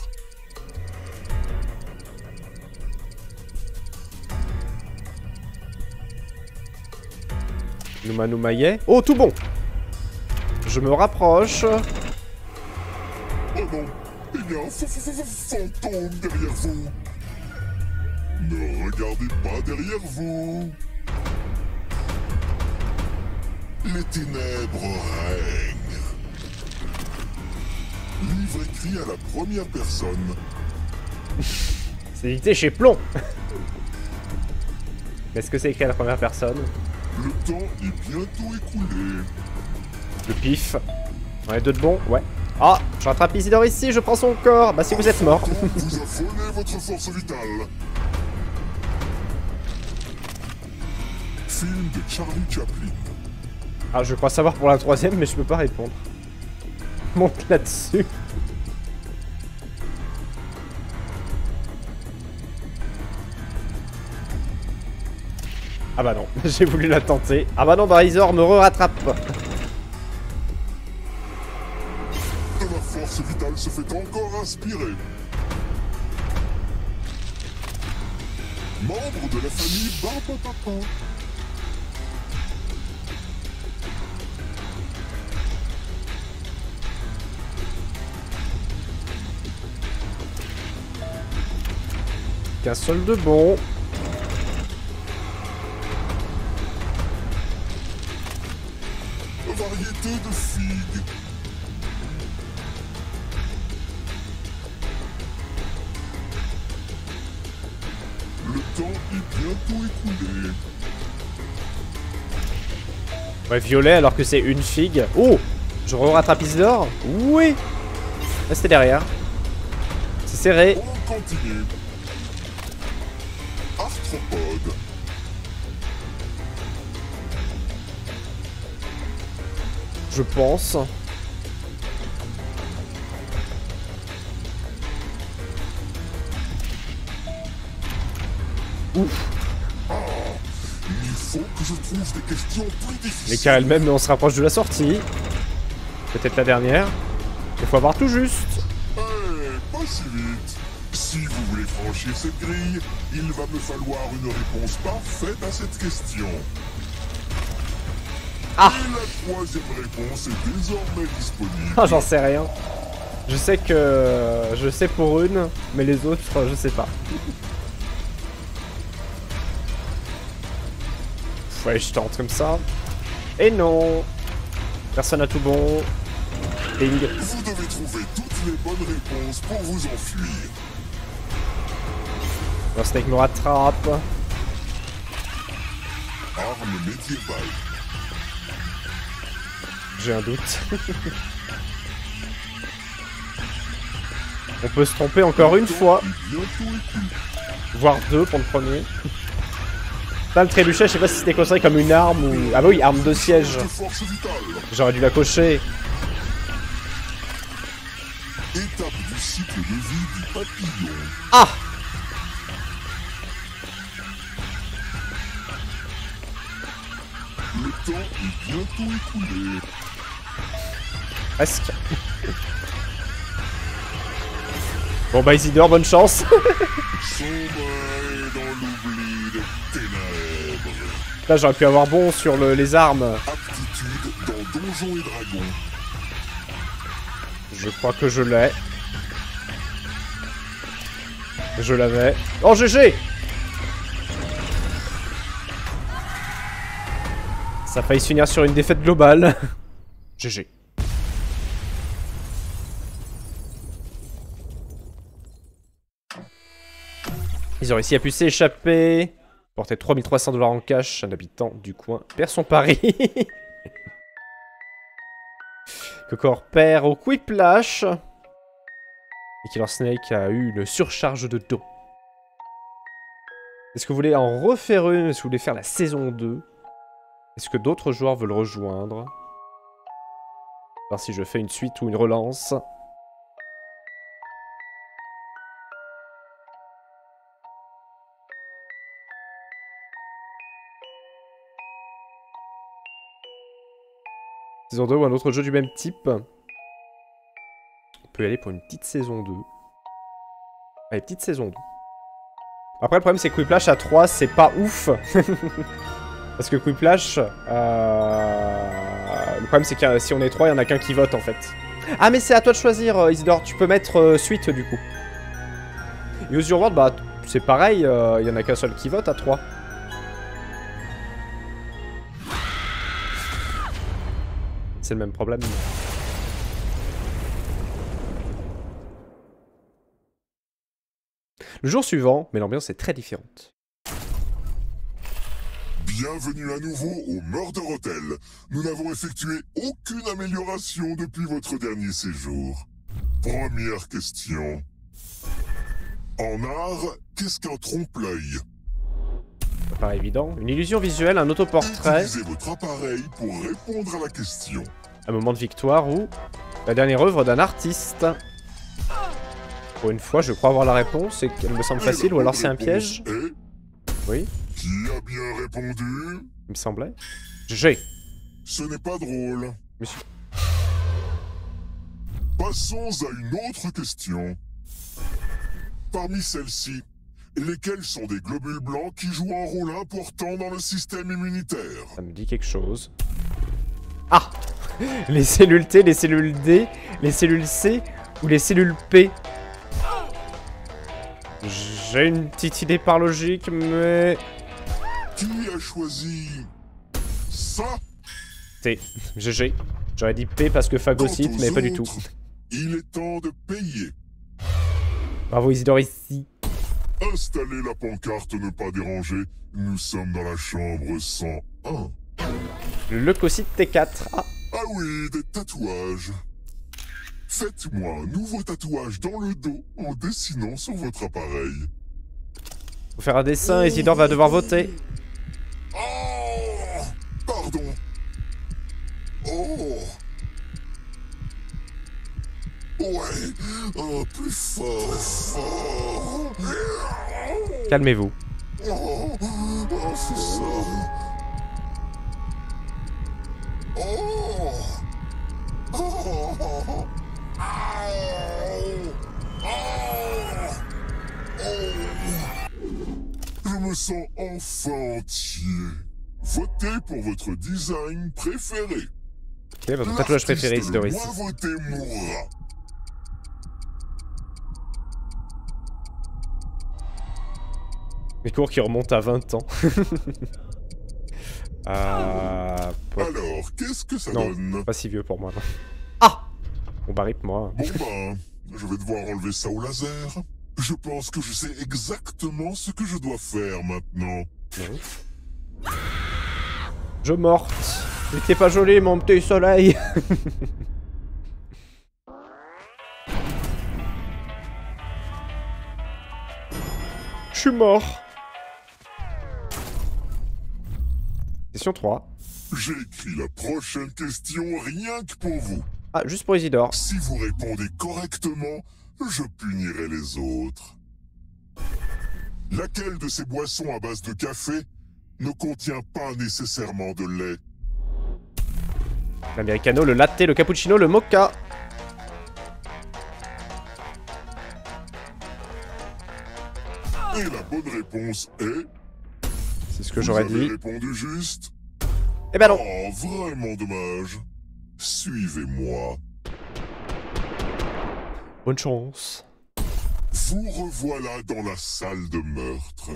Nouma Noumaillet. Oh, tout bon. Je me rapproche. Oh non, il y a un f- f- f- fantôme derrière vous. Ne regardez pas derrière vous. Les ténèbres règnent. Livre écrit à la première personne. C'est édité chez Plomb. Est-ce que c'est écrit à la première personne? Le temps est bientôt écoulé. Le pif. On est deux de bon, ouais. Ah, je rattrape Isidore ici, je prends son corps. Bah si vous êtes mort. Fantôme vous a volé votre force vitale. Film de Charlie Chaplin. Ah, je crois savoir pour la troisième, mais je peux pas répondre. Monte là-dessus. Ah bah non, j'ai voulu la tenter. Ah bah non, bah Isor me re-rattrape. Et la force vitale se fait encore inspirer. Membre de la famille Barbapapa. Qu'un seul de bon. Variété de figues. Le temps est bientôt écoulé. Ouais, violet alors que c'est une figue. Oh, je re-rattrape Isidore. Oui. Restez derrière. C'est serré. On continue. Arthropode. Je pense. Ouf. Il faut que je trouve des questions plus difficiles. L'écart elle-même, mais on se rapproche de la sortie. Peut-être la dernière. Il faut avoir tout juste. Eh, pas si vite. Si vous voulez franchir cette grille, il va me falloir une réponse parfaite à cette question. Ah. Et la troisième réponse est désormais disponible. Ah, j'en sais rien. Je sais que... Je sais pour une, mais les autres, je sais pas. Ouais, je tente comme ça. Et non. Personne n'a tout bon. Ping. Vous devez trouver toutes les bonnes réponses pour vous enfuir. Le Snake me rattrape. Arme médiévale. J'ai un doute. On peut se tromper encore une fois. Bientôt écoulé. Voire deux pour le premier. Là, le trébuchet, je sais pas si c'était considéré comme une arme ou... Ah bah oui, arme de siège. De force vitale. J'aurais dû la cocher. Étape du cycle de vie du papillon. Ah! Le temps est bientôt écoulé. Presque. Bon bah Isidore, bonne chance. Sommeil dans l'oubli des ténèbres. Là j'aurais pu avoir bon sur le, les armes. Aptitude dans Donjons et Dragons. Je crois que je l'ai. Je l'avais. Oh G G! Ça a failli se finir sur une défaite globale. G G. Ils ont réussi à pu s'échapper. Porter trois mille trois cents dollars en cash. Un habitant du coin perd son pari. Cocor perd au Quiplash. Et Killer Snake a eu une surcharge de dos. Est-ce que vous voulez en refaire une? Est-ce que vous voulez faire la saison deux? Est-ce que d'autres joueurs veulent rejoindre? Voir si je fais une suite ou une relance. Saison deux ou un autre jeu du même type. On peut y aller pour une petite saison deux. Allez, petite saison deux. Après, le problème, c'est que Quiplash à trois, c'est pas ouf. Parce que Quiplash... Euh... Le problème, c'est que si on est trois, il y en a qu'un qui vote, en fait. Ah, mais c'est à toi de choisir, Isidore. Tu peux mettre euh, suite, du coup. Use Your World, bah, c'est pareil. Il euh, y en a qu'un seul qui vote à trois. C'est le même problème. Le jour suivant, mais l'ambiance est très différente. Bienvenue à nouveau au Murder Hotel. Nous n'avons effectué aucune amélioration depuis votre dernier séjour. Première question. En art, qu'est-ce qu'un trompe-l'œil? Ça paraît évident. Une illusion visuelle, un autoportrait. Utilisez votre appareil pour répondre à la question. Un moment de victoire ou la dernière œuvre d'un artiste. Pour une fois, je crois avoir la réponse et qu'elle me semble Et facile, la ou alors bonne c'est un piège. réponse est... Oui, Qui a bien répondu? il me semblait. G. Ce n'est pas drôle. Monsieur. Passons à une autre question. Parmi celles-ci, lesquelles sont des globules blancs qui jouent un rôle important dans le système immunitaire? Ça me dit quelque chose. Ah! Les cellules T, les cellules D, les cellules C ou les cellules P? J'ai une petite idée par logique, mais... Qui a choisi ça? T. G G. J'aurais dit P parce que phagocyte, Quant aux mais pas du tout. autres, il est temps de payer. Bravo Isidore ici. Installez la pancarte ne pas déranger. Nous sommes dans la chambre cent un. Leucocyte T quatre. Ah, Ah oui, des tatouages. Faites-moi un nouveau tatouage dans le dos en dessinant sur votre appareil. faut faire un dessin, Isidore va devoir voter. Oh! Pardon. Oh! Ouais, oh, plus fort, fort. Calmez-vous. Oh, oh, c'est ça. Oh! Oh! Oh! Je me sens enfin entier. Votez pour votre design préféré. Quel est votre tatouage préféré, L'artiste Isidore le ici? moins voté mourra. Les cours qui remontent à vingt ans. euh... pas- Alors, qu'est-ce que ça Non, donne? pas si vieux pour moi, non. Ah! Bon bah rip moi. Bon ben, je vais devoir enlever ça au laser. Je pense que je sais exactement ce que je dois faire maintenant. Non. Je morte. Il était pas joli mon petit soleil. Je suis mort. Question trois. J'ai écrit la prochaine question rien que pour vous. Ah, juste pour Isidore. Si vous répondez correctement, je punirai les autres. Laquelle de ces boissons à base de café ne contient pas nécessairement de lait? L'americano, le latte, le cappuccino, le mocha. Et la bonne réponse est... C'est ce que j'aurais Vous avez dit. répondu juste? Eh ben non. Oh, vraiment dommage. Suivez-moi. Bonne chance. Vous revoilà dans la salle de meurtre.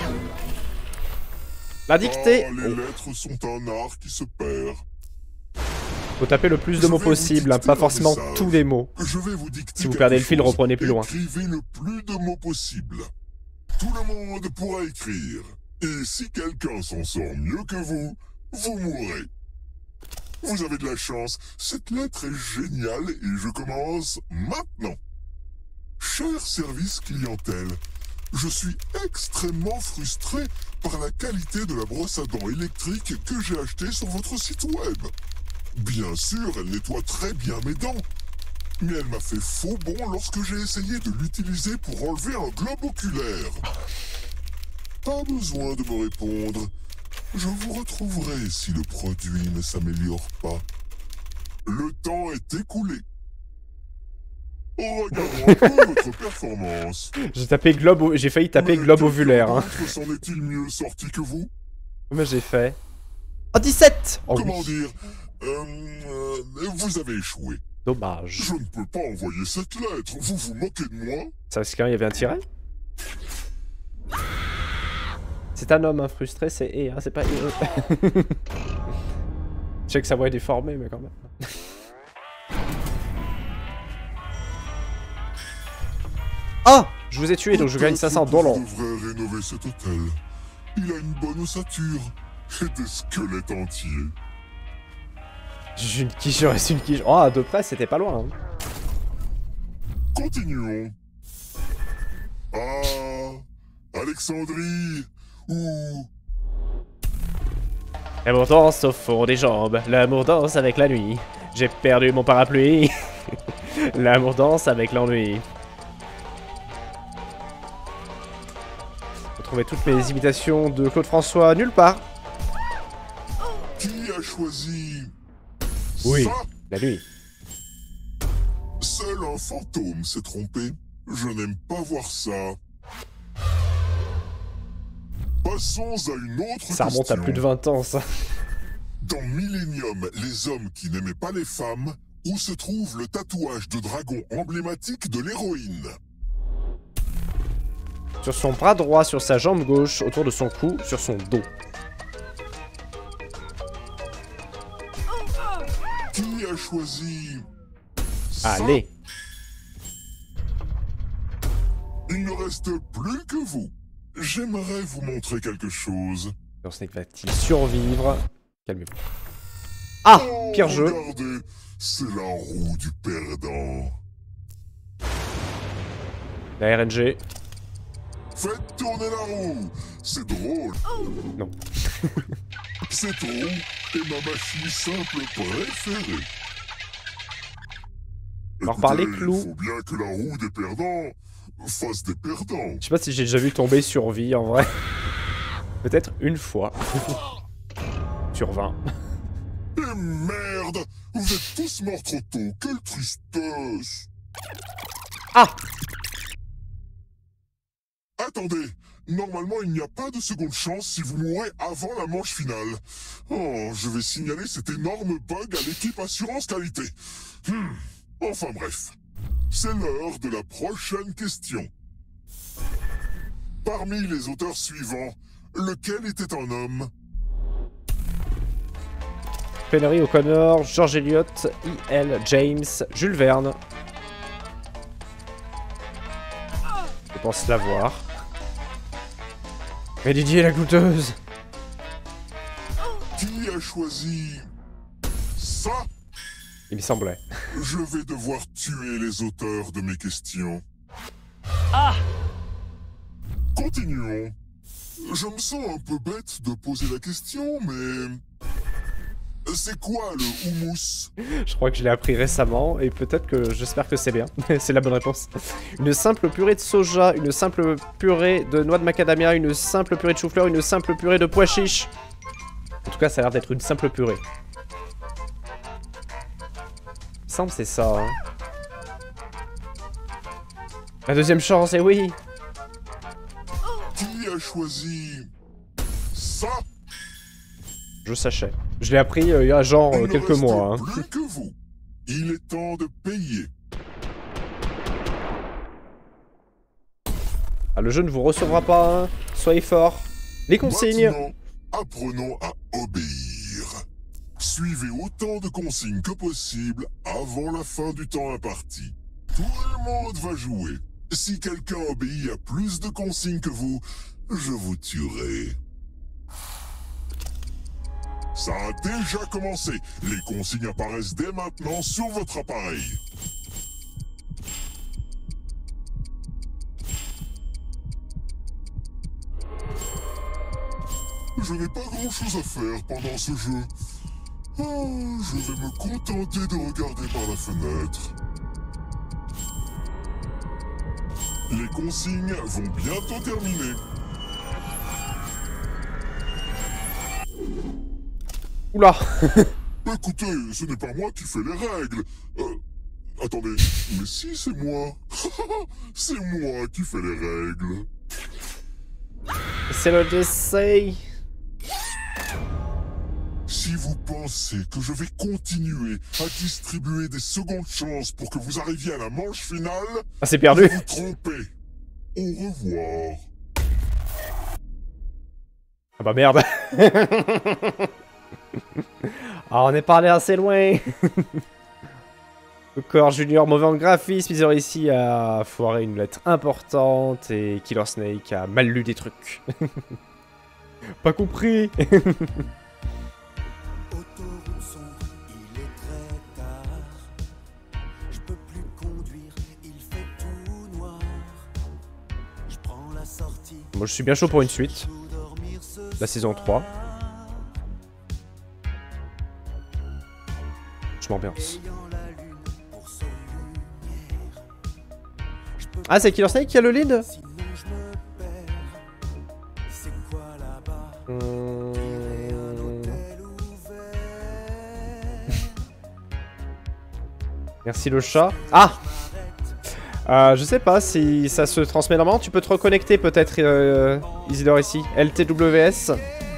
La dictée. Ah, les lettres sont un art qui se perd. Faut taper le plus de Je mots vais vous possible, hein, dicter pas un forcément message. tous les mots. Je vais vous dicter Si vous quelque perdez le fil, chose. reprenez plus loin. Écrivez le plus de mots possible. Tout le monde pourra écrire. Et si quelqu'un s'en sort mieux que vous, vous mourrez. Vous avez de la chance. Cette lettre est géniale et je commence maintenant. Cher service clientèle, je suis extrêmement frustré par la qualité de la brosse à dents électrique que j'ai achetée sur votre site web. Bien sûr, elle nettoie très bien mes dents, mais elle m'a fait faux bond lorsque j'ai essayé de l'utiliser pour enlever un globe oculaire. Pas besoin de me répondre. Je vous retrouverai si le produit ne s'améliore pas. Le temps est écoulé. Regardons un peu votre performance. J'ai tapé globe, o- j'ai failli taper Mais globe quelqu'un ovulaire. Hein. d'autre s'en est-il mieux sorti que vous? Comment j'ai fait? Oh, dix-sept! Oh, Comment oui. dire euh, euh, Vous avez échoué. Dommage. Je ne peux pas envoyer cette lettre. Vous vous moquez de moi? Ça, c'est quand il y avait un tiret? C'est un homme, hein, frustré, c'est E, hein, c'est pas E. Je sais que sa voix est déformée, mais quand même. Ah! Je vous ai tué, donc je gagne cinq cents dollars. Je devrais rénover cet hôtel. Il a une bonne ossature et des squelettes entiers. J'ai une quiche, je reste une quiche. Oh, à deux près, c'était pas loin. Hein. Continuons. Ah, Alexandrie ou... L'amour danse au fond des jambes, l'amour danse avec la nuit. J'ai perdu mon parapluie. L'amour danse avec l'ennui. Retrouvez toutes mes imitations de Claude François nulle part. Qui a choisi Oui. ça? La nuit. Seul un fantôme s'est trompé. Je n'aime pas voir ça. Passons à une autre Ça remonte à question. plus de vingt ans, ça. Dans Millennium, les hommes qui n'aimaient pas les femmes, où se trouve le tatouage de dragon emblématique de l'héroïne? Sur son bras droit, sur sa jambe gauche, autour de son cou, sur son dos. Qui a choisi ça? Allez. Il ne reste plus que vous. J'aimerais vous montrer quelque chose. Alors Snake va-t-il survivre? Calmez-vous. Ah! Oh, Pire jeu. regardez, c'est la roue du perdant. La R N G. Faites tourner la roue. C'est drôle. Non. Cette roue est ma machine simple préférée. On va reparler Écoutez, clou. Il faut bien que la roue des perdants fasse des perdants. Je sais pas si j'ai déjà vu tomber sur vie en vrai. Peut-être une fois. Sur vingt. Et merde, vous êtes tous morts trop tôt. Quelle tristesse. Ah! Attendez, normalement il n'y a pas de seconde chance si vous mourrez avant la manche finale. Oh, je vais signaler cet énorme bug à l'équipe Assurance Qualité. Hmm. Enfin bref, c'est l'heure de la prochaine question. Parmi les auteurs suivants, lequel était un homme? Flannery O'Connor, George Eliot, I L James, Jules Verne. Je pense l'avoir. Mais Didier la goûteuse. Qui a choisi ça? Il me semblait. Je vais devoir tuer les auteurs de mes questions. Ah! Continuons. Je me sens un peu bête de poser la question, mais... C'est quoi le houmous? Je crois que je l'ai appris récemment et peut-être que j'espère que c'est bien. C'est la bonne réponse. Une simple purée de soja, une simple purée de noix de macadamia, une simple purée de chou-fleur, une simple purée de pois chiches. En tout cas, ça a l'air d'être une simple purée. Il me semble que c'est ça. Hein. La deuxième chance, et oui. Qui a choisi ça? Je sachais. Je l'ai appris euh, il y a genre Il euh, ne quelques reste mois. Hein. plus que vous. Il est temps de payer. Ah, le jeu ne vous recevra pas. Hein. Soyez fort. Les consignes. Maintenant, apprenons à obéir. Suivez autant de consignes que possible avant la fin du temps imparti. Tout le monde va jouer. Si quelqu'un obéit à plus de consignes que vous, je vous tuerai. Ça a déjà commencé. Les consignes apparaissent dès maintenant sur votre appareil. Je n'ai pas grand-chose à faire pendant ce jeu. Oh, je vais me contenter de regarder par la fenêtre. Les consignes vont bientôt terminer. Oula. Écoutez, ce n'est pas moi qui fais les règles. Euh, attendez, mais si, c'est moi. C'est moi qui fais les règles. C'est le décès. Si vous pensez que je vais continuer à distribuer des secondes chances pour que vous arriviez à la manche finale, Ah, c'est perdu. vous vous trompez. Au revoir. Ah bah merde. Ah, on est pas allé assez loin. Le corps junior mauvais en graphisme, ils ont réussi à foirer une lettre importante et Killer Snake a mal lu des trucs. Pas compris. Moi je suis bien chaud pour une suite. La saison trois. Je m'ambiance. Ah, c'est Killer Snake qui a le lead? Hum... Merci le chat. Ah euh, je sais pas si ça se transmet normalement. Tu peux te reconnecter peut-être, euh, Isidore ici. L T W S.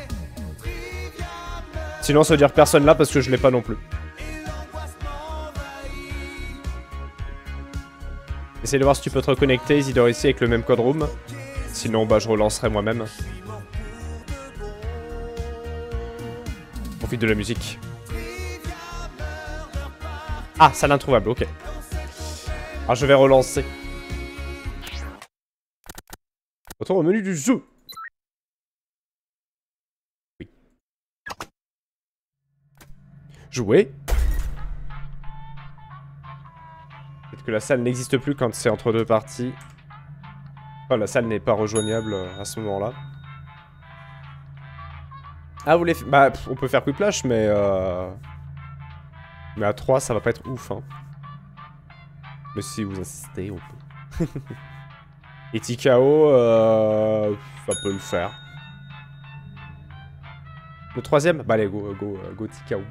Sinon ça veut dire personne là parce que je l'ai pas non plus. Essaye de voir si tu peux te reconnecter, Isidore ici, avec le même code room. Sinon bah je relancerai moi-même. Profite de la musique. Ah, salle introuvable, ok. Alors je vais relancer. Retour au menu du jeu. Oui. Jouer. Peut-être que la salle n'existe plus quand c'est entre deux parties. Enfin, la salle n'est pas rejoignable à ce moment-là. Ah, vous voulez... Bah, on peut faire Quiplash, mais... Euh... Mais à trois, ça va pas être ouf, hein. Mais si vous insistez, on peut. Et T K O, euh, ça peut le faire. Le troisième? Bah allez, go, go, go T K O.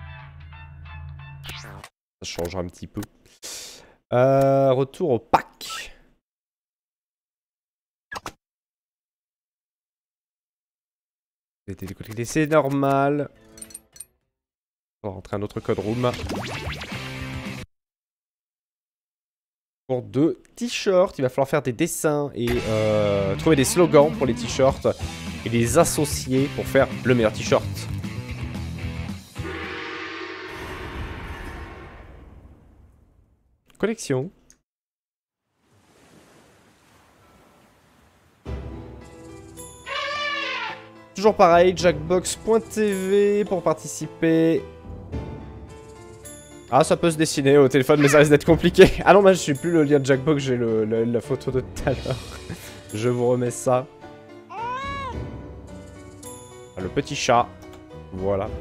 Ça changera un petit peu. Euh, retour au pack. C'est normal. On va rentrer un autre code room. Pour deux t-shirts, il va falloir faire des dessins et euh, trouver des slogans pour les t-shirts et les associer pour faire le meilleur t-shirt. Collection. Toujours pareil, jackbox point T V pour participer. Ah, ça peut se dessiner au téléphone, mais ça risque d'être compliqué. Ah non, moi je suis plus le lien de Jackbox, j'ai le, le, la photo de tout à l'heure. Je vous remets ça. Ah, le petit chat. Voilà.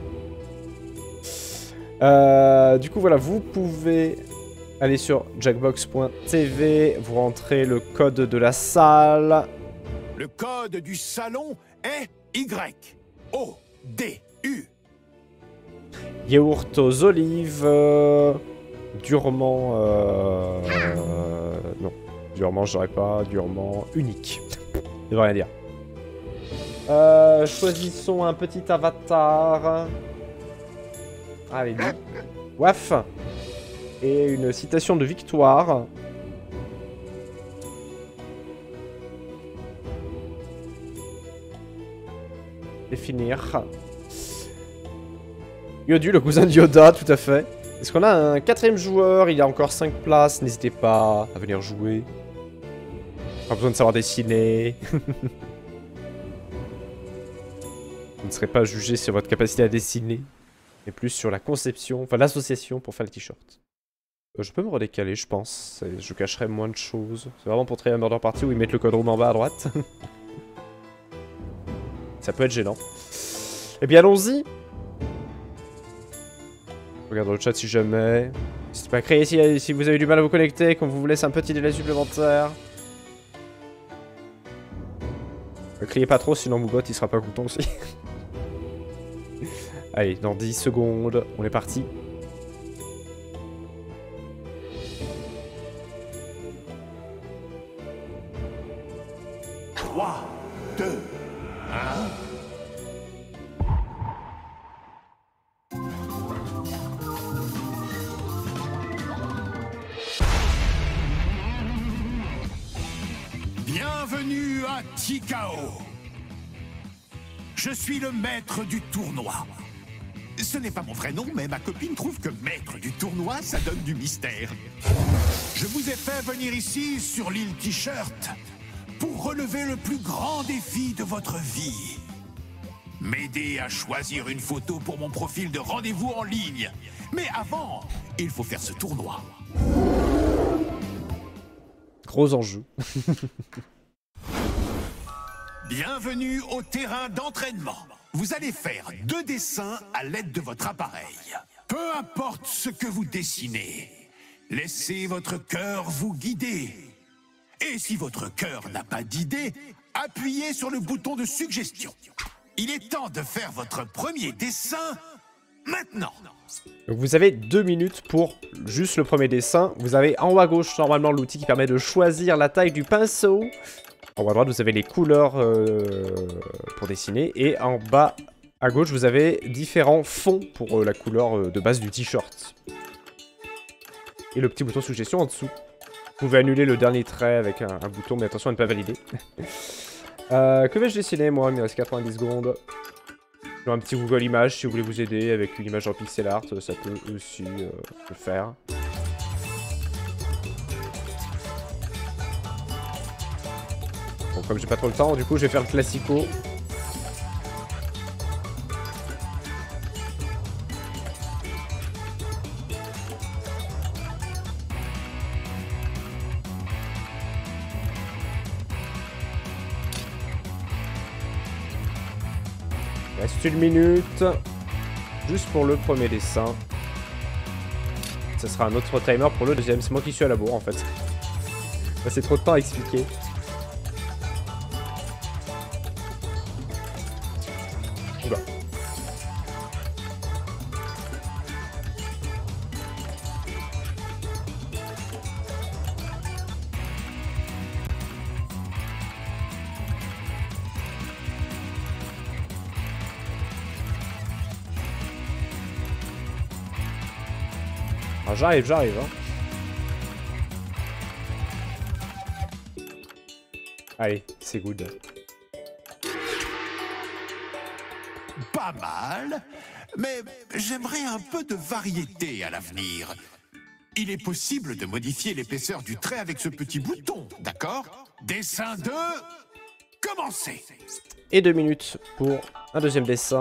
Euh, du coup, voilà, vous pouvez aller sur jackbox point T V, vous rentrez le code de la salle. Le code du salon est Y O D U. Yaourt aux olives, euh, durement, euh, euh, non, durement je dirais pas, durement unique, ça veut rien dire. Euh, choisissons un petit avatar, allez lui, waf, et une citation de victoire. Définir. Yodu, le cousin de Yoda, tout à fait. Est-ce qu'on a un quatrième joueur? Il y a encore cinq places. N'hésitez pas à venir jouer. Pas besoin de savoir dessiner. Vous ne serez pas jugé sur votre capacité à dessiner, mais plus sur la conception, enfin l'association pour faire le t-shirt. Euh, je peux me redécaler, je pense. Je cacherai moins de choses. C'est vraiment pour créer un murder party où ils mettent le code room en bas à droite. Ça peut être gênant. Eh bien, allons-y. Regarde dans le chat si jamais. N'hésitez pas à créer si, si vous avez du mal à vous connecter, qu'on vous laisse un petit délai supplémentaire. Ne criez pas trop, sinon mon bot il sera pas content aussi. Allez, dans dix secondes, on est parti. trois, deux, un. Bienvenue à Tikao. Je suis le maître du tournoi. Ce n'est pas mon vrai nom, mais ma copine trouve que maître du tournoi, ça donne du mystère. Je vous ai fait venir ici, sur l'île T-shirt, pour relever le plus grand défi de votre vie. M'aider à choisir une photo pour mon profil de rendez-vous en ligne. Mais avant, il faut faire ce tournoi. Gros enjeu. Bienvenue au terrain d'entraînement. Vous allez faire deux dessins à l'aide de votre appareil. Peu importe ce que vous dessinez, laissez votre cœur vous guider. Et si votre cœur n'a pas d'idée, appuyez sur le bouton de suggestion. Il est temps de faire votre premier dessin maintenant. Donc vous avez deux minutes pour juste le premier dessin. Vous avez en haut à gauche normalement l'outil qui permet de choisir la taille du pinceau. En haut à droite vous avez les couleurs euh, pour dessiner. Et en bas à gauche vous avez différents fonds pour euh, la couleur euh, de base du t-shirt. Et le petit bouton suggestion en dessous. Vous pouvez annuler le dernier trait avec un, un bouton, mais attention à ne pas valider. euh, que vais-je dessiner moi? Il me reste quatre-vingt-dix secondes. J'ai un petit Google Images si vous voulez vous aider avec une image en pixel art, ça peut aussi euh, le faire. Bon, comme j'ai pas trop le temps, du coup je vais faire le classico. Il reste une minute, juste pour le premier dessin. Ce sera un autre timer pour le deuxième, c'est moi qui suis à la bourre en fait. C'est trop de temps à expliquer. Oula. Ah, j'arrive, j'arrive. Hein. Allez, c'est good. Pas mal, mais j'aimerais un peu de variété à l'avenir. Il est possible de modifier l'épaisseur du trait avec ce petit bouton, d'accord? Dessin deux, commencez! Et deux minutes pour un deuxième dessin.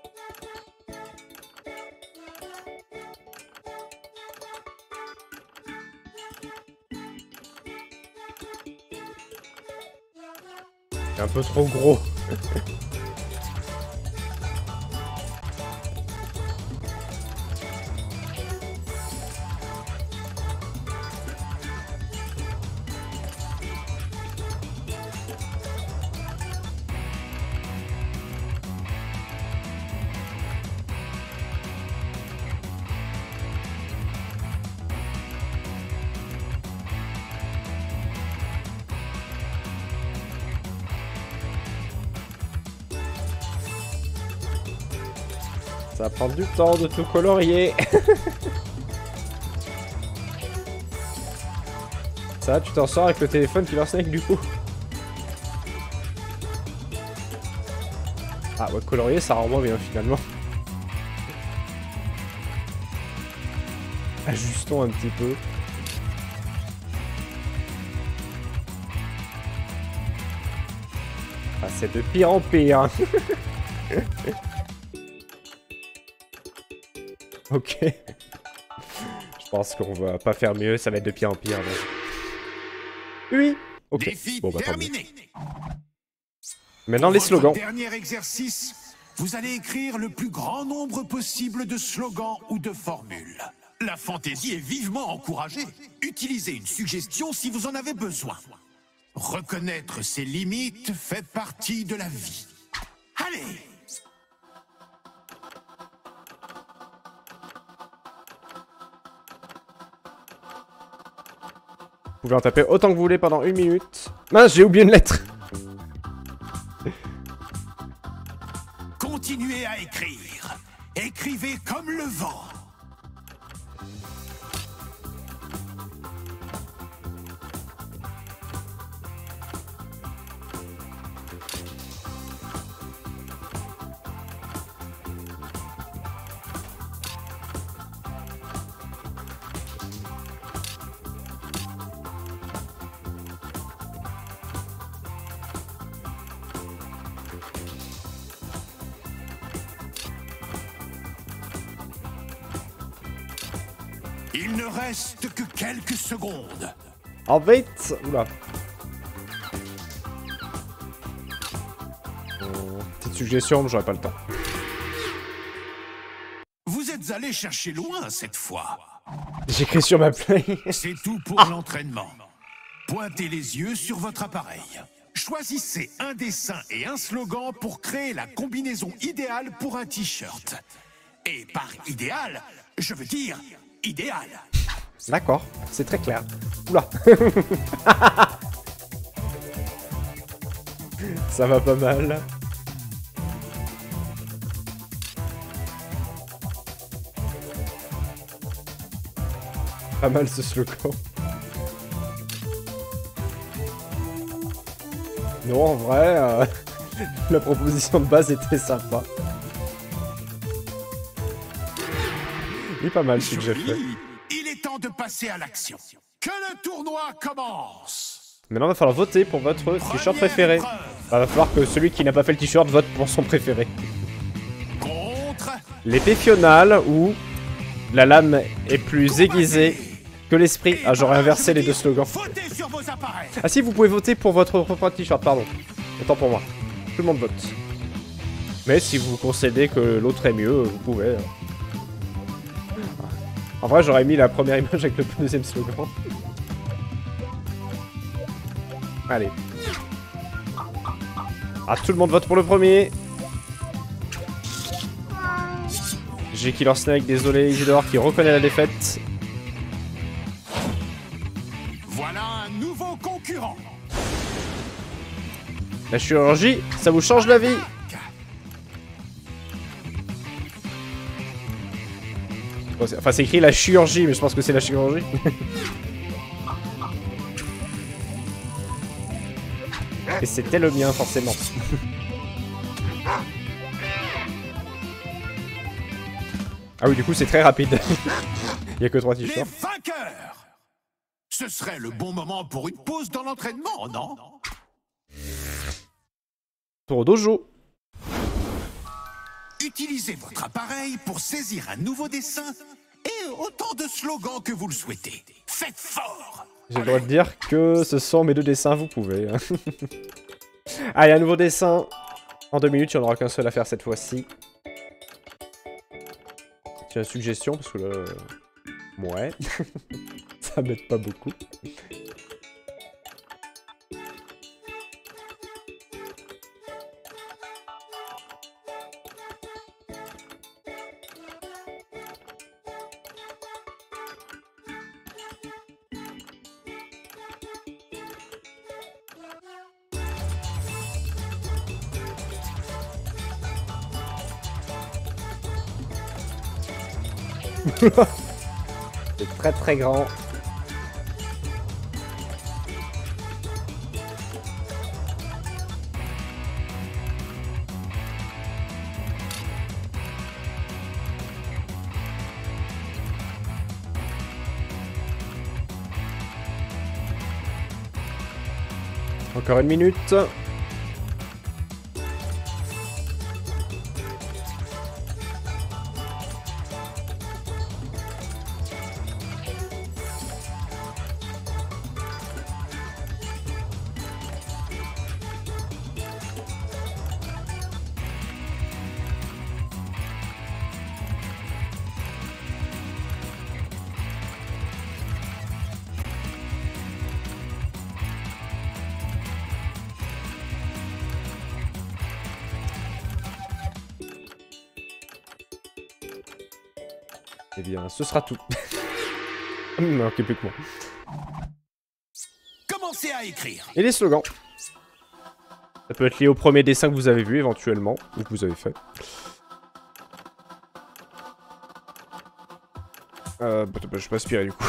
C'est un peu trop gros. Ça va prendre du temps de tout colorier. Ça, tu t'en sors avec le téléphone Killer Snake du coup. Ah ouais, colorier ça rend moins bien finalement. Ajustons un petit peu. Ah, c'est de pire en pire. Ok. Je pense qu'on va pas faire mieux, ça va être de pire en pire. Donc. Oui. Ok. Défi bon, bah, terminé. Maintenant Pour les votre slogans. Dernier exercice, vous allez écrire le plus grand nombre possible de slogans ou de formules. La fantaisie est vivement encouragée. Utilisez une suggestion si vous en avez besoin. Reconnaître ses limites fait partie de la vie. Allez! Vous pouvez en taper autant que vous voulez pendant une minute. Mince, j'ai oublié une lettre. Continuez à écrire. Écrivez comme le vent. Il ne reste que quelques secondes. En vite. Oula. Euh, petite suggestion, mais j'aurais pas le temps. Vous êtes allé chercher loin cette fois. J'écris sur ma play. C'est tout pour l'entraînement. Pointez les yeux sur votre appareil. Choisissez un dessin et un slogan pour créer la combinaison idéale pour un t-shirt. Et par idéal, je veux dire idéal. D'accord, c'est très clair. Oula. Ça va pas mal. Pas mal ce slogan. Non, en vrai, euh, la proposition de base était sympa. Il est pas mal ce que j'ai fait. Il est temps de passer à l'action. Que le tournoi commence. Maintenant, il va falloir voter pour votre t-shirt préféré. Enfin, il va falloir que celui qui n'a pas fait le t-shirt vote pour son préféré. Contre. L'épée fionale ou la lame est plus aiguisée que l'esprit. Ah, j'aurais inversé les deux slogans. Votez sur vos appareils. Ah si, vous pouvez voter pour votre propre t-shirt, pardon. Autant pour moi. Tout le monde vote. Mais si vous concédez que l'autre est mieux, vous pouvez. En vrai, j'aurais mis la première image avec le deuxième slogan. Allez. Ah, tout le monde vote pour le premier. J'ai Killer Snake, désolé Isidore, qui reconnaît la défaite. Voilà un nouveau concurrent. La chirurgie, ça vous change la vie. Enfin, c'est écrit la chirurgie, mais je pense que c'est la chirurgie. Et c'était le mien, forcément. Ah oui, du coup, c'est très rapide. Il y a que trois Les t-shirts. vainqueurs. Ce serait le bon moment pour une pause dans l'entraînement, non? Tour au dojo. Utilisez votre appareil pour saisir un nouveau dessin et autant de slogans que vous le souhaitez. Faites fort. J'ai le droit de dire que ce sont mes deux dessins, vous pouvez. Allez, un nouveau dessin. En deux minutes, il n'y en aura qu'un seul à faire cette fois-ci. Tiens, une suggestion, parce que là... Ouais. Ça m'aide pas beaucoup. C'est très très grand. Encore une minute. Eh bien, ce sera tout. Il me manquait plus que moi. commencez à écrire. Et les slogans. Ça peut être lié au premier dessin que vous avez vu éventuellement, ou que vous avez fait. Euh, bah, bah, je peux aspirer du coup.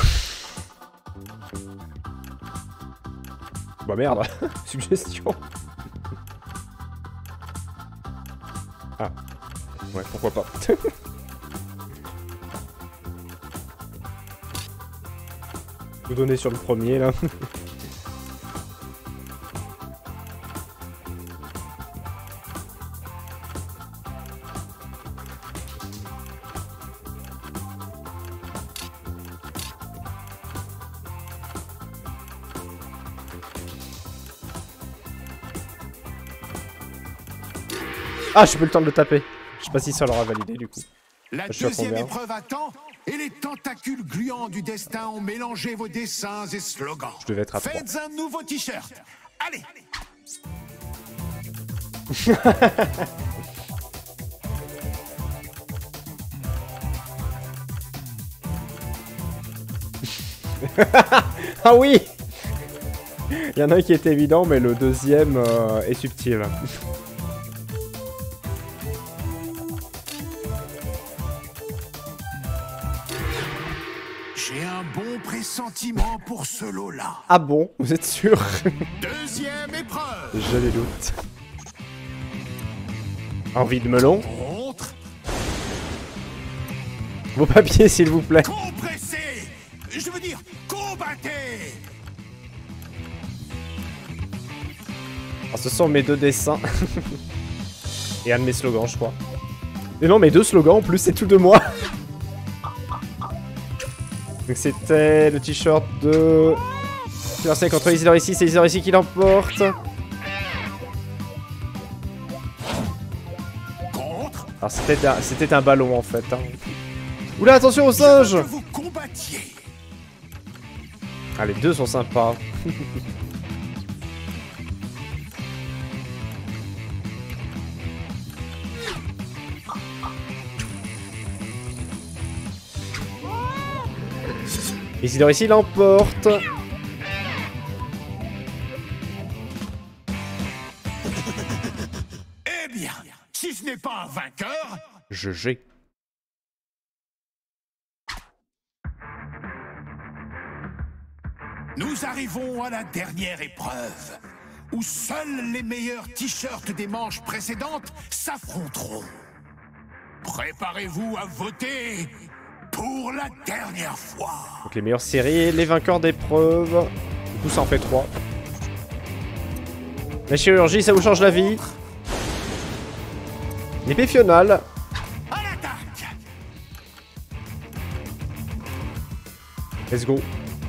Bah merde, suggestion. Ah, ouais, pourquoi pas. Tout donner sur le premier là. Ah, j'ai pas eu le temps de le taper. Je sais pas si ça l'aura validé du coup. La Je suis à deuxième combien? épreuve attend, et les tentacules gluants du destin ont mélangé vos dessins et slogans. Je devais être à trois. Faites un nouveau t-shirt. Allez. Ah oui. Il y en a un qui est évident, mais le deuxième euh, est subtil. J'ai un bon pressentiment pour ce lot-là. Ah bon? Vous êtes sûr? Deuxième épreuve. Je les doute. Envie de melon? Contre. Vos papiers, s'il vous plaît. Compressez. Je veux dire, combattez. Alors, ce sont mes deux dessins. Et un de mes slogans, je crois. Et non, mes deux slogans en plus, c'est tout de moi. Donc c'était le t-shirt de... Killer Snake contre Isidore ici, c'est Isidore ici qui l'emporte. Contre. Alors c'était un, c'était un ballon en fait. Hein. Oula, attention au singe! Je veux que vous combattiez. Ah, les deux sont sympas. Isidore ici l'emporte. Eh bien, si ce n'est pas un vainqueur, Je j'ai. nous arrivons à la dernière épreuve, où seuls les meilleurs t-shirts des manches précédentes s'affronteront. Préparez-vous à voter pour la dernière fois. Donc les meilleures séries, les vainqueurs d'épreuves. Du coup ça en fait trois. La chirurgie, ça vous change la vie. L'épée fionale. À l'attaque. Let's go.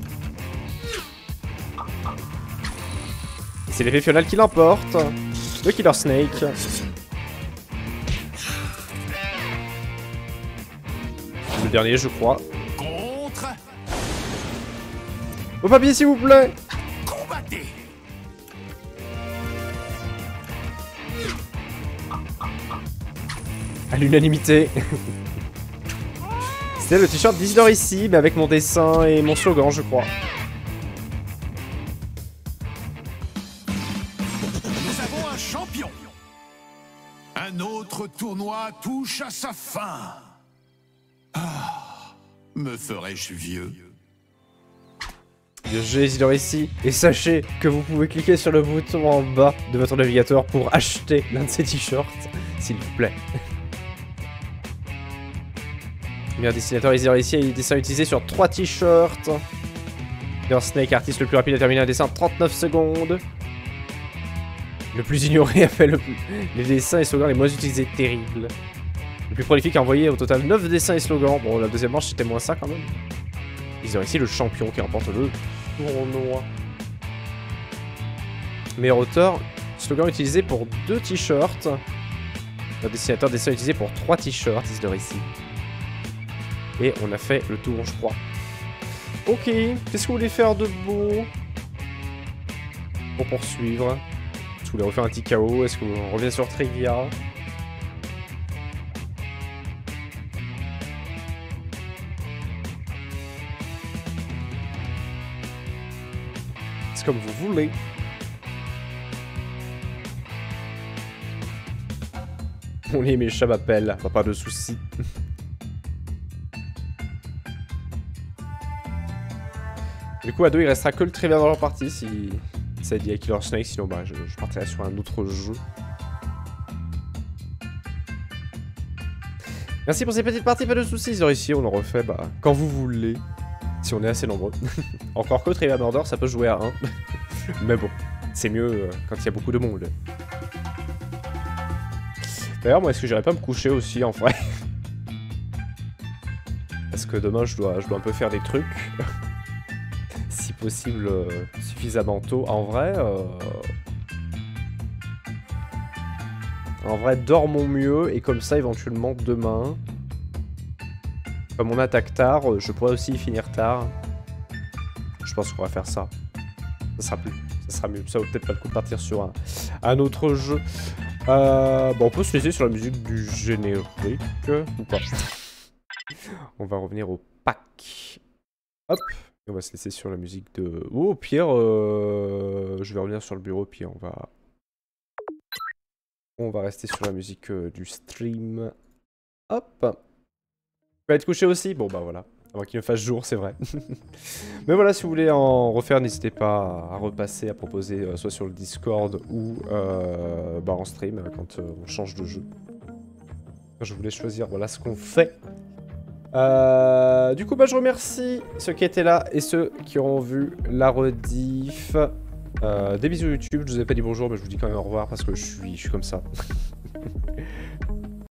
Et c'est l'épée fionale qui l'emporte. Le Killer Snake. Le dernier, je crois. Contre. Au papier, s'il vous plaît. Combattez. À l'unanimité. C'est le t-shirt d'Isidore ici, mais avec mon dessin et mon slogan, je crois. Nous avons un champion. Un autre tournoi touche à sa fin. Ah, me ferais-je vieux? J'ai Isidore ici, et sachez que vous pouvez cliquer sur le bouton en bas de votre navigateur pour acheter l'un de ces t-shirts, s'il vous plaît. Le meilleur dessinateur Isidore ici, il dessin utilisé sur trois t-shirts. Killer Snake, artiste le plus rapide à terminer un dessin en trente-neuf secondes. Le plus ignoré a fait le plus... les dessins et slogans les moins utilisés, terrible. Le plus prolifique a envoyé au total neuf dessins et slogans. Bon, la deuxième manche c'était moins ça quand même. Isidore ici, le champion qui remporte le tournoi. Meilleur auteur, slogan utilisé pour deux t-shirts. Le dessinateur, dessin utilisé pour trois t-shirts, Isidore ici. Et on a fait le tour, je crois. Ok, qu'est-ce que vous voulez faire de beau pour poursuivre? Est-ce que vous voulez refaire un petit K O? Est-ce qu'on revient sur Trivia? Est-ce C'est comme vous voulez. On est mes chats m'appellent, bah, pas de soucis. Du coup, Ado, il restera que le trivia dans leur partie si ça dit à Killer Snake, sinon bah, je, je partirai sur un autre jeu. Merci pour ces petites parties, pas de soucis. Ici, on en refait bah, quand vous voulez, si on est assez nombreux. Encore que Trivia Murder, ça peut jouer à un. Mais bon, c'est mieux euh, quand il y a beaucoup de monde. D'ailleurs, moi, est-ce que j'irais pas me coucher aussi, en vrai? Parce que demain, je dois, je dois un peu faire des trucs. Si possible, euh, suffisamment tôt. En vrai... Euh... En vrai, dormons mieux, et comme ça, éventuellement, demain... Comme on attaque tard, je pourrais aussi finir tard. Je pense qu'on va faire ça. Ça sera plus... Ça sera mieux. Ça vaut peut-être pas le coup de partir sur un, un autre jeu. Euh, bon, on peut se laisser sur la musique du générique, ou pas. On va revenir au pack. Hop. Et on va se laisser sur la musique de... Oh, au pire, euh... je vais revenir sur le bureau, puis on va... On va rester sur la musique euh, du stream. Hop. Tu vas être couché aussi? Bon, bah voilà. Avant qu'il me fasse jour, c'est vrai. Mais voilà, si vous voulez en refaire, n'hésitez pas à repasser, à proposer, euh, soit sur le Discord ou euh, bah, en stream, euh, quand euh, on change de jeu. Je voulais choisir, voilà ce qu'on fait. Euh, du coup, bah, je remercie ceux qui étaient là et ceux qui auront vu la rediff. Euh, des bisous YouTube, je vous ai pas dit bonjour, mais je vous dis quand même au revoir parce que je suis, je suis comme ça.